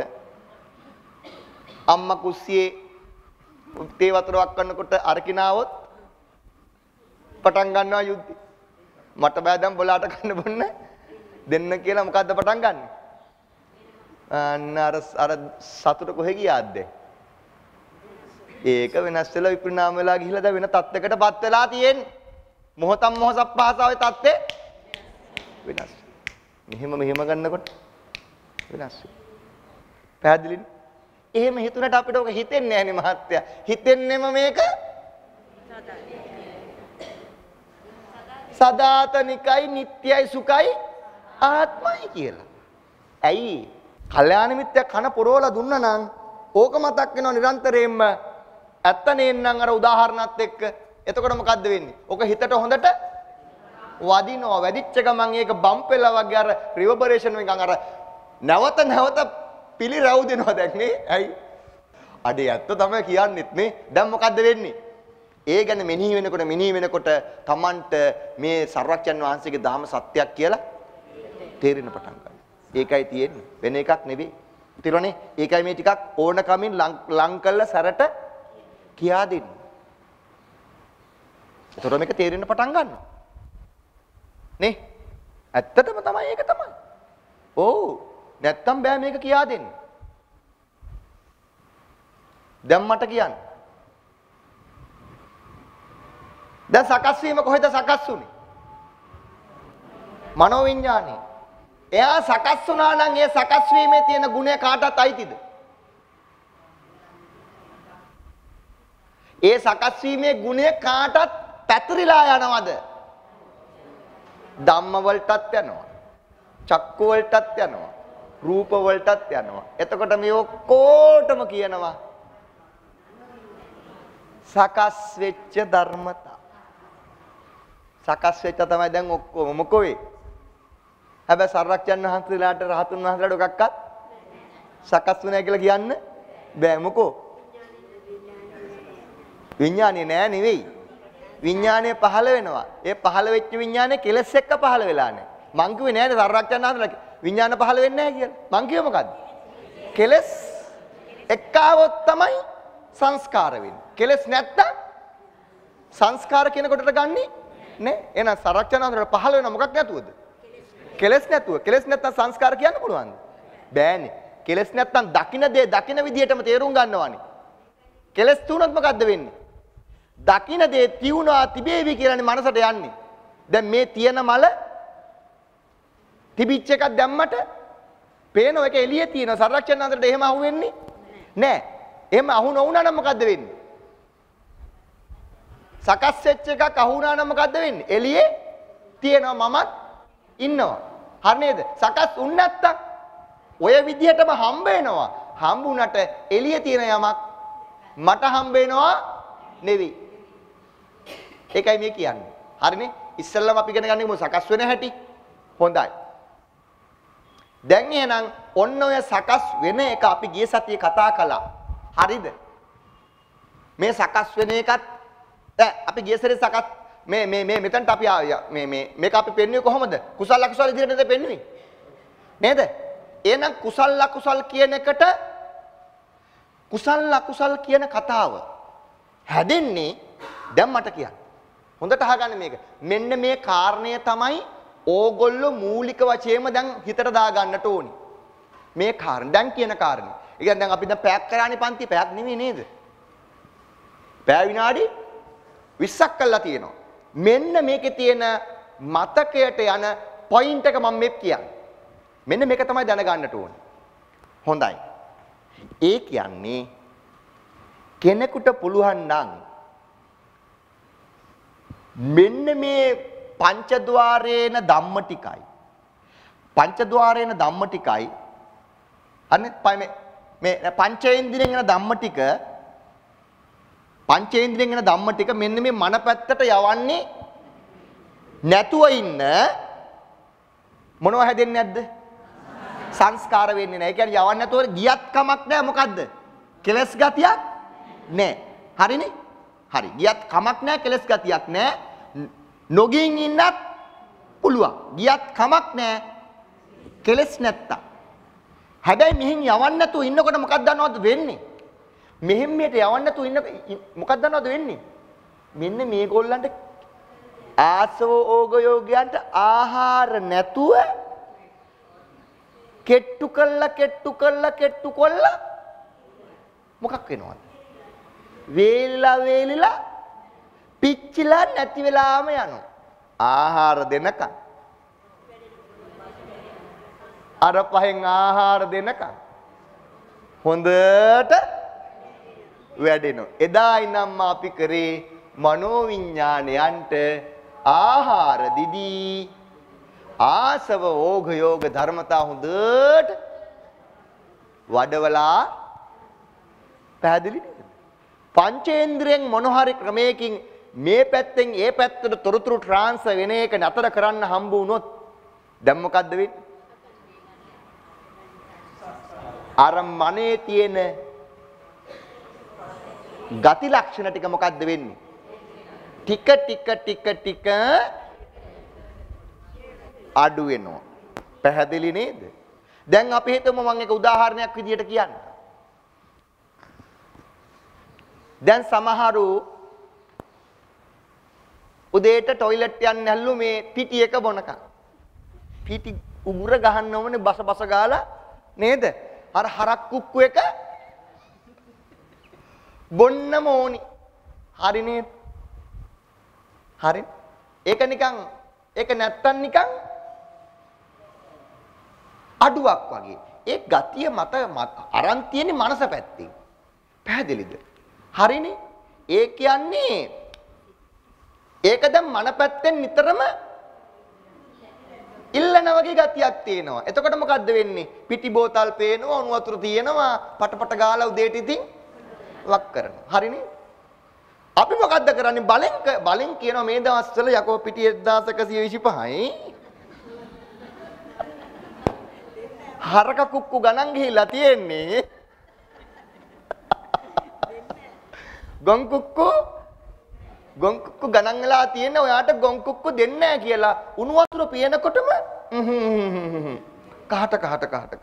අම්මා කුස්සියේ තේ වතුරක් කරනකොට අරකිනාවොත් පටන් ගන්නවා යුද්ධය. මට බෑ දැන් බොලාට ගන්න බොන්න දෙන්න කියලා මොකද්ද පටන් ගන්නෙ? අර සතුට කොහෙ ගියාද? ඒක වෙනස් වෙලා විපරිණාම වෙලා ගිහිල්ලා දැන් වෙන තත්යකටපත් වෙලා තියෙන්නේ. මොහොතම් මොහොසක් පහසාවේ තත්ත්වේ වෙනස්. මෙහෙම ගන්නකොට වෙනස්. පැහැදිලිද? එහෙම හිතුනට අපිට ඔක හිතෙන්නේ නැහැ නේ මහත්තයා. හිතෙන්නේම මේක සදාතනිකයි, නිට්ටයයි, සුඛයි, ආත්මයි කියලා. ඇයි? කල්යාණ මිත්‍යා කන පොරවලා දුන්නා නම් ඕක මතක් වෙනවා නිරන්තරයෙන්ම. ඇත්ත නේන්නම් අර උදාහරණත් එක්ක. එතකොට මොකද්ද වෙන්නේ? ඕක හිතට හොඳට වදිනවා. වැඩිච්ච ගමන් ඒක බම්ප් වෙලා වගේ අර රිවර්බරේෂන් එකෙන් අර නැවත පිළිරව් දෙනවා දැන් නේ. ඇයි? අඩේ ඇත්ත තමයි කියන්නෙත් නේ. දැන් මොකද්ද වෙන්නේ? ඒ ගැන මෙනෙහි වෙනකොට Tamanට මේ සර්වඥන් වහන්සේගේ ධර්ම සත්‍යයක් කියලා තේරෙන පටන් ගන්නවා. ඒකයි තියෙන්නේ. වෙන එකක් නෙවෙයි. තේරුණානේ? ඒකයි මේ ටිකක් ඕනකමින් ලං කළ සැරට කියා දෙන්නේ. ඒතර මේක තේරෙන්න පටන් ගන්නවා. නේ? ඇත්තටම තමයි ඒක තමයි. ඔව්. නැත්තම් බෑ මේක කියා දෙන්න. දැන් මට කියන්න. දැන් සකස් වීම කොහෙද සකස් වුනේ? මනෝවිඤ්ඤාණය. එයා සකස් වුණා නම් ඒ සකස් වීමේ තියෙන ගුණය කාටත් අයිතිද? ඒ සකස් වීමේ ගුණය කාටත් පැතිරිලා යනවද? ධම්ම වලටත් යනවා. චක්කු වලටත් යනවා. රූප වලටත් යනවා. එතකොට මේ ඔක්කොටම කියනවා සකස් වෙච්ච ධර්මතා. සකස් වෙච්ච තමයි දැන් ඔක්කොම මොකෝ වේ? හැබැයි සර්වඥන් වහන්සේලාට රහතුන් වහන්සේලාට ඔකක්වත් සකස් වුණා කියලා කියන්න බෑ. මොකෝ? විඥානේ නෑ නෙවෙයි. විඥානේ පහළ වෙනවා. ඒ පහළ වෙච්ච විඥානේ කෙලස් එක්ක පහළ වෙලා නෑ. මං කිව්වේ නෑනේ සර්වඥන් වහන්සේලා විඥාන පහළ වෙන්නේ නැහැ කියලා. මං කිව්වේ මොකද්ද? කෙලස් එක්කවොත් තමයි සංස්කාර වෙන්නේ. කෙලස් නැත්තම් සංස්කාර කියන කොටට ගන්නෙ නේ. එහෙනම් සරච්චනාන්දර පහළ වෙන මොකක් නැතුවද? කෙලස් නැතුව. කෙලස් නැත්තම් සංස්කාර කියන්න පුළුවන්ද? බෑනේ. කෙලස් නැත්තම් දකින්න දේ දකින්න විදියටම තේරුම් ගන්නවානේ. කෙලස් තුනක් මොකද්ද වෙන්නේ? දකින්න දේ තියුණා තිබේවි කියලානේ මනසට යන්නේ. දැන් මේ තියෙන මල තිබිච්ච එකක් දැම්මට පේන එක එළියේ තියෙන සරච්චනාන්දරට එහෙම අහුවෙන්නේ නෑ. එහෙම අහු නොවුනා නම් මොකද්ද වෙන්නේ? සකස් වෙච්ච එකක් අහුණා නම් මොකද්ද වෙන්නේ? එළියේ තියෙනවා මමත් ඉන්නවා. හරි නේද? සකස් වුණ නැත්තම් ඔය විදිහටම හම්බ වෙනවා. හම්බුණට එළියේ තියෙන යමක් මට හම්බ වෙනවා නෙවෙයි. ඒකයි මේ කියන්නේ. හරිනේ? ඉස්සෙල්ලාම අපි ඉගෙන ගන්නේ සකස් වෙන හැටි. හොඳයි. දැන් එහෙනම් ඔන්න ඔය සකස් වෙන එක අපි ගිය සතියේ කතා කළා. හරිද? මේ සකස් වෙන එකත් අපි ගිය සතියේ සකස් මේ මෙතනට අපි මේක අපි පෙන්වුවේ කොහොමද? කුසල අකුසල විදිහට නේද පෙන්වුවේ? නේද? එහෙනම් කුසල අකුසල කියන එකට කුසල අකුසල කියන කතාව හැදෙන්නේ දැන් මට කියන්න. හොඳට අහගන්න මේක. මෙන්න මේ කාරණය තමයි ඕගොල්ලෝ මූලික වශයෙන්ම දැන් හිතට දා ගන්නට ඕනි. මේ කාරණා දැන් කියන කාරණේ. ඒ කියන්නේ දැන් අපි දැන් පැයක් කරානේ පන්ති පැයක් නෙමෙයි නේද? පැය විනාඩි 20ක් කරලා තියෙනවා. මෙන්න මේකේ තියෙන මතකයට යන පොයින්ට් එක මම මේ කියන්නේ. මෙන්න මේක තමයි දැනගන්නට ඕනේ. හොඳයි. ඒ කියන්නේ කෙනෙකුට පුළුවන් නම් මෙන්න මේ පංචද්වාරේන ධම්ම ටිකයි අනේ මේ පංචේන්ද්‍රියෙන් එන ධම්ම ටික මෙන්න මේ මන පැත්තට යවන්නේ නැතුව ඉන්න මොනව හැදෙන්නේ නැද්ද? සංස්කාර වෙන්නේ නැහැ. ඒ කියන්නේ යවන්නේ නැතුව ගියත් කමක් නැහැ. මොකද්ද? කෙලස් ගතියක් නැහැ. හරිනේ? හරි. ගියත් කමක් නැහැ. කෙලස් ගතියක් නැහැ. නොගින් ඉන්නත් පුළුවන්. ගියත් කමක් නැහැ. කෙලස් නැත්තා. හැබැයි මෙහෙන් යවන්නේ නැතුව ඉන්නකොට මොකක්ද දන්නවද වෙන්නේ? මෙහෙන් මෙහෙට යවන්නේ නැතුව ඉන්න මොකක්ද දන්නවද වෙන්නේ? මෙන්න මේගොල්ලන්ට ආසව ඕග යෝගයන්ට ආහාර නැතුව කෙට්ටු කළා මොකක් වෙනවද? වේලිලා පිච්චිලා නැති වෙලාම යනවා. ආහාර දෙනකන්. අර පහෙන් ආහාර දෙනකන් හොඳට වැඩෙනවා. එදා ඉඳන්ම අපි කරේ මනෝවිඤ්ඤාණයන්ට ආහාර දිදී ආසව ඕඝ යෝග ධර්මතා හොඳට වඩවලා පැහැදිලි නේද? පංචේන්ද්‍රයෙන් මොන හරි ක්‍රමයකින් මේ පැත්තෙන් ඒ පැත්තට තොරතුරු ට්‍රාන්ස්ෆර් වෙන එක නතර කරන්න හම්බ වුණොත් දැන් මොකද්ද වෙන්නේ? අර මනේ තියෙන ගති ලක්ෂණ ටික මොකද්ද වෙන්නේ? ටික අඩු වෙනවා. පැහැදිලි නේද? දැන් අපි හිතමු මම එක උදාහරණයක් විදියට කියන්න. දැන් සමහරු උදේට টয়ලට් යන්න ඇල්ලු මේ පිටි එක බොනකම්. පිටි උගුර ගහන්න ඕනේ බස ගාලා නේද? අර හරක් කුක්කු එක බොන්නම ඕනි. හරි නේද? හරි. ඒක නැත්තම් නිකන් අඩුවක් වගේ. ඒ ගතිය මත අරන් තියෙන්නේ මනස පැත්තෙන්. පැහැදිලිද? හරිනේ. ඒ කියන්නේ ඒක දැන් මන පැත්තෙන් නිතරම ඉල්ලන වගේ ගතියක් තියෙනවා. එතකොට මොකද්ද වෙන්නේ? පිටි බෝතල් පේනවා, උණු වතුර තියෙනවා, පටපට ගාලා උදේට ඉතින් වක් කරනවා. හරිනේ? අපි මොකද්ද කරන්නේ? බලෙන් කියනවා මේ දවස්වල යකෝ පිටි 1125යි. හරක කුක්කු ගණන් ගිහිල්ලා තියෙන්නේ. ගොන් කුක්කු ගණන් වෙලා තියෙන ඔයාට ගොන් කුක්කු දෙන්නේ නැහැ කියලා උණු වතුර පියනකොටම කහට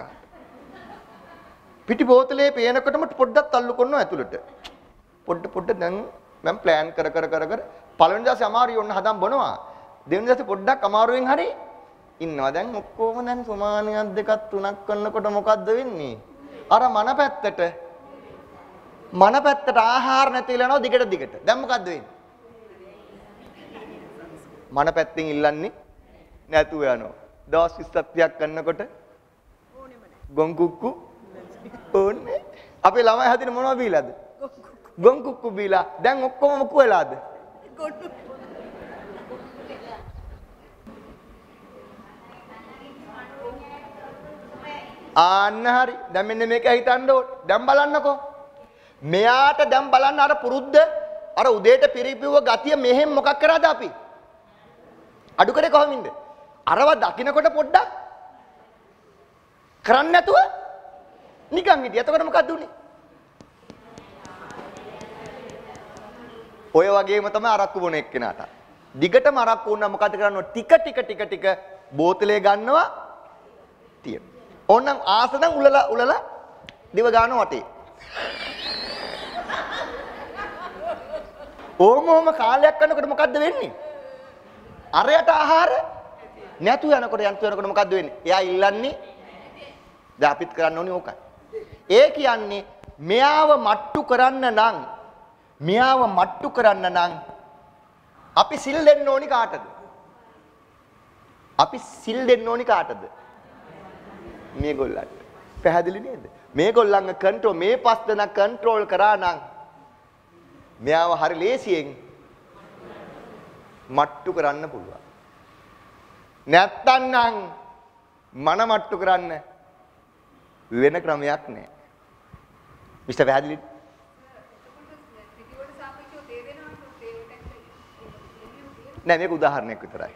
පිටි බෝතලේ පියනකොටම පොඩ්ඩක් තල්ලු කරනවා ඇතුළට පොඩ්ඩ දැන් මම ප්ලෑන් කර පළවෙනි දවසේ අමාරුයි ඔන්න හදන් බොනවා දෙවෙනි දවසේ පොඩ්ඩක් අමාරුවෙන් හරි ඉන්නවා දැන් ඔක්කොම දැන් සමානියක් දෙකක් තුනක් කරනකොට මොකද්ද වෙන්නේ අර මන පැත්තට ආහාර නැතිලා යනවා දිගට දැන් මොකද්ද වෙන්නේ මන පැත්තෙන් ඉල්ලන්නේ නැතුව යනවා. දවස් 20ක් කරනකොට ගොන් කුක්කු ඕනේ. අපේ ළමයි හදින මොනවද බීලාද? ගොන් කුක්කු බීලා. දැන් ඔක්කොම මොකු වෙලාද? ආන්න හරි. දැන් මෙන්න මේක හිතන්න ඕන. දැන් බලන්නකෝ. මෙයාට දැන් බලන්න අර පුරුද්ද අර උදේට පිරිපිව්ව ගතිය මෙහෙම මොකක් කරාද අපි? අඩු කරේ කොහොමින්ද? අරව දකින්නකොට පොඩ්ඩක් කරන්නේ නැතුව නිකන් හිටියා. එතකොට මොකක්ද උනේ? ඔය වගේම තමයි අරක්කු බොන එක්කෙනාට. දිගටම අරක්කු වුණා මොකද කරන්නේ? ටික බෝතලේ ගන්නවා තියෙන. ඕනනම් ආසනම් උලලා දිව ගන්නවා වටේ. ඕමම කාලයක් යනකොට මොකද්ද වෙන්නේ? අරයට ආහාර නැතු යනකොට මොකද්ද වෙන්නේ? එයා ඉල්ලන්නේ දැන් අපිත් කරන්න ඕනේ ඕකයි. ඒ කියන්නේ මෙයාව මට්ටු කරන්න නම් අපි සිල් දෙන්න ඕනි කාටද? අපි සිල් දෙන්න ඕනි කාටද? මේගොල්ලන්ට. පැහැදිලි නේද? මේගොල්ලන්ගේ කන්ට්‍රෝල් මේ පස් දෙනා කන්ට්‍රෝල් කරා නම් මෙයාව හරි ලේසියෙන් මට්ටු කරන්න පුළුවන්. නැත්තම් නම් මන මට්ටු කරන්න වෙන ක්‍රමයක් නැහැ. මිස්ටර් පැහැදිලි? නෑ මේක උදාහරණයක් විතරයි.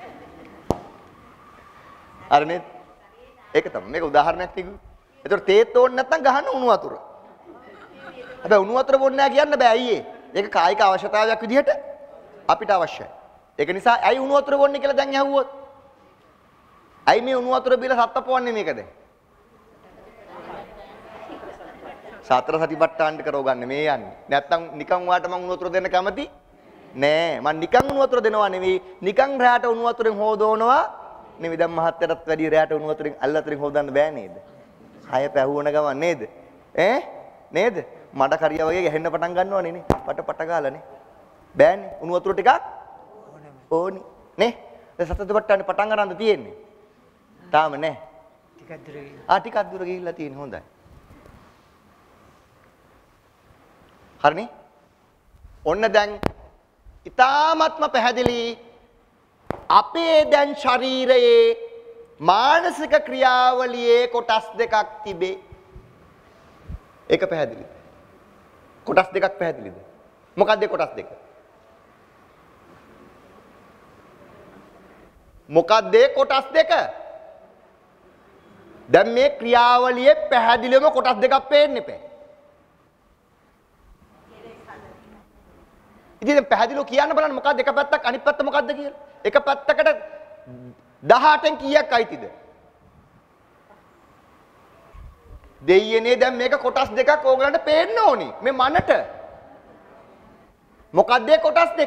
අරනේ ඒක තමයි මේක උදාහරණයක් තිබු. ඒතකොට තේත් ඕනේ නැත්නම් ගහන්න උණු වතුර. හැබැයි උණු වතුර බොන්නේ නැහැ කියන්න බෑ අයියේ. ඒක කායික අවශ්‍යතාවයක් විදිහට අපිට අවශ්‍යයි. ඒක නිසා ඇයි උණු වතුර බොන්නේ කියලා දැන් ඇහුවොත්. ඇයි මේ උණු වතුර බීලා සත්ත පොවන්නේ මේක දැන්? සතර සතිපට්ඨාන කරව ගන්න මේ යන්නේ. නැත්තම් නිකන් වාට මම උණු වතුර දෙන්න කැමති නෑ. මම නිකන් උණු වතුර දෙනවා නෙවෙයි. නිකන් රැයට උණු වතුරෙන් හොදවනවා නෙවෙයි. දැන් මහත්තයටත් වැඩි රැයට උණු වතුරෙන් අල්ල වතුරෙන් හොදන්න බෑ නේද? හය පැහුවන ගමන් නේද? නේද? මඩ කරිය වගේ ගැහෙන්න පටන් ගන්නවනේ නේ. පට ගාලානේ. බෑනේ. උණු වතුර ටිකක් ඕනි. නේ? දැන් සතපට්ඨානේ පටන් ගන්නද තියෙන්නේ? තාම නෑ. ටිකක් දුර ගිහින්. ටිකක් දුර ගිහිල්ලා තියෙන හොඳයි. හරිනේ? ඔන්න දැන් ඊ타ත්ම පැහැදිලි අපේ දැන් ශරීරයේ මානසික ක්‍රියාවලියේ කොටස් දෙකක් තිබේ. ඒක පැහැදිලිද? කොටස් දෙකක් පැහැදිලිද? මොකක්ද කොටස් දෙක? මොකක්ද කොටස් දෙක? දැන් මේ ක්‍රියාවලියේ පැහැදිලිවම කොටස් දෙකක් පේන්න එපා. ඉතින් පැහැදිලිව කියන්න බලන්න මොකක්ද එක පැත්තක් අනිත් පැත්ත මොකක්ද කියලා. එක පැත්තකට 18න් කීයක් අයිතිද? දෙයියනේ දැන් මේක කොටස් දෙකක් ඕගලන්ට පේන්න ඕනි. මේ මනට. මොකක්ද කොටස් දෙක?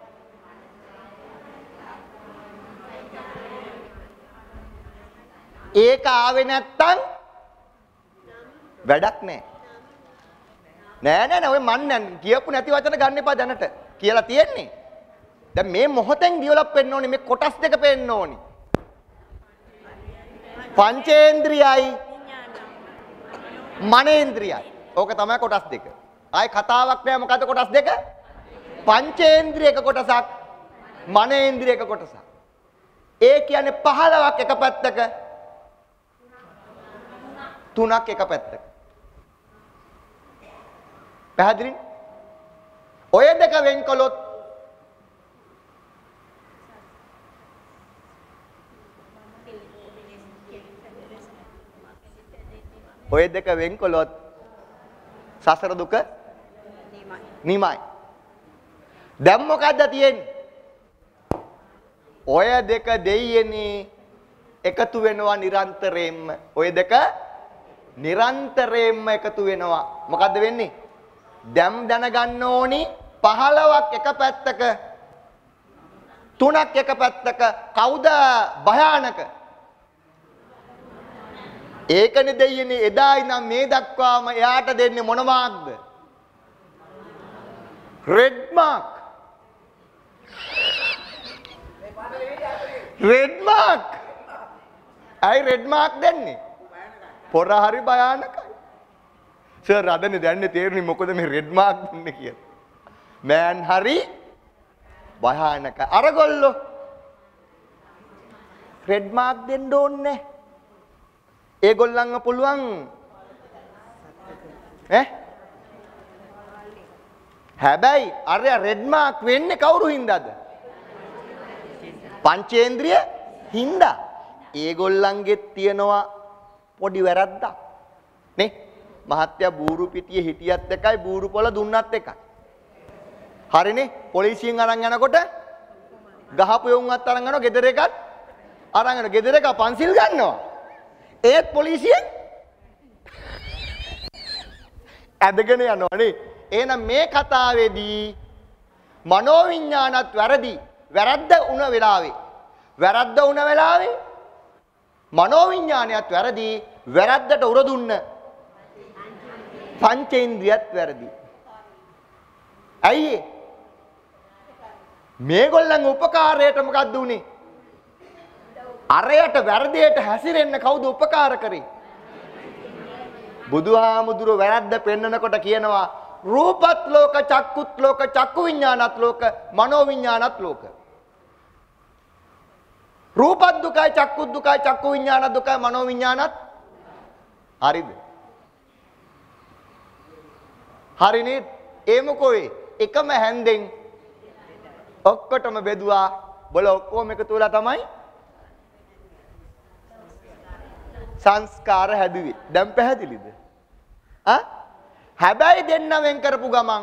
ඒක ආවේ නැත්තම් වැඩක් නැහැ. නෑ ඔය මන් කියපු නැති වචන ගන්න එපා දැනට. කියලා තියෙන්නේ. දැන් මේ මොහොතෙන් ඩෙවලොප් වෙන්න ඕනේ මේ කොටස් දෙක පේන්න ඕනේ. පංචේන්ද්‍රියයි මනේන්ද්‍රියයි. ඕක තමයි කොටස් දෙක. ආයි කතාවක් නෑ මොකද්ද කොටස් දෙක? පංචේන්ද්‍රියක කොටසක් මනේන්ද්‍රියක කොටසක්. ඒ කියන්නේ 15ක් එක පැත්තක 3ක් එක පැත්තක. පැහැදිලි? ඔය දෙක වෙන් කළොත් සසර දුක නිමයි. දැන් මොකද්ද තියෙන්නේ? ඔය දෙක දෙයියනේ එකතු වෙනවා නිරන්තරයෙන්ම. ඔය දෙක නිරන්තරයෙන්ම එකතු වෙනවා. මොකද්ද වෙන්නේ? දැන් දැනගන්න ඕනි 15ක් එක පැත්තක 3ක් එක පැත්තක කවුද භයානක? ඒකනේ දෙයියනේ එදා ඉඳන් මේ දක්වාම එයාට දෙන්නේ මොන මාක්ද? Red mark. Red mark. අයි රෙඩ් මාක් දෙන්නේ. පොර හරි භයානකයි. සර් අදනේ දැන්නේ තේරෙන්නේ මොකද මේ රෙඩ් මාක් දුන්නේ කියලා. මෑන් හරි භයානක. අරගොල්ලෝ රෙඩ් මාක් දෙන්න ඕනේ. ඒගොල්ලන්ව පුළුවන් හැබැයි අර රෙඩ් මාක් වෙන්නේ කවුරු හින්දාද? පංචේන්ද්‍රිය හින්දා. ඒගොල්ලන්ගෙත් තියනවා පොඩි වැරද්දක්. නේ? මහත්තයා බූරු පිටියේ හිටියත් එකයි බූරු පොළ දුන්නත් එකයි. හරිනේ? පොලිසියෙන් අරන් යනකොට ගහපු යොන්වත් අරන් යනවා ගෙදර එකත් අරන් යනවා. ගෙදර එක පන්සිල් ගන්නවා. ඒත් පොලිසියෙන් ඇදගෙන යනවා නේ. එහෙනම් මේ කතාවේදී මනෝවිඤ්ඤාණත් වැරදි. වැරද්ද උන වෙලාවේ මනෝවිඤ්ඤාණයත් වැරදි. වැරද්දට උර දුන්න පංචේන්ද්‍රියත් වැරදි. ඇයි මේගොල්ලන් උපකාරයට මොකද්ද උනේ? අරයට වැරදියට හැසිරෙන්න කවුද උපකාර කරේ? බුදුහාමුදුරුවෝ වැරද්ද පෙන්නකොට කියනවා රූපත් ලෝක චක්කුත් ලෝක චක්කු විඥානත් ලෝක මනෝ විඥානත් ලෝක. රූපත් දුකයි චක්කුත් දුකයි චක්කු විඥානත් දුකයි මනෝ විඥානත්. හරිද? හරිනේ. ඒ මොකෝවේ එකම හැන්දෙන් ඔක්කොටම බෙදුවා. බල ඔක්කොම එකතු වෙලා තමයි සංස්කාර හැදුවේ. දැන් පැහැදිලිද? හැබැයි දෙන්න වෙන් කරපු ගමන්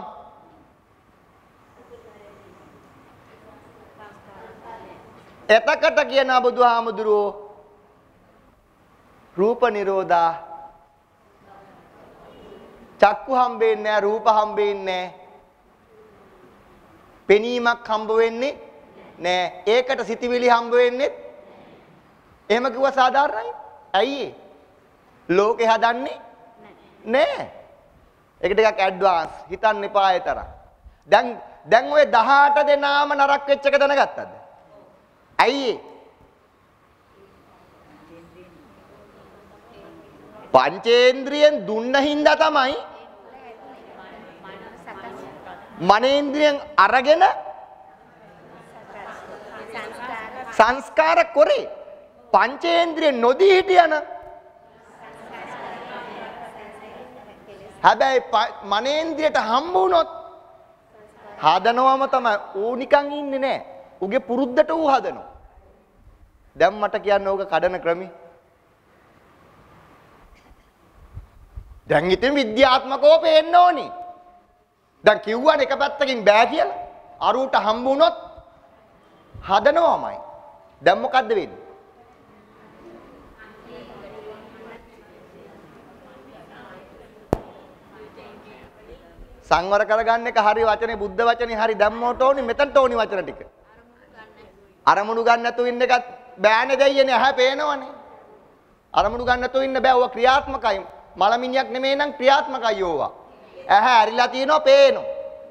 එතකට කියන බුදුහාමුදුරුවෝ රූප නිරෝධා චක්කු හම්බෙන්නේ නැහැ රූප හම්බෙන්නේ නැහැ පෙනීමක් හම්බ වෙන්නේ නැහැ ඒකට සිතිවිලි හම්බ වෙන්නේ එහෙම කිව්වා සාධාරණයි ඇයි ලෝකේ හදන්නේ නැහැ ඒක ටිකක් ඇඩ්වාන්ස් හිතන්න එපා ඒ තරම් දැන් ඔය 18 දෙනාම නරක වෙච්ච එක දැනගත්තද ඇයි පංචේන්ද්‍රියෙන් දුන්න හින්දා තමයි මනේන්ද්‍රියෙන් අරගෙන සංස්කාර කරේ පංචේන්ද්‍රිය නොදී හිටියන හැබැයි මනේන්ද්‍රියට හම්බ වුණොත් හදනවම තමයි ඌ නිකන් ඉන්නේ නැහැ ඌගේ පුරුද්දට ඌ හදනවා දැන් මට කියන්න ඕක කඩන ක්‍රමي දැන් ඉතින් විද්‍යාත්මකව පේන්න ඕනි දැන් කිව්වනේ එක පැත්තකින් බෑ කියලා අරුට හම්බ වුණොත් හදනවමයි දැන් මොකද්ද වෙන්නේ සංවර කරගන්න එක හරි වචනේ බුද්ධ වචනේ හරි ධම්මෝට ඕනි මෙතනට ඕනි වචන ටික අරමුණු ගන්න නැතුව ඉන්න එකත් බෑනේ දෙයියනේ ඇහැ පේනවනේ අරමුණු ගන්න නැතුව ඉන්න බෑ ඕවා ක්‍රියාත්මකයි මලමිණියක් නෙමෙයි නම් ක්‍රියාත්මකයි ඕවා ඇහැ ඇරිලා තියෙනවා පේනවා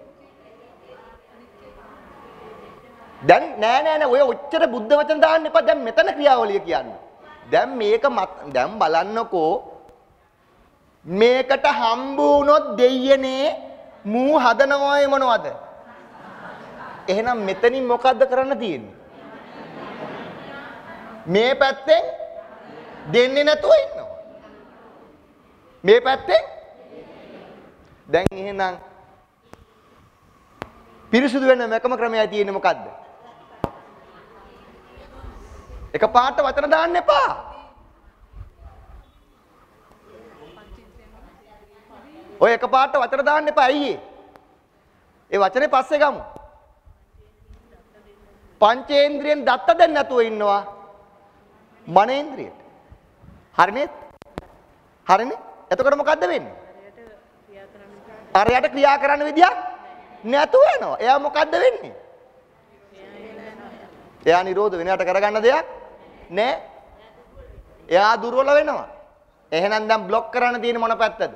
දැන් නෑ ඔය ඔච්චර බුද්ධ වචන දාන්න එපා දැන් මෙතන ක්‍රියාවලිය කියන්නේ දැන් මේක දැන් බලන්නකෝ මේකට හම්බ වුණොත් දෙයියනේ මූ හදනවයි මොනවද එහෙනම් මෙතනින් මොකද්ද කරන්න තියෙන්නේ මේ පැත්තෙන් දෙන්නේ නැතුව ඉන්නවා මේ පැත්තෙන් දැන් එහෙනම් පිරිසුදු වෙන එකම ක්‍රමයයි තියෙන්නේ මොකද්ද එක පාට වචන දාන්න එපා ඔය එක පාට වචන දාන්න එපා අයියේ ඒ වචනේ පස්සේ ගමු පංචේන්ද්‍රියෙන් දත්ත දෙන්න නැතුව ඉන්නවා මනේන්ද්‍රියට හරිනේ එතකොට මොකද්ද වෙන්නේ අරයට ක්‍රියා කරන්න විදියක් නැතුව යනවා එයා මොකද්ද වෙන්නේ එයා නිරෝධ වෙන යට කරගන්න දෙයක් නෑ එයා දුර්වල වෙනවා එහෙනම් දැන් બ્લોක් කරන්න තියෙන මොන පැත්තද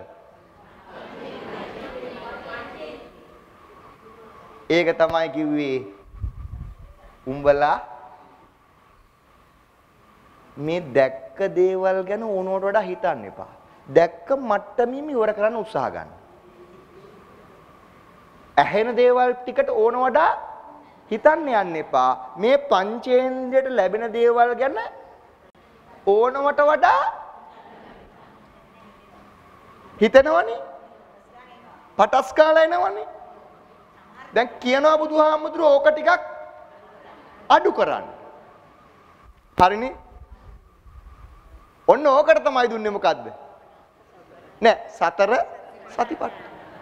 ඒක තමයි කිව්වේ උඹලා මේ දැක්ක දේවල් ගැන ඕනවට වඩා හිතන්න එපා. දැක්ක මට්ටමින් ඉවර කරන්න උත්සාහ ගන්න. ඇහෙන දේවල් ටිකට ඕන වඩා හිතන්න යන්න එපා. මේ පංචේන්ද්‍රයට ලැබෙන දේවල් ගැන ඕනවට වඩා හිතනවනේ. පටස් කාලා එනවනේ. දැන් කියනවා බුදුහාමුදුරුවෝ ඕක ටිකක් අඩු කරන්න. හරිනේ? ඔන්න ඕකට තමයි දුන්නේ මොකද්ද? නෑ සතර සතිපට්ඨාන.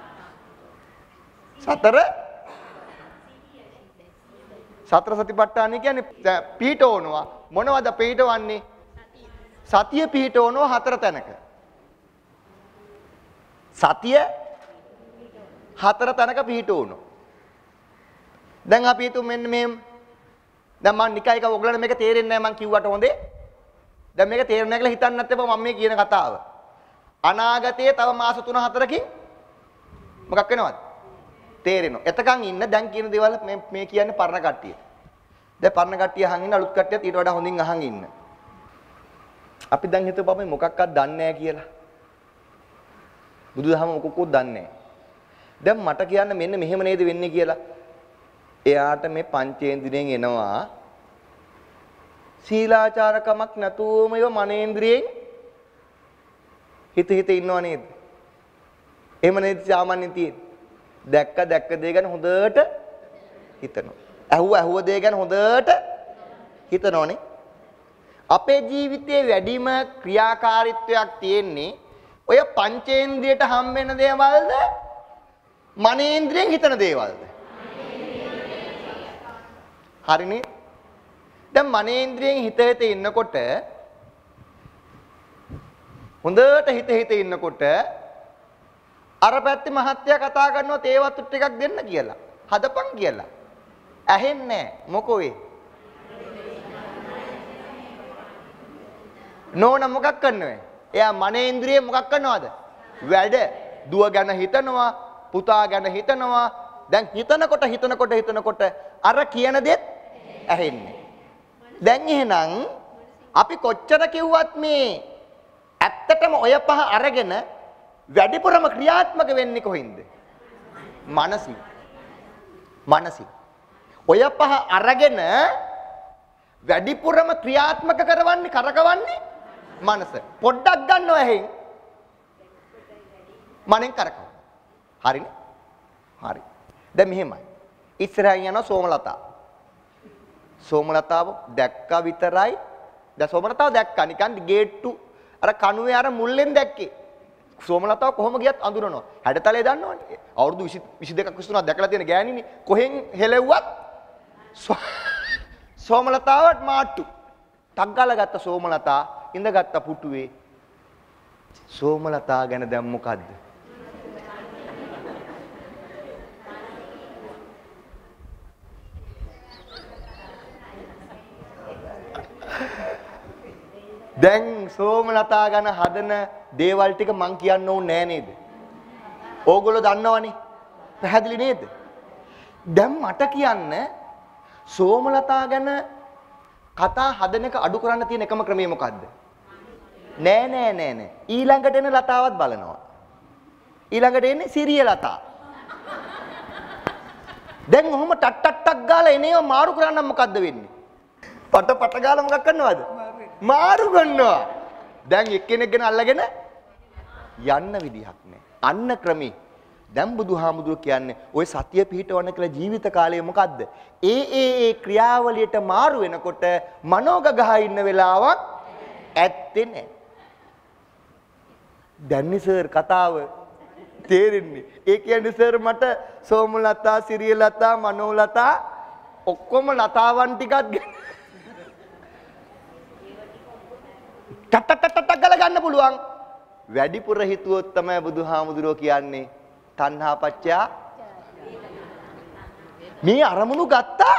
සතර සතිපට්ඨාන කියන්නේ පීඨෝනවා. මොනවද පීඨවන්නේ? සතිය පීඨෝනවා හතර තැනක. සතිය හතර තැනක පීඨෝනවා. දැන් අපි හිතමු මෙන්න මේ දැන් මම නිකයික ඔයගලන්ට මේක තේරෙන්නේ නැහැ මම කිව්වට හොඳේ. දැන් මේක තේරෙන්නේ නැහැ කියලා හිතන්නත් එපා මම මේ කියන කතාව. අනාගතයේ තව මාස 3-4කින් මොකක් වෙනවද? තේරෙනවා. එතකන් ඉන්න දැන් කියන දේවල් මේ කියන්නේ පරණ කට්ටිය. දැන් පරණ කට්ටිය අහන් ඉන්න අලුත් කට්ටියත් ඊට වඩා හොඳින් අහන් ඉන්න. අපි දැන් හිතුව අපි මොකක්වත් දන්නේ නැහැ කියලා. බුදුදහම මොකක්වත් දන්නේ නැහැ. දැන් මට කියන්න මෙන්න මෙහෙම නේද වෙන්නේ කියලා. එයාට මේ පංචේන්ද්‍රියෙන් එනවා සීලාචාරකමක් නැතුවම ඒව මනේන්ද්‍රියෙන් හිත ඉන්නව නේද? එහෙම නේද සාමාන්‍යයෙන් තියෙන්නේ. දැක්ක දේ ගැන හොඳට හිතනවා. ඇහුව දේ ගැන හොඳට හිතනෝනේ. අපේ ජීවිතයේ වැඩිම ක්‍රියාකාරීත්වයක් තියෙන්නේ ඔය පංචේන්ද්‍රියට හම් වෙන දේවල්ද මනේන්ද්‍රියෙන් හිතන දේවල්ද? හරිනේ? දැන් මනේන්ද්‍රියෙන් හිත ඉන්නකොට හොඳට හිත ඉන්නකොට අර පැත්තේ මහත්තයා කතා කරනවා තේ වතුර ටිකක් දෙන්න කියලා. හදපන් කියලා. ඇහෙන්නේ නැහැ. මොකෝ ඒ? නෝන මොකක් කරනවද? එයා මනේන්ද්‍රියෙන් මොකක් කරනවද? වැඩ. දුව ගැන හිතනවා, පුතා ගැන හිතනවා. දැන් හිතනකොට අර කියන දෙත් ඇහෙන්නේ. දැන් එහෙනම් අපි කොච්චර කිව්වත් මේ ඇත්තටම ඔය පහ අරගෙන වැඩිපුරම ක්‍රියාත්මක වෙන්නේ කොහින්ද? මනසින්. ඔය පහ අරගෙන වැඩිපුරම ක්‍රියාත්මක කරකවන්නේ මනස. පොඩ්ඩක් ගන්නව ඇහෙන්. මනෙන් කරකව. හරිනේ? හරි. දැන් මෙහෙමයි. ඉස්සරහින් යනවා සෝමලතා. සෝමලතාව දැක්කා විතරයි. දැන් සෝමලතාව දැක්කා නිකන් ගේට්ටු අර කණුවේ අර මුල්ලෙන් දැක්කේ. සෝමලතාව කොහොම ගියත් අඳුරනවා. හැඩතලේ දන්නවනේ. අවුරුදු 22ක් 23ක් දැකලා තියෙන ගෑණිනේ. කොහෙන් හෙලෙව්වත් සෝමලතාවට මාට්ටු. ටක් ගාලා ගත්ත සෝමලතා ඉඳගත්ත පුටුවේ. සෝමලතා ගැන දැන් මොකද්ද? දැන් සෝමලතා ගැන හදන දේවල් ටික මං කියන්න ඕනේ නෑ නේද? ඕගොල්ලෝ දන්නවනේ. පැහැදිලි නේද? දැන් මට කියන්න සෝමලතා ගැන කතා හදන එක අඩු කරන්න තියෙන එකම ක්‍රමය මොකද්ද? නෑ. ඊළඟට එන ලතාවත් බලනවා. ඊළඟට එන්නේ සිරිය ලතා. දැන් ඔහොම ටක් ගාලා එනේව මාරු කරන්න මොකද්ද වෙන්නේ? පට ගාලා මොකක් කරනවද? මාරු කරනවා. දැන් එක්කෙනෙක් ගැන අල්ලගෙන යන්න විදිහක් නැහැ. අන්න ක්‍රමී. දැන් බුදුහාමුදුරුවෝ කියන්නේ ওই සතිය පිහිටවන්න කියලා ජීවිත කාලය මොකද්ද? ඒ ක්‍රියාවලියට මාරු වෙනකොට මනෝගගහ ඉන්න වෙලාවක් ඇත්තේ නැහැ. දැන් සර් කතාව තේරෙන්නේ. ඒ කියන්නේ සර් මට සෝමලතා, සිරියලතා, මනෝලතා ඔක්කොම ලතාවන් ටිකක් ටක් ගාලා ගන්න පුළුවන්. වැඩිපුර හිතුවොත් තමයි බුදුහාමුදුරුවෝ කියන්නේ තණ්හා පත්‍ය. මේ අරමුණු ගත්තා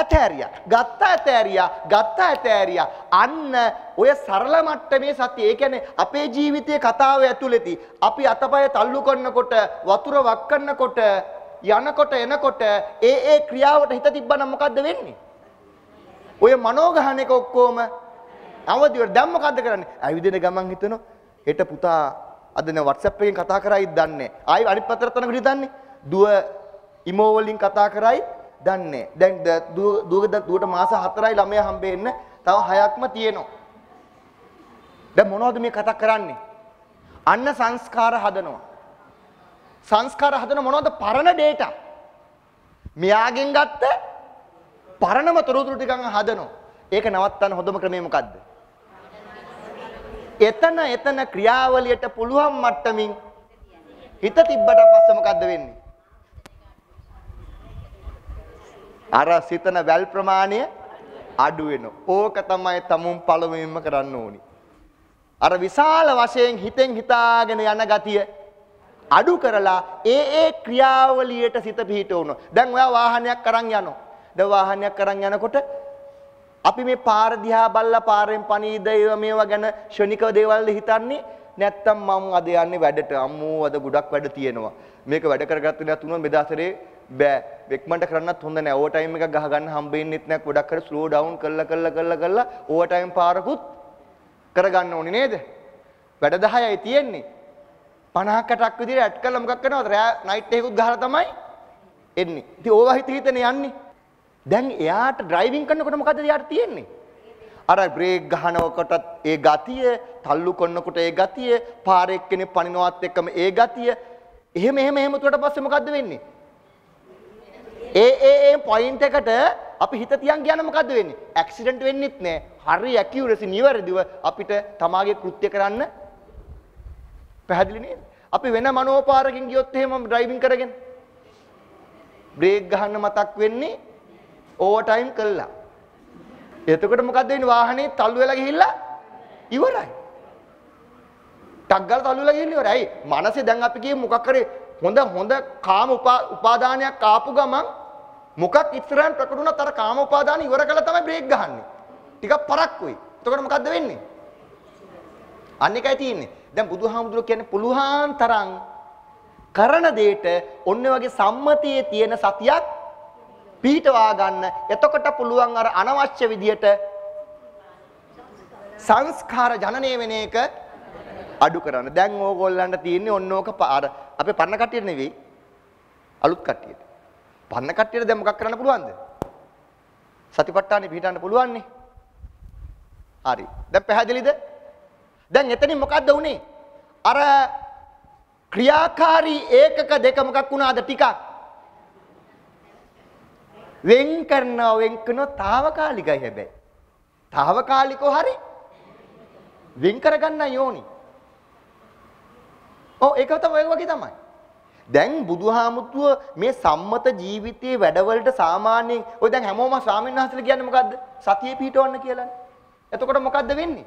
ඇතෑරියා. අන්න ඔය සරල මට්ටමේ සතිය. ඒ කියන්නේ අපේ ජීවිතයේ කතාව ඇතුළතදී අපි අතපය තල්ලු කරනකොට, වතුර වක් කරනකොට, යනකොට එනකොට ඒ ක්‍රියාවට හිත තිබ්බනම් මොකද්ද වෙන්නේ? ඔය මනෝගහන එක ඔක්කොම අවදිවට දැන් මොකද්ද කරන්නේ? ඇවිදින ගමන් හිතනවා හෙට පුතා අද නේ WhatsApp එකෙන් කතා කරයිද දන්නේ. ආයි අනිත් පැත්තට තනකට හිතන්නේ. දුව ඉමෝ වලින් කතා කරයි දන්නේ. දැන් දුවට මාස 4යි ළමයා හම්බෙන්න තව 6ක්ම තියෙනවා. දැන් මොනවද මේ කතා කරන්නේ? අන්න සංස්කාර හදනවා. සංස්කාර හදන මොනවද? පරණ ඩේටා. මෙයාගෙන් ගත්ත පරණම තොරතුරු ටිකක් හදනවා. ඒක නවත්තන්න හොඳම ක්‍රමය මොකද්ද? එතන ක්‍රියාවලියට පුළුවන් මට්ටමින් හිත තිබ්බට පස්සේ මොකද්ද වෙන්නේ? අර සිතන වැල් ප්‍රමාණය අඩු වෙනවා. ඕක තමයි තමුන් පළමුවෙන්ම කරන්න ඕනි. අර විශාල වශයෙන් හිතෙන් හිතාගෙන යන ගතිය අඩු කරලා ඒ ක්‍රියාවලියට සිත පිහිටවනවා. දැන් ඔයා වාහනයක් අරන් යනවා. දැන් වාහනයක් අරන් යනකොට අපි මේ පාර දිහා බලලා පාරෙන් පණීද මේවා ගැන ශනිකව දේවල් හිතන්නේ නැත්තම් මම අද යන්නේ වැඩට. අම්මෝ අද ගොඩක් වැඩ තියෙනවා. මේක වැඩ කරගත්තේ නැතුනොත් මෙදාසරේ බෑ. වෙක්මන්ට කරන්නත් හොඳ නැහැ. ඕවර් ටයිම් එකක් ගහ ගන්න හම්බෙන්නෙත් නැහැ. ගොඩක් කර ස්ලෝ ඩවුන් කරලා ඕවර් ටයිම් පාරකුත් කරගන්න ඕනේ නේද? වැඩ 10යි තියෙන්නේ. 50කටක් විදිහට ඇඩ් කරලා මොකක් කරනවද? නයිට් එකකුත් ගහලා තමයි එන්නේ. ඉතින් ඕවා හිතනේ යන්නේ. දැන් එයාට ඩ්‍රයිවිං කරනකොට මොකද එයාට තියෙන්නේ? අර බ්‍රේක් ගහනකොටත් ඒ ගතිය, තල්ලු කරනකොට ඒ ගතිය, පාරේ එක්කෙනෙක් පනිනවත් එක්කම ඒ ගතිය. එහෙම උතුරට පස්සේ මොකද්ද වෙන්නේ? ඒ පොයින්ට් එකට අපි හිත තියන් ගියාම මොකද්ද වෙන්නේ? ඇක්සිඩන්ට් වෙන්නෙත් නෑ. හරි ඇකියුරසි නිවැරදිව අපිට තමාගේ කෘත්‍ය කරන්න පැහැදිලි නේද? අපි වෙන මනෝපාරකින් ගියොත් එහෙම ඩ්‍රයිවිං කරගෙන බ්‍රේක් ගහන්න මතක් වෙන්නේ ඕවර් ටයිම් කළා. එතකොට මොකද්ද වෙන්නේ? වාහනේ තල්ලු වෙලා ගිහිල්ලා ඉවරයි. ටක් ගාලා තල්ලු වෙලා ගිහිල්ලා ඉවරයි. මනසේ දැන් අපි කියමු මොකක් කරේ හොඳ කාම උපාදානයක් ආපු ගමන් මොකක් ඉස්සරහන් ප්‍රකට වුණත් අර කාම උපාදාන ඉවර කළා තමයි බ්‍රේක් ගහන්නේ. ටිකක් පරක්කුයි. එතකොට මොකද්ද වෙන්නේ? අන්න එකයි තියෙන්නේ. දැන් බුදුහාමුදුරුවෝ කියන්නේ පුළුවන් තරම් කරන දෙයට ඔන්න වගේ සම්මතියේ තියෙන සතියක් පිහිටවා ගන්න. එතකොට පුළුවන් අර අනවශ්‍ය විදියට සංස්කාර ජනනය වෙන එක අඩු කරන්න. දැන් ඕගොල්ලන්ට තියෙන්නේ ඔන්න ඕක අර අපේ පරණ කට්ටියට නෙවෙයි අලුත් කට්ටියට. පරණ කට්ටියට දැන් මොකක් කරන්න පුළුවන්ද? සතිපට්ඨානෙ පිහිටන්න පුළුවන් නේ. හරි. දැන් පැහැදිලිද? දැන් එතනින් මොකද්ද උනේ? අර ක්‍රියාකාරී ඒකක දෙක මොකක් වුණාද ටිකක් වෙන් කරනවා తాවකාලිකයි හැබැයි. తాවකාලිකව හරි වෙන් කරගන්න යෝනි. ඔව් ඒක තමයි වගේ තමයි. දැන් බුදුහාමුදුරුව මේ සම්මත ජීවිතයේ වැඩවලට සාමාන්‍යයෙන් ඔය දැන් හැමෝම ස්වාමීන් වහන්සේලා කියන්නේ මොකද්ද? සතිය පිහිටවන්න කියලානේ. එතකොට මොකද්ද වෙන්නේ?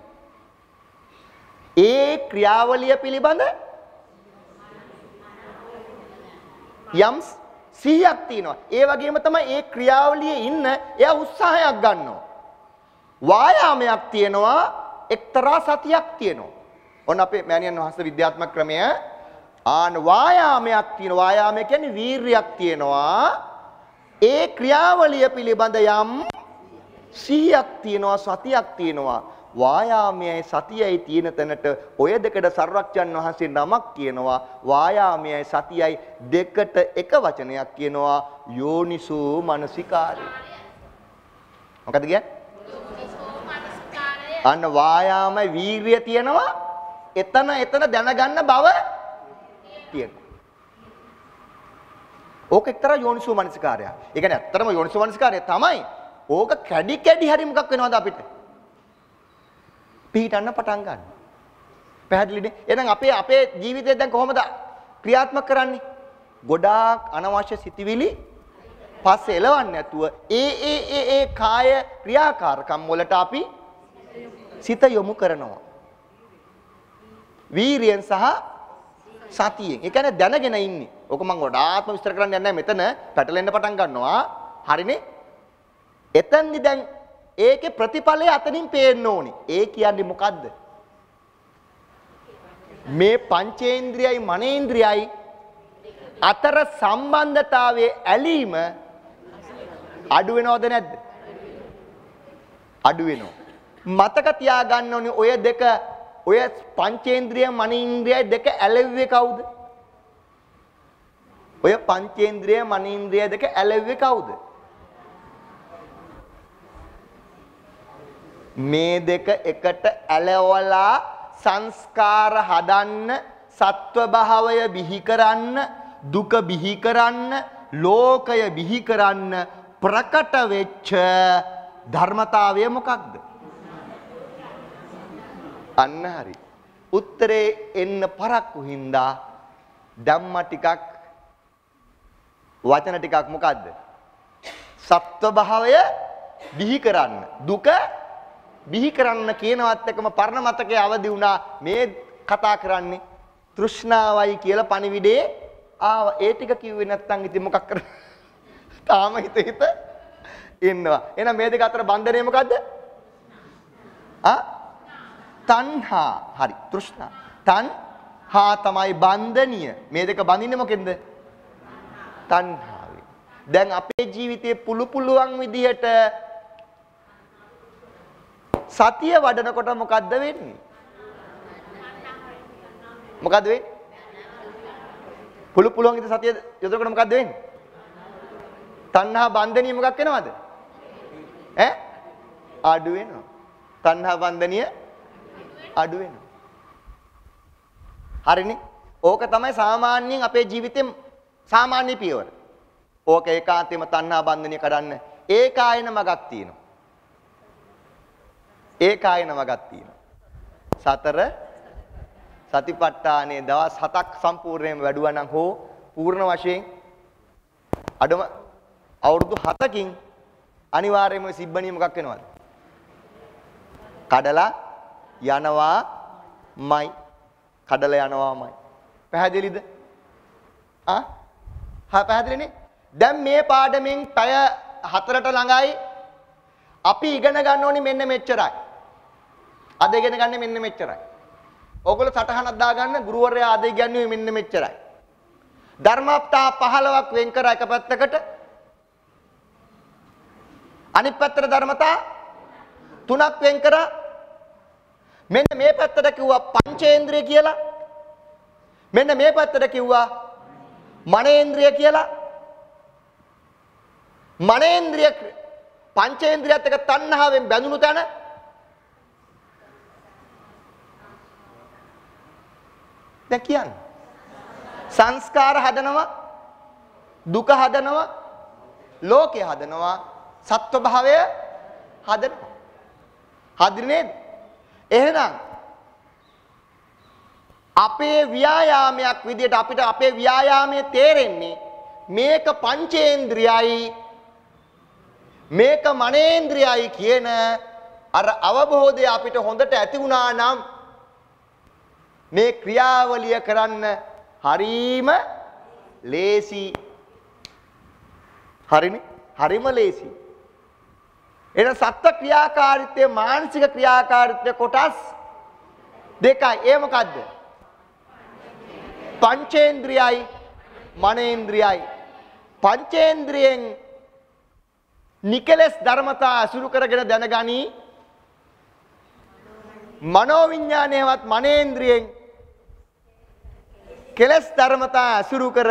ඒ ක්‍රියාවලිය පිළිබඳ යම් සිහියක් තියෙනවා. ඒ වගේම තමයි ඒ ක්‍රියාවලියේ ඉන්න එයා උත්සාහයක් ගන්නවා. වායාමයක් තියෙනවා, එක්තරා සතියක් තියෙනවා. ඔන්න අපේ මෑණියන් වහන්සේ විද්‍යාත්මක ක්‍රමය වායාමයක් තියෙනවා. වායාමය කියන්නේ වීරියක් තියෙනවා. ඒ ක්‍රියාවලිය පිළිබඳ යම් සිහියක් තියෙනවා, සතියක් තියෙනවා. වායාමයයි සතියයි තියෙන තැනට ඔය දෙකට සර්වඥන් වහන්සේ නමක් කියනවා. වායාමයයි සතියයි දෙකට එක වචනයක් කියනවා යෝනිසෝ මනසිකාරය. මොකද කියන්නේ? අන්න වායාමයි වීරිය තියෙනවා. එතන දැනගන්න බව තියෙනවා. ඕක එක්තරා යෝනිසෝ මනසිකාරය. ඒ කියන්නේ ඇත්තටම යෝනිසෝ මනසිකාරය තමයි. ඕක කැඩි හරි මොකක් වෙනවද අපිට? පිහිටන්න පටන් ගන්න. පැහැදිලිනේ? එහෙනම් අපේ ජීවිතේ දැන් කොහොමද ක්‍රියාත්මක කරන්නේ? ගොඩාක් අනවශ්‍ය සිතිවිලි පස්සේ එලවන්නේ නැතුව ඒ කාය ක්‍රියාකාරකම් වලට අපි සිත යොමු කරනවා. වීරියෙන් සහ සතියෙන්. ඒ කියන්නේ දැනගෙන ඉන්නේ. ඕක මම ගොඩාක්ම විස්තර කරන්න යන්නේ නැහැ. මෙතන පැටලෙන්න පටන් ගන්නවා. හරිනේ? එතෙන්දි දැන් ඒකේ ප්‍රතිඵලය අතනින් පේන්න ඕනි. ඒ කියන්නේ මොකද්ද? මේ පංචේන්ද්‍රයයි මනේන්ද්‍රයයි අතර සම්බන්ධතාවයේ ඇලීම අඩු වෙනවද නැද්ද? අඩු වෙනවා. මතක තියාගන්න ඕනේ ඔය දෙක ඔය පංචේන්ද්‍රය මනේන්ද්‍රය දෙක ඇලෙව්වේ කවුද? ඔය පංචේන්ද්‍රය මනේන්ද්‍රය දෙක ඇලෙව්වේ කවුද? මේ දෙක එකට ඇලවලා සංස්කාර හදන්න, සත්ව භාවය බිහි කරන්න, දුක බිහි කරන්න, ලෝකය බිහි කරන්න ප්‍රකට වෙච්ච ධර්මතාවය මොකක්ද? අන්න හරි. උත්තරේ එන්න පරක්කු හින්දා ධම්ම ටිකක් වචන ටිකක් මොකද්ද? සත්ව භාවය බිහි කරන්න, දුක බිහි කරන්න කියනවත් එකම පරණ මතකයේ අවදි වුණා. මේ කතා කරන්නේ තෘෂ්ණාවයි කියලා පණිවිඩේ ආව. ඒ ටික කිව්වේ නැත්නම් ඉතින් මොකක් කර තාම හිත ඉන්නවා. එහෙනම් මේ දෙක අතර බන්ධනය මොකද්ද? තණ්හා. හරි. තෘෂ්ණා. තණ්හා තමයි බන්ධනිය. මේ දෙක බඳින්නේ මොකෙන්ද? තණ්හාවෙන්. දැන් අපේ ජීවිතේ පුළුවන් විදිහට සතිය වඩනකොට මොකද්ද වෙන්නේ? මොකද්ද වෙන්නේ? පුළුවන් විදිහට සතිය යොදනකොට මොකද්ද වෙන්නේ? තණ්හා බන්ධනිය මොකක් වෙනවද? අඩු වෙනවා. තණ්හා බන්ධනිය අඩු වෙනවා. හරිනේ? ඕක තමයි සාමාන්‍යයෙන් අපේ ජීවිතේ සාමාන්‍ය පියවර. ඕක ඒකාන්තයෙන්ම තණ්හා බන්ධනිය කඩන්න ඒකායන මගක් තියෙනවා. ඒකායන මගක් තියෙනවා. සතර සතිපට්ඨානේ දවස් 7ක් සම්පූර්ණයෙන්ම වැඩුවා නම් හෝ පූර්ණ වශයෙන් අඩම අවුරුදු 7කින් අනිවාර්යයෙන්ම සිබ්බණිය මොකක් වෙනවද? කඩලා යනවාමයි. කඩලා යනවාමයි. පැහැදිලිද? පැහැදිලිනේ? දැන් මේ පාඩමෙන් පැය 4ට ළඟයි අපි ඉගෙන ගන්න ඕනි මෙන්න මෙච්චරයි. අද ඉගෙන ගන්න මෙන්න මෙච්චරයි. ඕගොල්ලෝ සටහනක් දාගන්න ගුරුවරයා අද ඉගන්වුවේ මෙන්න මෙච්චරයි. ධර්මාප්තා 15ක් වෙන් කර එක පැත්තකට අනිත් පැත්තට ධර්මතා 3ක් වෙන් කරා. මෙන්න මේ පැත්තට කිව්වා පංචේන්ද්‍රිය කියලා. මෙන්න මේ පැත්තට කිව්වා මනේන්ද්‍රිය කියලා. මනේන්ද්‍රිය පංචේන්ද්‍රියත් එක්ක තණ්හාවෙන් බැඳුණු තැන දැන් කියන්නේ සංස්කාර හදනවා, දුක හදනවා, ලෝකය හදනවා, සත්ව භාවය හදනවා. හදිනේ නේද? එහෙනම් අපේ ව්‍යායාමයක් විදියට අපිට අපේ ව්‍යායාමයේ තේරෙන්නේ මේක පංචේන්ද්‍රියයි මේක මනේන්ද්‍රියයි කියන අර අවබෝධය අපිට හොඳට ඇති වුණා නම් මේ ක්‍රියාවලිය කරන්න හරීම ලේසි. හරිනේ? හරිම ලේසි. එන සත්ත්ව ක්‍රියාකාරීත්වයේ මානසික ක්‍රියාකාරීත්වය කොටස් දෙකයි. ඒ මොකද්ද? පංචේන්ද්‍රියයි මනේන්ද්‍රියයි. පංචේන්ද්‍රියෙන් නිකලස් ධර්මතා අසුරු කරගෙන දැනගනි. මනෝවිඤ්ඤාණයවත් මනේන්ද්‍රියෙන් කෙලස් ධර්මතා අසුරු කර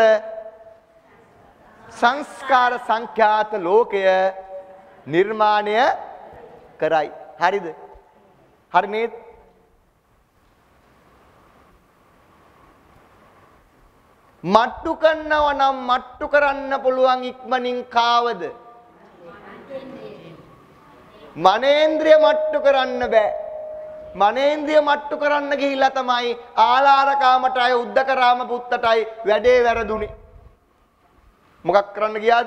සංස්කාර සංඛ්‍යාත ලෝකය නිර්මාණය කරයි. හරිද? හරි නේද? මට්ටු කරනව නම් මට්ටු කරන්න පුළුවන් ඉක්මනින් කාවද? මනේන්ද්‍රිය මට්ටු කරන්න බෑ. මනේන්ද්‍රිය මට්ටු කරන්න ගිහිල්ලා තමයි ආලාරකාමටයි උද්දකරාම පුත්තටයි වැඩේ වැරදුනේ. මොකක් කරන්න ගියාද?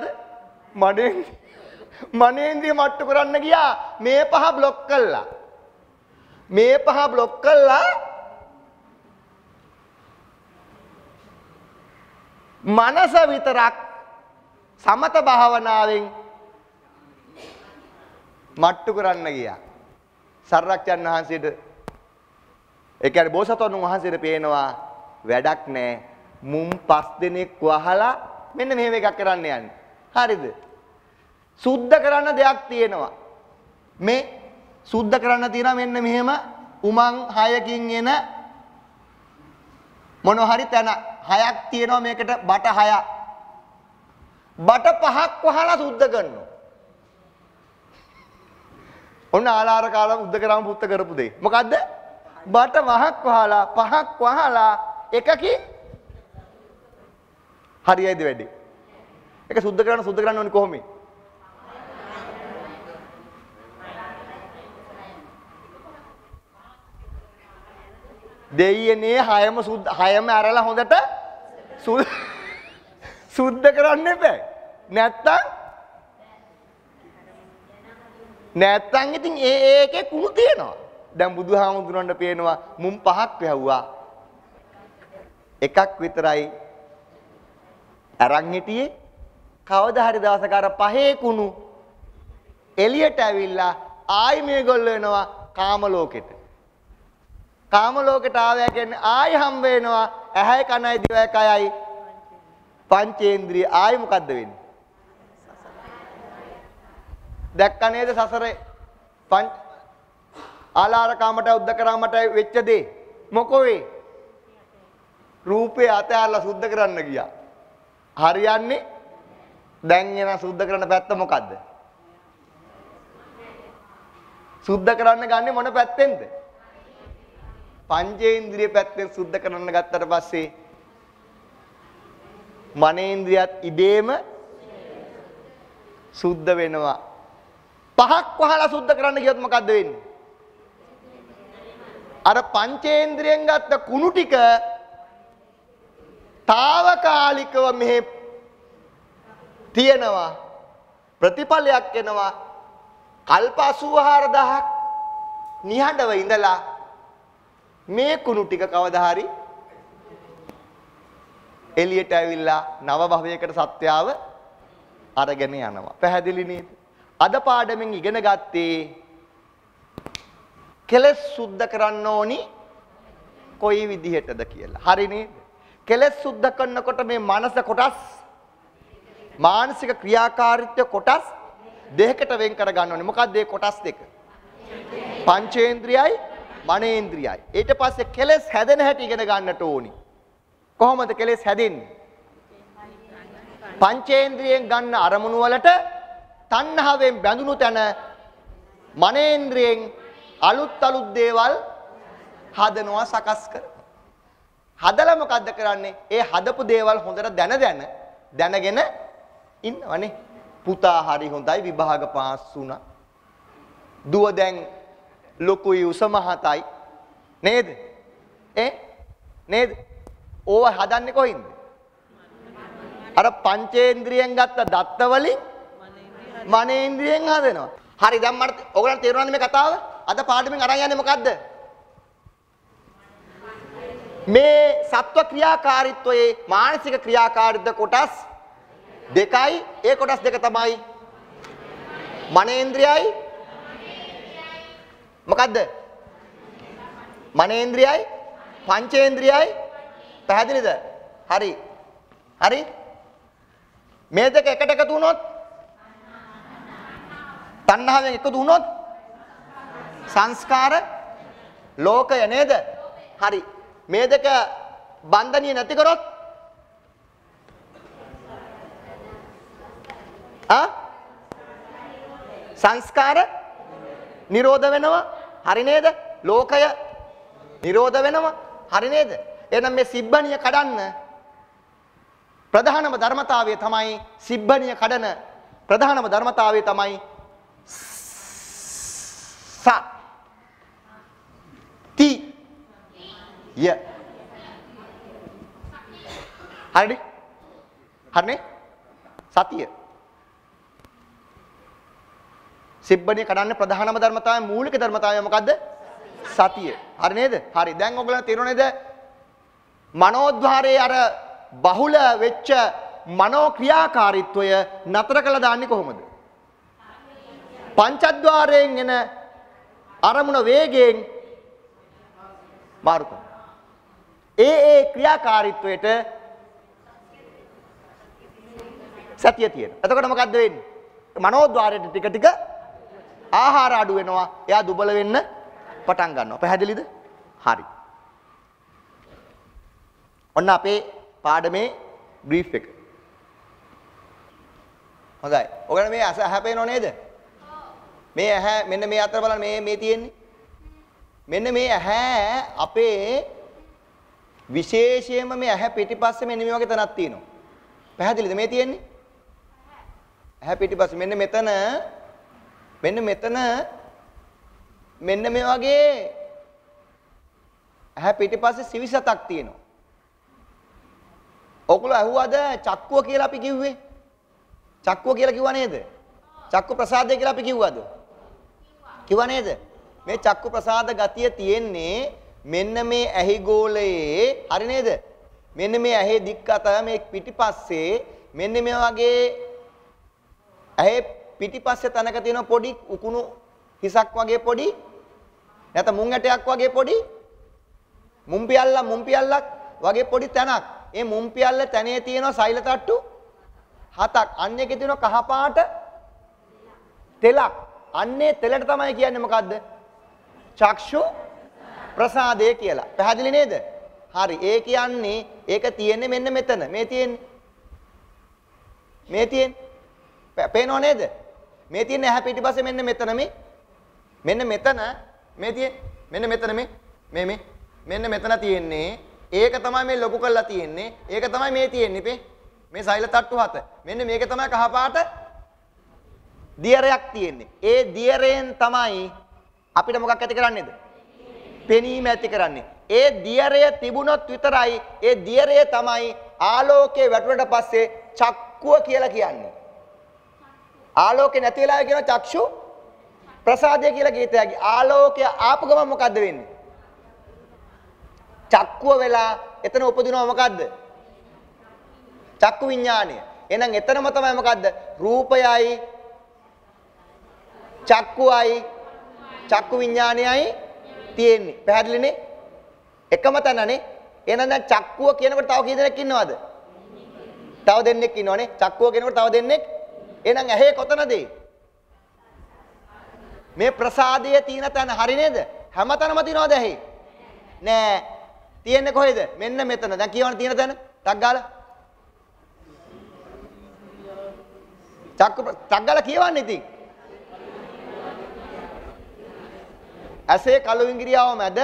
මනේන්ද්‍රිය මට්ටු කරන්න ගියා. මේ පහ બ્લોක් කළා. මේ පහ બ્લોක් කළා මනස විතරක් සමත භාවනාවෙන් මට්ටු කරන්න ගියා. සර්වඥාන් වහන්සේට ඒ කියන්නේ බෝසතාණන් වහන්සේට පේනවා වැඩක් නැහැ. මුම් 5 දෙනෙක් වහලා මෙන්න මෙහෙම එකක් කරන්න යන්නේ. හරිද? සුද්ධ කරන්න දෙයක් තියෙනවා. මේ සුද්ධ කරන්න තියෙනවා මෙන්න මෙහෙම උමං 6කින් එන මොන හරි තැන 6ක් තියෙනවා මේකට බට 6. බට 5ක් වහලා සුද්ධ කරනවා. ඔන්න ආලාර කාලා උද්දකරාම පුත්ත කරපු දෙය. මොකද්ද? බට මහක් වහලා පහක් වහලා එකකින් හරියයිද වැඩි? ඒක සුද්ධ කරන්න ඕනේ කොහොමද? දෙයියනේ හයම අරලා හොඳට සුද්ධ කරන්න එපා. නැත්තම් ඉතින් ඒකේ කුණු තියෙනවා. දැන් බුදුහාමුදුරන්ට පේනවා මුම් පහක් වැහුවා. එකක් විතරයි අරන් හිටියේ. කවදා හරි දවසක අර පහේ කුණු එළියට ඇවිල්ලා ආයි මේගොල්ලෝ එනවා කාම ලෝකෙට. කාම ලෝකෙට ආවය කියන්නේ ආයි හම්බ වෙනවා ඇහැයි කනයි දිවයි කයයි පංචේන්ද්‍රිය. ආයි මොකද්ද වෙන්නේ? දැක්ක නේද සසරේ ආලාර කාමට උද්දකරාමට වෙච්ච දේ මොකෝ වේ? රූපේ අතහැරලා සුද්ධ කරන්න ගියා. හරියන්නේ දැන් එන සුද්ධ කරන පැත්ත මොකද්ද? සුද්ධ කරන්න ගන්නේ මොන පැත්තෙන්ද? පංචේන්ද්‍රිය පැත්තෙන් සුද්ධ කරන්න ගත්තට පස්සේ මනේන්ද්‍රියත් ඉබේම සුද්ධ වෙනවා. පහක් වහලා සුද්ධ කරන්න ගියොත් මොකද්ද වෙන්නේ? අර පංචේන්ද්‍රියෙන් ගත්ත කුණු ටික తాවකාලිකව මෙහෙ තියෙනවා. ප්‍රතිඵලයක් එනවා. කල්ප 84000ක් නිහඬව ඉඳලා මේ කුණු ටික කවදා හරි එළියට ඇවිල්ලා නව භවයකට සත්‍යාව අරගෙන යනවා. පැහැදිලි නේද? අද පාඩමෙන් ඉගෙන ගත්තේ කෙලස් සුද්ධ කරන්න ඕනි කොයි විදිහටද කියලා. හරි නේද? කෙලස් සුද්ධ කරනකොට මේ මනස කොටස් මානසික ක්‍රියාකාරීත්වය කොටස් දෙකකට වෙන් කර ගන්න ඕනේ. මොකක්ද මේ කොටස් දෙක? පංචේන්ද්‍රියයි මනේන්ද්‍රියයි. ඊට පස්සේ කෙලස් හැදෙන හැටි ඉගෙන ගන්නට ඕනි. කොහොමද කෙලස් හැදෙන්නේ? පංචේන්ද්‍රියෙන් ගන්න අරමුණු වලට තණ්හාවෙන් බැඳුණු තැන මනේන්ද්‍රියෙන් අලුත් දේවල් හදනවා, සකස් කරනවා. හදලා මොකද්ද කරන්නේ? ඒ හදපු දේවල් හොඳට දැනගෙන ඉන්නවනේ. පුතා හරි හොඳයි විභාග පාස් වුණා. දුව දැන් ලොකුයි උස මහතයි නේද? නේද? ඕව හදන්නේ කොහින්ද? අර පංචේන්ද්‍රියෙන් ගත්ත දත්ත වලින් මනේන්ද්‍රියෙන් හදනවා. හරි දැන් මට ඔයගලන්ට තේරුණාද මේ කතාව? අද පාඩමෙන් අරන් යන්නේ මොකද්ද? මේ සත්ව ක්‍රියාකාරීත්වයේ මානසික ක්‍රියාකාරීත්ව කොටස් දෙකයි. ඒ කොටස් දෙක තමයි මනේන්ද්‍රියයි මොකද්ද? මනේන්ද්‍රියයි පංචේන්ද්‍රියයි. පැහැදිලිද? හරි. මේ දෙක එකට එකතු වුණොත් තණ්හාවෙන් එකතු වුණොත් සංස්කාර ලෝකය නේද? හරි. මේ දෙක බන්ධනිය නැති කරොත් සංස්කාර නිරෝධ වෙනවා. හරි නේද? ලෝකය නිරෝධ වෙනවා. හරි නේද? එහෙනම් මේ සිබ්බණිය කඩන්න ප්‍රධානම ධර්මතාවය තමයි සිබ්බණිය කඩන ප්‍රධානම ධර්මතාවය තමයි ය. හරිද? හරිනේ? සතිය. සිබ්බණිය කඩන්න ප්‍රධානම ධර්මතාවය මූලික ධර්මතාවය මොකද්ද? සතිය. හරි නේද? හරි. දැන් ඔයගොල්ලෝ තේරුණා නේද? මනෝද්වාරයේ අර බහුල වෙච්ච මනෝ ක්‍රියාකාරීත්වය නතර කළා දාන්නේ කොහොමද? පංචද්වාරයෙන් එන අරමුණ වේගයෙන් මාරු කරනවා. ඒ ක්‍රියාකාරීත්වයට සතිය තියෙනවා. එතකොට මොකද්ද වෙන්නේ? මනෝද්වාරයට ටික ටික ආහාර අඩු වෙනවා. එයා දුබල වෙන්න පටන් ගන්නවා. පැහැදිලිද? හරි. ඔන්න අපේ පාඩමේ බ්‍රීෆ් එක. හොඳයි. ඔයගොල්ලෝ මේ අහපේනව නේද? මේ ඇහැ මෙන්න මේ අතර බලන්න මේ තියෙන්නේ. මෙන්න මේ ඇහැ අපේ විශේෂයෙන්ම මේ ඇහැ පිටිපස්සේ මෙන්න මේ වගේ තැනක් තියෙනවා. පැහැදිලිද මේ තියෙන්නේ? ඇහැ පිටිපස්සේ මෙන්න මෙතන මෙන්න මේ වගේ ඇහැ පිටිපස්සේ සිවිසතක් තියෙනවා. ඔකුල අහුවද චක්කුව කියලා අපි කිව්වේ? චක්කුව කියලා කිව්වා නේද? චක්කු ප්‍රසාදය කියලා අපි කිව්වද? කිව්වා නේද? මේ චක්කු ප්‍රසාද ගතිය තියෙන්නේ මෙන්න මේ ඇහි ගෝලයේ හරි නේද? මෙන්න මේ ඇහි දික්කත මේ පිටිපස්සේ මෙන්න මේ වගේ ඇහි පිටිපස්සේ තනක තියෙන පොඩි උකුණු හිසක් වගේ පොඩි නැත්නම් මුං ඇටයක් වගේ පොඩි මුම් පියල්ලක් වගේ පොඩි තැනක්. ඒ මුම් පියල්ල තැනේ තියෙන සෛල තට්ටු 7ක්. අන්න එකේ තියෙන කහ පාට තෙලක්. අන්නේ තෙලට තමයි කියන්නේ මොකද්ද? චක්ෂු ප්‍රසාදය කියලා. පැහැදිලි නේද? හරි. ඒ කියන්නේ ඒක තියෙන්නේ මෙන්න මෙතන. මේ තියෙන්නේ. පේනව නේද? මේ තියෙන්නේ ඇහැ පිටිපස්සේ මෙන්න මෙතන මේ. මෙන්න මෙතන මේ තියෙන්නේ. මෙන්න මෙතන මේ. මෙන්න මෙතන තියෙන්නේ. ඒක තමයි මේ ලොකු කරලා තියෙන්නේ. ඒක තමයි මේ තියෙන්නේ මේ සෛල තට්ටු 7. මෙන්න මේක තමයි කහ පාට දියරයක් තියෙන්නේ. ඒ දියරයෙන් තමයි අපිට මොකක් ඇති කරන්නේද? පෙනීම ඇති කරන්නේ. ඒ දියරය තිබුණොත් විතරයි ඒ දියරය තමයි ආලෝකයේ වැටුණට පස්සේ චක්කුව කියලා කියන්නේ. ආලෝකේ නැති වෙලාවෙ කියන චක්ෂු ප්‍රසාදය කියලා කීතයයි. ආලෝකය ආපු ගමන් මොකද්ද වෙන්නේ? චක්කුව වෙලා එතන උපදිනවා මොකද්ද? චක්කු විඥානය. එහෙනම් එතනම තමයි මොකද්ද? රූපයයි චක්කුවයි චක්කු විඥානයයි තියෙන්නේ. පැහැදිලිනේ? එකම තැනනේ. එහෙනම් දැන් චක්කුව කියනකොට තව කී දෙනෙක් ඉන්නවද? තව දෙන්නෙක් ඉන්නවනේ. චක්කුව කියනකොට තව දෙන්නෙක්. එහෙනම් ඇහි කොතනද? මේ ප්‍රසාදයේ තියෙන තැන හරි නේද? හැමතැනම තියනවද ඇහි? නෑ. තියෙන්නේ කොහෙද? මෙන්න මෙතන. දැන් කියවන තියෙන තැන ටක් ගාලා. ටක් ගාලා කියවන්නේ ඉතින්. ඇසේ කළු ඉංග්‍රියාව මැද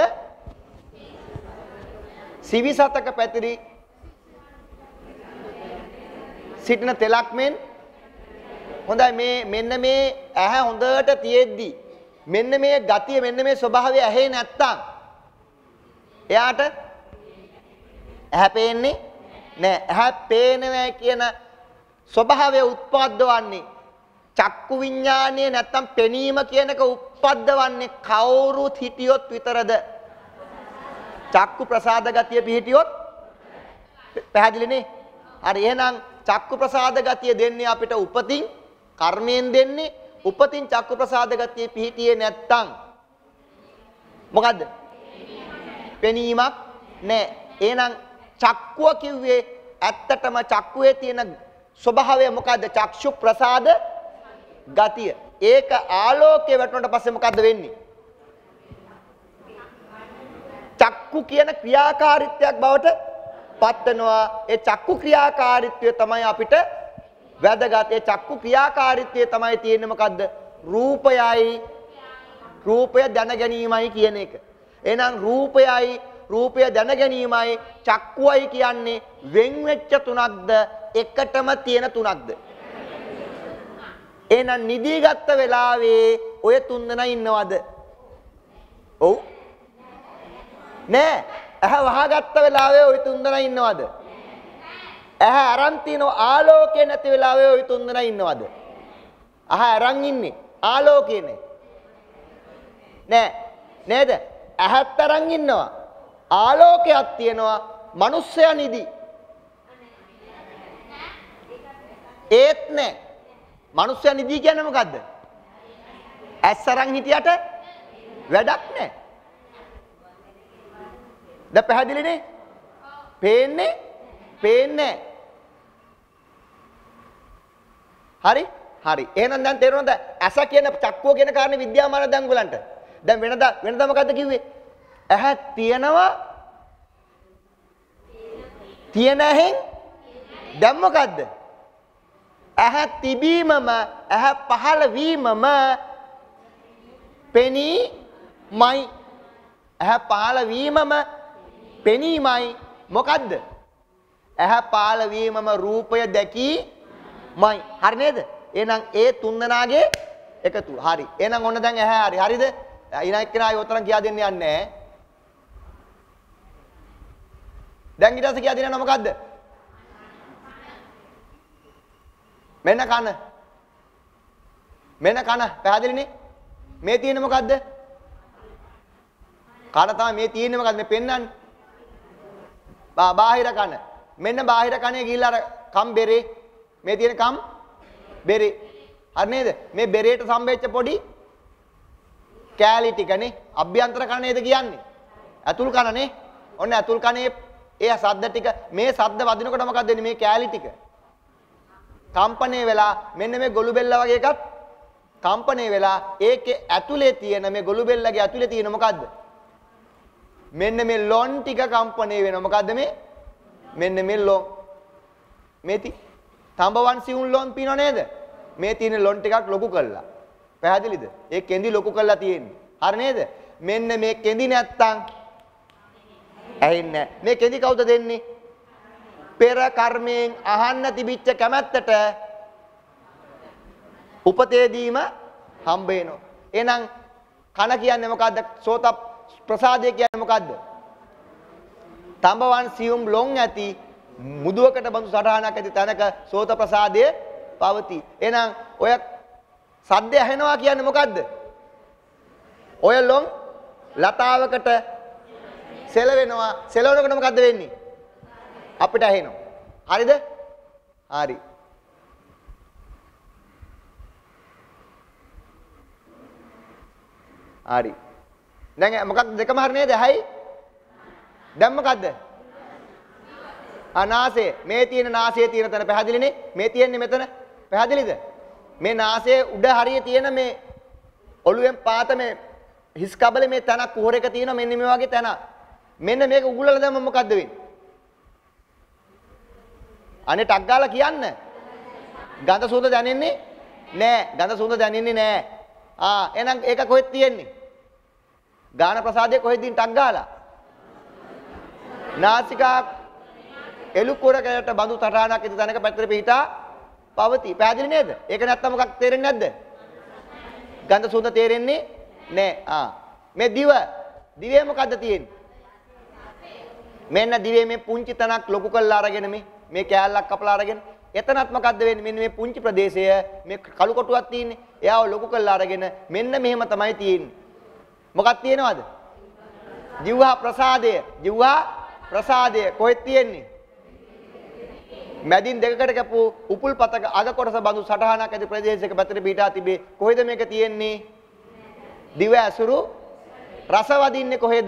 සිවිසතක පැතිරි සිටින තෙලක් මෙන් හොඳයි මෙන්න මේ ඇහැ හොඳට තියෙද්දි මෙන්න මේ ගතිය මෙන්න මේ ස්වභාවය ඇහි නැත්තම් එයාට ඇහැ පේන්නේ නෑ. ඇහැ පේනවා කියන ස්වභාවය උත්පද්දවන්නේ චක්කු විඥානයේ නැත්තම් පෙනීම කියන එක උත්පද්දවන්නේ කවුරුත් හිටියොත් විතරද? චක්කු ප්‍රසාද ගතිය පිහිටියොත් පැහැදිලිනේ? හරි. එහෙනම් චක්කු ප්‍රසාද ගතිය දෙන්නේ අපිට උපතින් කර්මයෙන් දෙන්නේ. උපතින් චක්කු ප්‍රසාද ගතිය පිහිටියේ නැත්තම් මොකද්ද? පෙනීමක් නෑ. එහෙනම් චක්කුව කිව්වේ ඇත්තටම චක්කුවේ තියෙන ස්වභාවය මොකද්ද? චක්ෂු ප්‍රසාද ගතිය. ඒක ආලෝකයේ වැටුණට පස්සේ මොකද්ද වෙන්නේ? චක්කු කියන ක්‍රියාකාරීත්වයක් බවට පත් වෙනවා. ඒ චක්කු ක්‍රියාකාරීත්වය තමයි අපිට වැදගත්. ඒ චක්කු ක්‍රියාකාරීත්වය තමයි තියෙන්නේ මොකද්ද? රූපය දැන ගැනීමයි කියන එක. එහෙනම් රූපය දැන ගැනීමයි චක්කුවයි කියන්නේ වෙන් වෙච්ච තුනක්ද එකටම තියෙන තුනක්ද? එහෙනම් නිදි ගත්ත වෙලාවේ ඔය තුන් දෙනා ඉන්නවද? ඔව් නෑ. ඇහැ වහගත්ත වෙලාවේ ඔය තුන් දෙනා ඉන්නවද? ඇහැ අරන් තින ආලෝකේ නැති වෙලාවේ ඔය තුන් දෙනා ඉන්නවද? ඇහැ අරන් ඉන්නේ ආලෝකේ නෑ නේද? ඇහත් අරන් ඉන්නවා ආලෝකයක් තියෙනවා මිනිස්සයා නිදි ඒත් නෑ. මිනිස්සයා නිදි කියන්නේ මොකද්ද? ඇස් අරන් හිටියට වැඩක් නෑ. දැන් පැහැදිලිනේ? පේන්නේ හරි. එහෙනම් දැන් තේරුණාද? ඇස කියන චක්කුව කියන කාරණේ විද්‍යාමාන දැන් උගලන්ට. දැන් වෙනදා මොකද්ද කිව්වේ? ඇහැ තියෙනවා. තියෙන ඇහෙන් දැන් මොකද්ද? ඇහැ තිබීමම ඇහැ පහළ වීමම පෙනීමයි. ඇහැ පහළ වීමම පෙනීමයි. මොකද්ද? ඇහැ පහළ වීමම රූපය දැකීමයි. හරි නේද? එහෙනම් ඒ තුන් දෙනාගේ එකතු. හරි. එහෙනම් ඔන්න දැන් ඇහැ හරි. හරිද? ඊළඟ කෙනා යොතරම් කියා දෙන්න යන්නේ නැහැ. දැන් ඊට පස්සේ කියා දෙන්න මොකද්ද? මෙන්න කන. මෙන්න කන. පැහැදිලිනේ? මේ තියෙන්නේ මොකද්ද? කන තමයි මේ තියෙන්නේ මොකද්ද? මේ පෙන්නන්නේ. බාහිර කන. මෙන්න බාහිර කනේ ගිහිල්ලා අර කම් බෙරේ. මේ තියෙන කම් බෙරේ. හරි නේද? මේ බෙරේට සම්බෙච්ච පොඩි කෑලි ටිකනේ අභ්‍යන්තර කන නේද කියන්නේ? ඇතුල් කනනේ. ඔන්න ඇතුල් කනේ ඒ සද්ද ටික මේ සද්ද වදිනකොට මොකක්ද වෙන්නේ? මේ කෑලි ටික කම්පණය වෙලා මෙන්න මේ ගොළු බෙල්ල වගේ එකක් කම්පණය වෙලා ඒකේ ඇතුලේ තියෙන මේ ගොළු බෙල්ලගේ ඇතුලේ තියෙන මොකද්ද? මෙන්න මේ ලොන් ටික කම්පණය වෙනවා. මොකද්ද මේ? මෙන්න මේ ලොන්. මේ තඹවන් සිවුන් ලොන් පිනව නේද? මේ තියෙන ලොන් ටිකක් ලොකු කළා. පැහැදිලිද? ඒ කෙඳි ලොකු කළා තියෙන්නේ. හරි නේද? මෙන්න මේ කෙඳි නැත්තම් ඇහෙන්නේ නැහැ. මේ කෙඳි කවුද දෙන්නේ? පෙර කර්මයෙන් අහන්න තිබිච්ච කැමැත්තට උපතේදීම හම්බ වෙනවා. එහෙනම් කන කියන්නේ මොකද්ද? සෝත ප්‍රසාදය කියන්නේ මොකද්ද? තඹවන් සියුම් ලොන් ඇති මුදුවකට බඳු සටහනක් ඇති තැනක සෝත ප්‍රසාදය පවතී. එහෙනම් ඔය සද්ද ඇහෙනවා කියන්නේ මොකද්ද? ඔය ලොන් ලතාවකට සෙලවෙනවා. සෙලවනකොට මොකද්ද වෙන්නේ? අපිට ඇහෙනවා. හරිද? හරි. හරි. දැන් මොකක්ද දෙකම හරි නේද? ඇයි? දැන් මොකද්ද? නාසය. මේ තියෙන නාසයේ තියෙන තැන පැහැදිලිනේ? මේ තියෙන්නේ මෙතන. පැහැදිලිද? මේ නාසයේ උඩ හරිය තියෙන මේ ඔළුවෙන් පාත මේ හිස් කබලේ මේ තැනක් කුහරයක තියෙනවා. මෙන්න මේ වගේ තැන. මෙන්න මේක උගුලලා දැම්ම මොකද්ද වෙන්නේ? අනේ ටක් ගාලා කියන්න. ගඳ සුවඳ දැනෙන්නේ නෑ. ගඳ සුවඳ දැනෙන්නේ නෑ. එහෙනම් ඒක කොහෙද තියෙන්නේ? ගාන ප්‍රසාදයේ කොහෙද තියෙන්නේ ටක් ගාලා? නාසිකා එළු කොරකට බඳු තරහණක් ඇති තැනක පැත්තට පිටා පවතී. පැහැදිලි නේද? ඒක නැත්තම් මොකක් තේරෙන්නේ නැද්ද? ගඳ සුවඳ තේරෙන්නේ නෑ. මේ දිව. දිවේ මොකද්ද තියෙන්නේ? මෙන්න දිවේ මේ පුංචි තනක් ලොකු කරලා අරගෙන මේ කෑල්ලක් කපලා අරගෙන එතනත් මොකද්ද වෙන්නේ? මෙන්න මේ පුංචි ප්‍රදේශය මේ කළු කොටුවක් තියෙන්නේ. එයාව ලොකු කරලා අරගෙන මෙන්න මෙහෙම තමයි තියෙන්නේ. මොකක් තියෙනවද? ජීවහා ප්‍රසාදය. ජීවහා ප්‍රසාදය කොහෙද තියෙන්නේ? මැදින් දෙකකට කැපු උපුල් පතක අග කොටස බඳු සටහනක් ඇති ප්‍රදේශයක පැත්තට පිටා තිබේ. කොහෙද මේක තියෙන්නේ? දිව ඇසුරු රස වදින්නේ කොහෙද?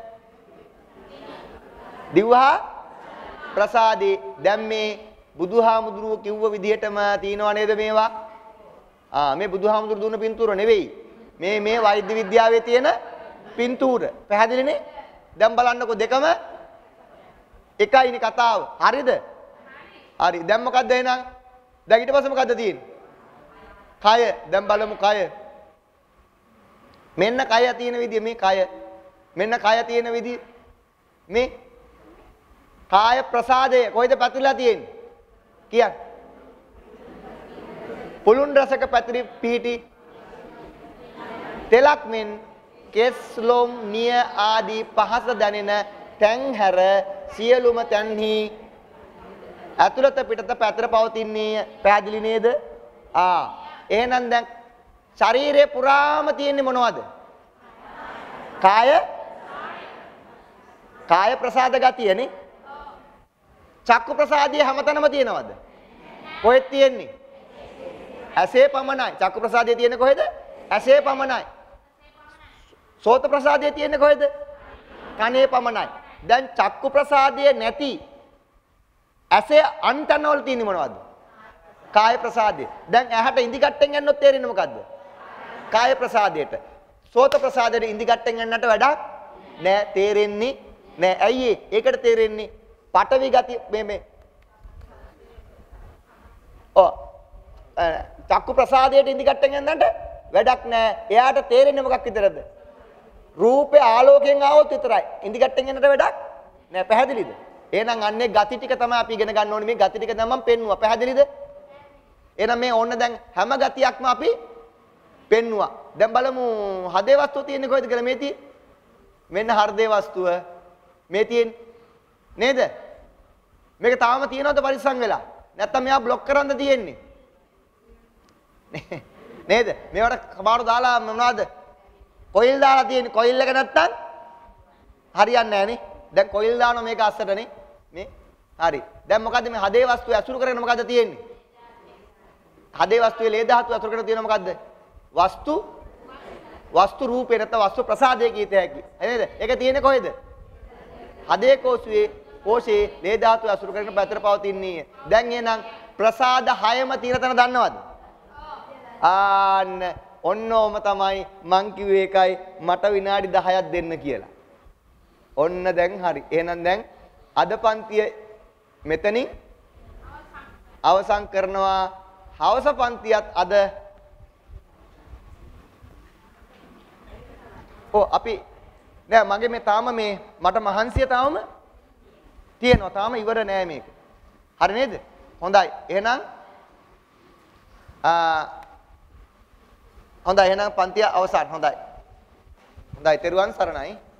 දිවහා ප්‍රසාදේ. දැන් මේ බුදුහාමුදුරුවෝ කිව්ව විදිහටම තියනව නේද මේවා? මේ බුදුහාමුදුරු දුන්න පින්තූර නෙවෙයි. මේ වෛද්‍ය විද්‍යාවේ තියෙන පින්තූර. පැහැදිලිනේ? දැන් බලන්නකෝ දෙකම එකයිනේ කතාව. හරිද? හරි. දැන් මොකද්ද එහෙනම්? දැන් ඊට පස්සේ මොකද්ද තියෙන්නේ? කය. දැන් බලමු කය. මෙන්න කය තියෙන විදිය මේ කය. මෙන්න කය තියෙන විදිය මේ කාය ප්‍රසාදය කොහෙද පැතිරලා තියෙන්නේ? කියන්න. පුළුන් රසක පැතිරි පිහිටි තෙලක් මෙන් කෙස් ලොම් නිය ආදී පහස දැනෙන තැන් හැර සියලුම තැන්හි ඇතුළත පිටත පැතර පවතින්නේ. පැහැදිලි නේද? එහෙනම් දැන් ශරීරේ පුරාම තියෙන්නේ මොනවද? කාය ප්‍රසාද ගතියනේ. චක්කු ප්‍රසාදයේ හැමතැනම තියෙනවද? කොහෙද තියෙන්නේ? ඇසේ පමණයි. චක්කු ප්‍රසාදයේ තියෙන්නේ කොහෙද? ඇසේ පමණයි. සෝත ප්‍රසාදයේ තියෙන්නේ කොහෙද? කනේ පමණයි. දැන් චක්කු ප්‍රසාදයේ නැති ඇසේ අන්තනවල තියෙන්නේ මොනවද? කාය ප්‍රසාදය. දැන් ඇහැට ඉඳිගට්ටෙන් යන්නොත් තේරෙන්නේ මොකද්ද? කාය ප්‍රසාදයට. සෝත ප්‍රසාදයට ඉඳිගට්ටෙන් යන්නට වැඩක් නෑ. තේරෙන්නේ නෑ. ඇයි ඒකට තේරෙන්නේ? පටවි ගති මේ චක්කු ප්‍රසාදයට ඉඳිගට්ටෙන් යන්නට වැඩක් නැහැ. එයාට තේරෙන්නේ මොකක් විතරද? රූපේ ආලෝකයෙන් ආවොත් විතරයි. ඉන්දිකට්ටෙන් එන්නට වැඩක් නැහැ. පැහැදිලිද? එහෙනම් අන්නේ ගති ටික තමයි අපි ඉගෙන ගන්න ඕනේ. මේ ගති ටික දැන් මම පෙන්නුවා. පැහැදිලිද? එහෙනම් මේ ඕන්න දැන් හැම ගතියක්ම අපි පෙන්නුවා. දැන් බලමු හදේ වස්තුව තියෙන්නේ කොහෙද කියලා. මේ තියෙන්නේ. මෙන්න හෘදේ වස්තුව මේ තියෙන්නේ. නේද? මේක තාම තියෙනවද පරිස්සම් වෙලා? නැත්තම් මෙයා બ્લોක් කරන්න තියෙන්නේ. නේද? මේවට කමාරු දාලා මොනවද? කොයිල් දාලා තියෙන්නේ. කොයිල් එක නැත්තම් හරියන්නේ නැහැ නේ. දැන් කොයිල් දානවා මේක අස්සටනේ. මේ හරි. දැන් මොකද්ද මේ හදේ වස්තුව ඇසුරු කරගෙන මොකද්ද තියෙන්නේ? හදේ වස්තුවේ ලේ ධාතුව ඇසුරු කරගෙන තියෙන මොකද්ද? වස්තු රූපේ නැත්නම් වස්තු ප්‍රසාදයේ කීත හැකි. නේද? ඒක තියෙන්නේ කොහෙද? හදේ කෝෂයේ ලේ ධාතුව ඇසුරු කරගෙන පැතර පවතින්නේ. දැන් එහෙනම් ප්‍රසාද 6ම තියෙන තැන දන්නවද? ඔන්නෝම තමයි මං කිව්වේ එකයි මට විනාඩි 10ක් දෙන්න කියලා. ඔන්න දැන් හරි. එහෙනම් දැන් අද පන්තිය මෙතනින් අවසන් කරනවා. හවස පන්තියත් අද අපි නෑ මගේ මේ තාම මේ මට මහන්සිය තාම තියෙනවා. තාම ඉවර නෑ මේක. හරි නේද? හොඳයි. එහෙනම් හොඳයි එහෙනම් පන්තිය අවසන්. හොඳයි. හොඳයි. තෙරුවන් සරණයි.